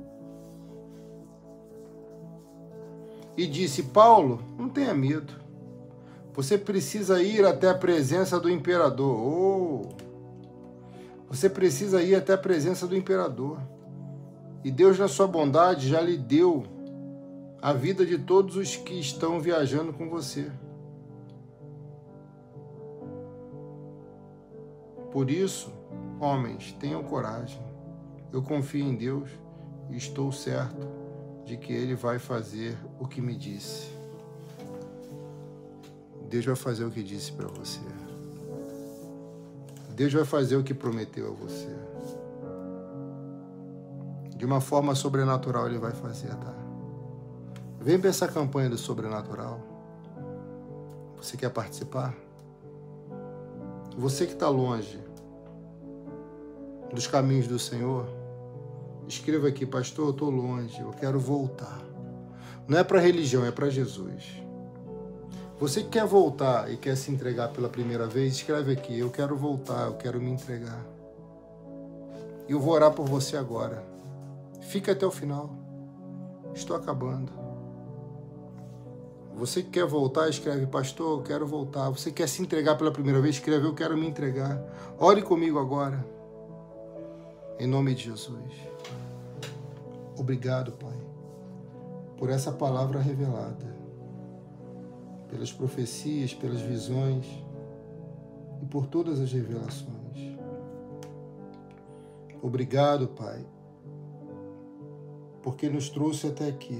A: E disse: Paulo, não tenha medo. Você precisa ir até a presença do imperador. Você precisa ir até a presença do imperador. E Deus, na sua bondade, já lhe deu a vida de todos os que estão viajando com você. Por isso, homens, tenham coragem. Eu confio em Deus e estou certo de que Ele vai fazer o que me disse. Deus vai fazer o que disse para você. Deus vai fazer o que prometeu a você. De uma forma sobrenatural Ele vai fazer, tá? Vem para essa campanha do sobrenatural. Você quer participar? Você que está longe dos caminhos do Senhor, escreva aqui: pastor, eu estou longe, eu quero voltar. Não é para religião, é para Jesus. Você que quer voltar e quer se entregar pela primeira vez, escreve aqui: eu quero voltar, eu quero me entregar. E eu vou orar por você agora. Fica até o final. Estou acabando. Você que quer voltar, escreve: pastor, eu quero voltar. Você quer se entregar pela primeira vez, escreve: eu quero me entregar. Ore comigo agora. Em nome de Jesus. Obrigado, Pai, por essa palavra revelada, pelas profecias, pelas visões e por todas as revelações. Obrigado, Pai, porque nos trouxe até aqui.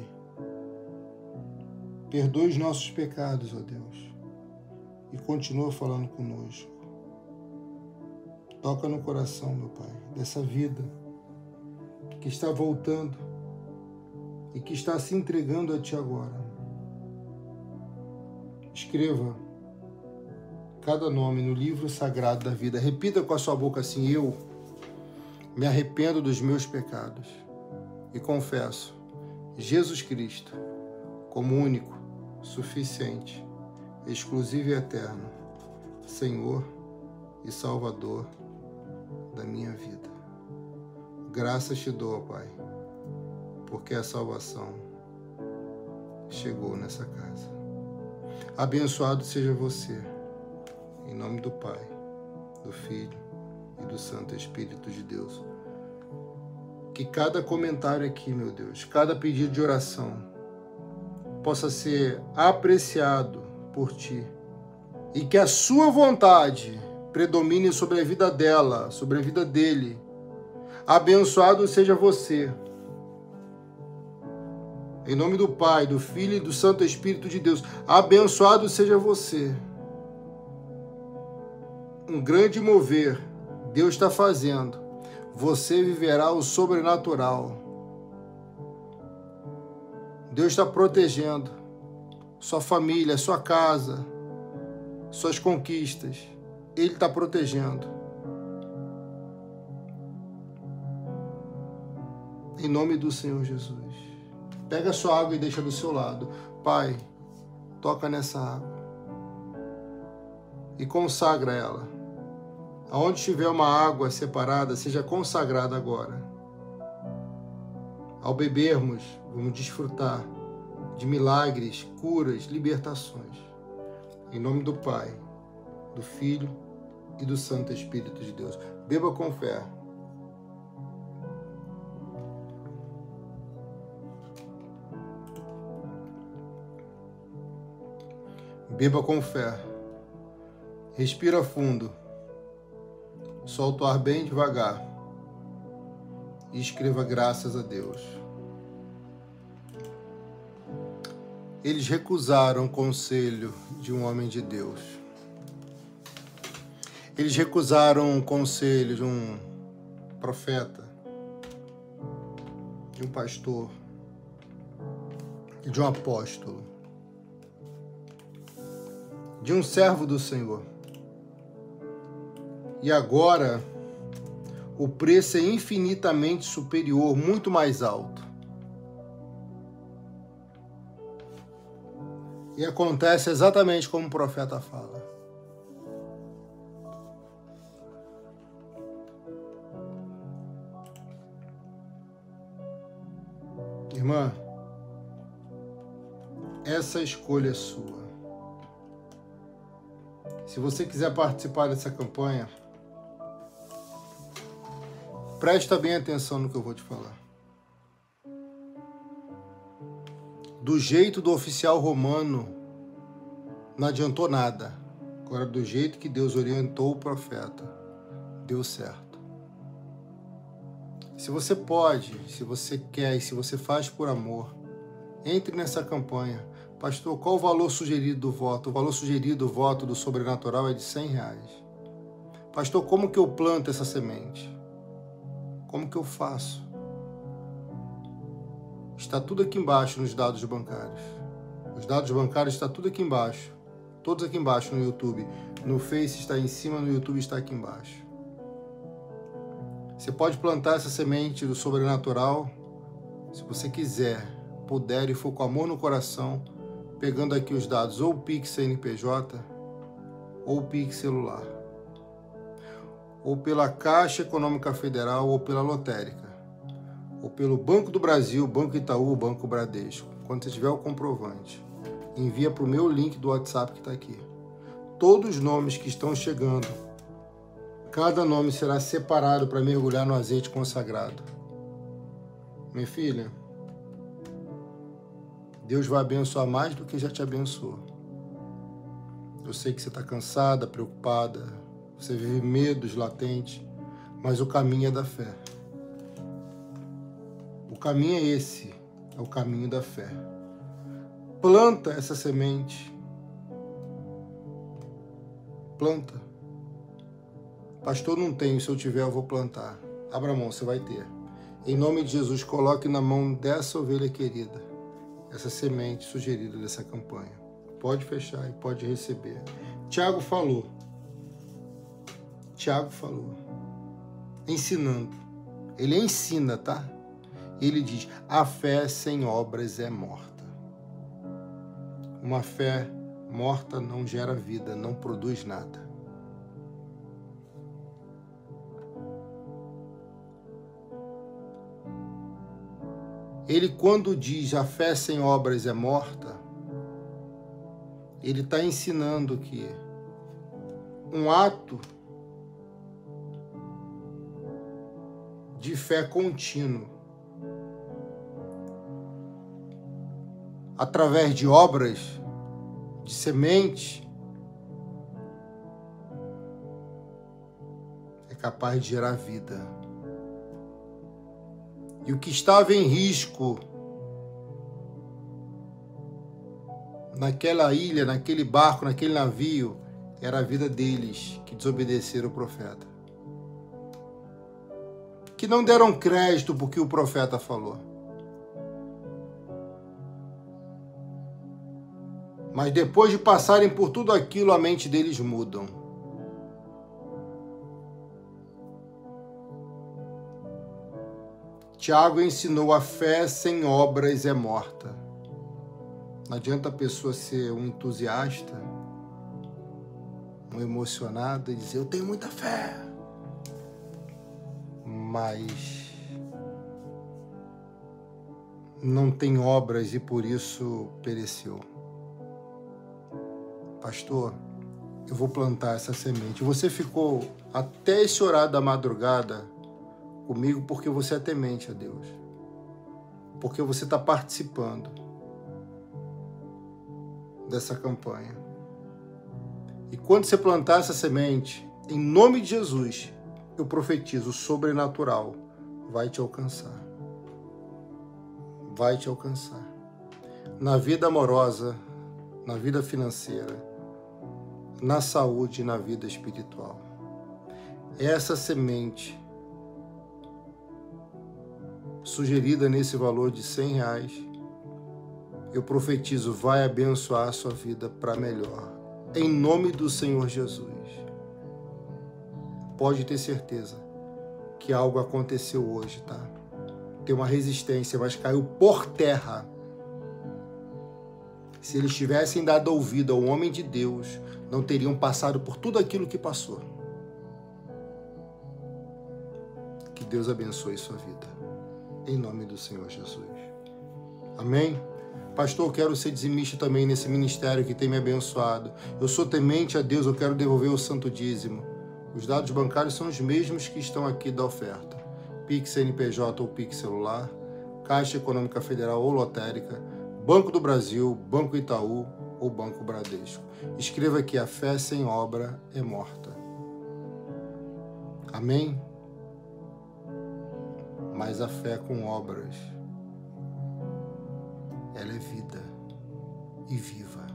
A: Perdoe os nossos pecados, ó Deus, e continua falando conosco. Toca no coração, meu Pai, dessa vida que está voltando e que está se entregando a Ti agora. Escreva cada nome no livro sagrado da vida. Repita com a sua boca assim: eu me arrependo dos meus pecados e confesso Jesus Cristo como único, suficiente, exclusivo e eterno, Senhor e Salvador da minha vida. Graças te dou, Pai, porque a salvação chegou nessa casa. Abençoado seja você, em nome do Pai, do Filho e do Santo Espírito de Deus. Que cada comentário aqui, meu Deus, cada pedido de oração possa ser apreciado por Ti e que a Sua vontade predomine sobre a vida dela, sobre a vida dele. Abençoado seja você. Em nome do Pai, do Filho e do Santo Espírito de Deus. Abençoado seja você. Um grande mover Deus está fazendo. Você viverá o sobrenatural. Deus está protegendo sua família, sua casa, suas conquistas. Ele está protegendo. Em nome do Senhor Jesus. Pega a sua água e deixa do seu lado. Pai, toca nessa água e consagra ela. Aonde tiver uma água separada, seja consagrada agora. Ao bebermos, vamos desfrutar de milagres, curas, libertações. Em nome do Pai, do Filho e do Santo Espírito de Deus. Beba com fé. Beba com fé. Respira fundo. Solta o ar bem devagar. E escreva graças a Deus. Eles recusaram o conselho de um homem de Deus. Eles recusaram o conselho de um profeta, de um pastor, de um apóstolo, de um servo do Senhor. E agora, o preço é infinitamente superior, muito mais alto. E acontece exatamente como o profeta fala. Irmã, essa escolha é sua. Se você quiser participar dessa campanha, presta bem atenção no que eu vou te falar. Do jeito do oficial romano, não adiantou nada. Agora, do jeito que Deus orientou o profeta, deu certo. Se você pode, se você quer e se você faz por amor, entre nessa campanha. Pastor, qual o valor sugerido do voto? O valor sugerido do voto do sobrenatural é de R$100. Pastor, como que eu planto essa semente? Como que eu faço? Está tudo aqui embaixo nos dados bancários. Os dados bancários estão tudo aqui embaixo. Todos aqui embaixo no YouTube. No Face está em cima, no YouTube está aqui embaixo. Você pode plantar essa semente do sobrenatural, se você quiser, puder e for com amor no coração, pegando aqui os dados, ou o Pix CNPJ, ou o Pix celular, ou pela Caixa Econômica Federal, ou pela lotérica, ou pelo Banco do Brasil, Banco Itaú, Banco Bradesco. Quando você tiver o comprovante, envia para o meu link do WhatsApp que está aqui. Todos os nomes que estão chegando, cada nome será separado para mergulhar no azeite consagrado. Minha filha, Deus vai abençoar mais do que já te abençoou. Eu sei que você está cansada, preocupada, você vive medos latentes, mas o caminho é da fé. O caminho é esse, é o caminho da fé. Planta essa semente. Planta. Pastor, não tenho, se eu tiver eu vou plantar. Abra a mão, você vai ter. Em nome de Jesus, coloque na mão dessa ovelha querida essa semente sugerida dessa campanha. Pode fechar e pode receber. Tiago falou. Ensinando. Ele ensina, tá? Ele diz, a fé sem obras é morta. Uma fé morta não gera vida, não produz nada. Ele, quando diz a fé sem obras é morta, ele está ensinando que um ato de fé contínuo, através de obras, de semente, é capaz de gerar vida. E o que estava em risco naquela ilha, naquele barco, naquele navio, era a vida deles que desobedeceram o profeta. Que não deram crédito porque o profeta falou. Mas depois de passarem por tudo aquilo, a mente deles mudam. Tiago ensinou a fé sem obras é morta. Não adianta a pessoa ser um entusiasta, um emocionado e dizer, eu tenho muita fé. Mas não tem obras e por isso pereceu. Pastor, eu vou plantar essa semente. Você ficou até esse horário da madrugada comigo porque você é temente a Deus. Porque você está participando dessa campanha. E quando você plantar essa semente, em nome de Jesus, eu profetizo, o sobrenatural vai te alcançar. Vai te alcançar. Na vida amorosa, na vida financeira, na saúde e na vida espiritual. Essa semente sugerida nesse valor de R$100, eu profetizo, vai abençoar a sua vida para melhor. Em nome do Senhor Jesus. Pode ter certeza que algo aconteceu hoje, tá? Tem uma resistência, mas caiu por terra. Se eles tivessem dado ouvido ao homem de Deus, não teriam passado por tudo aquilo que passou. Que Deus abençoe sua vida. Em nome do Senhor Jesus. Amém? Pastor, eu quero ser dizimista também nesse ministério que tem me abençoado. Eu sou temente a Deus, eu quero devolver o santo dízimo. Os dados bancários são os mesmos que estão aqui da oferta. Pix CNPJ ou Pix celular, Caixa Econômica Federal ou Lotérica, Banco do Brasil, Banco Itaú ou Banco Bradesco. Escreva aqui: a fé sem obra é morta. Amém? Mas a fé com obras, ela é vida e viva.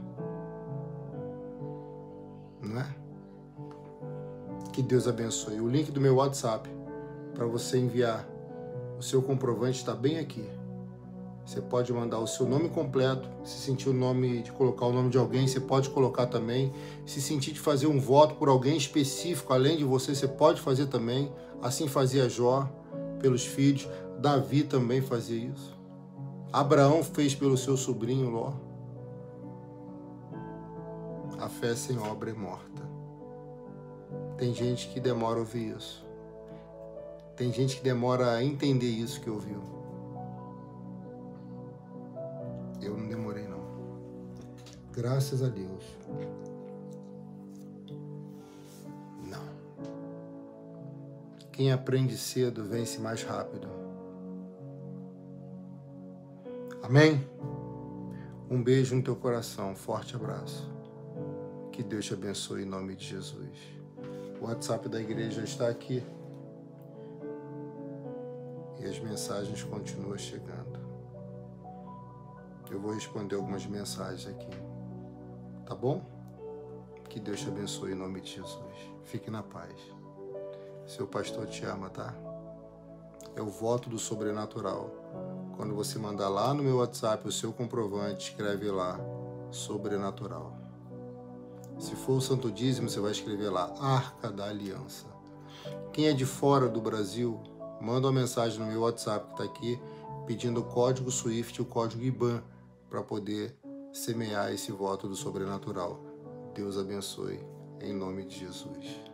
A: Não é? Que Deus abençoe. O link do meu WhatsApp para você enviar o seu comprovante está bem aqui. Você pode mandar o seu nome completo. Se sentir o nome de colocar o nome de alguém, você pode colocar também. Se sentir de fazer um voto por alguém específico, além de você, você pode fazer também. Assim fazia Jó pelos filhos. Davi também fazia isso. Abraão fez pelo seu sobrinho Ló. A fé sem obra é morta. Tem gente que demora a ouvir isso. Tem gente que demora a entender isso que ouviu. Eu não demorei, não. Graças a Deus. Não. Quem aprende cedo vence mais rápido. Amém? Um beijo no teu coração. Um forte abraço. Que Deus te abençoe em nome de Jesus. O WhatsApp da igreja está aqui. E as mensagens continuam chegando. Eu vou responder algumas mensagens aqui. Tá bom? Que Deus te abençoe em nome de Jesus. Fique na paz. Seu pastor te ama, tá? É o voto do sobrenatural. Quando você mandar lá no meu WhatsApp o seu comprovante, escreve lá, sobrenatural. Se for o Santo Dízimo, você vai escrever lá, Arca da Aliança. Quem é de fora do Brasil, manda uma mensagem no meu WhatsApp que está aqui, pedindo o código SWIFT e o código IBAN para poder semear esse voto do sobrenatural. Deus abençoe, em nome de Jesus.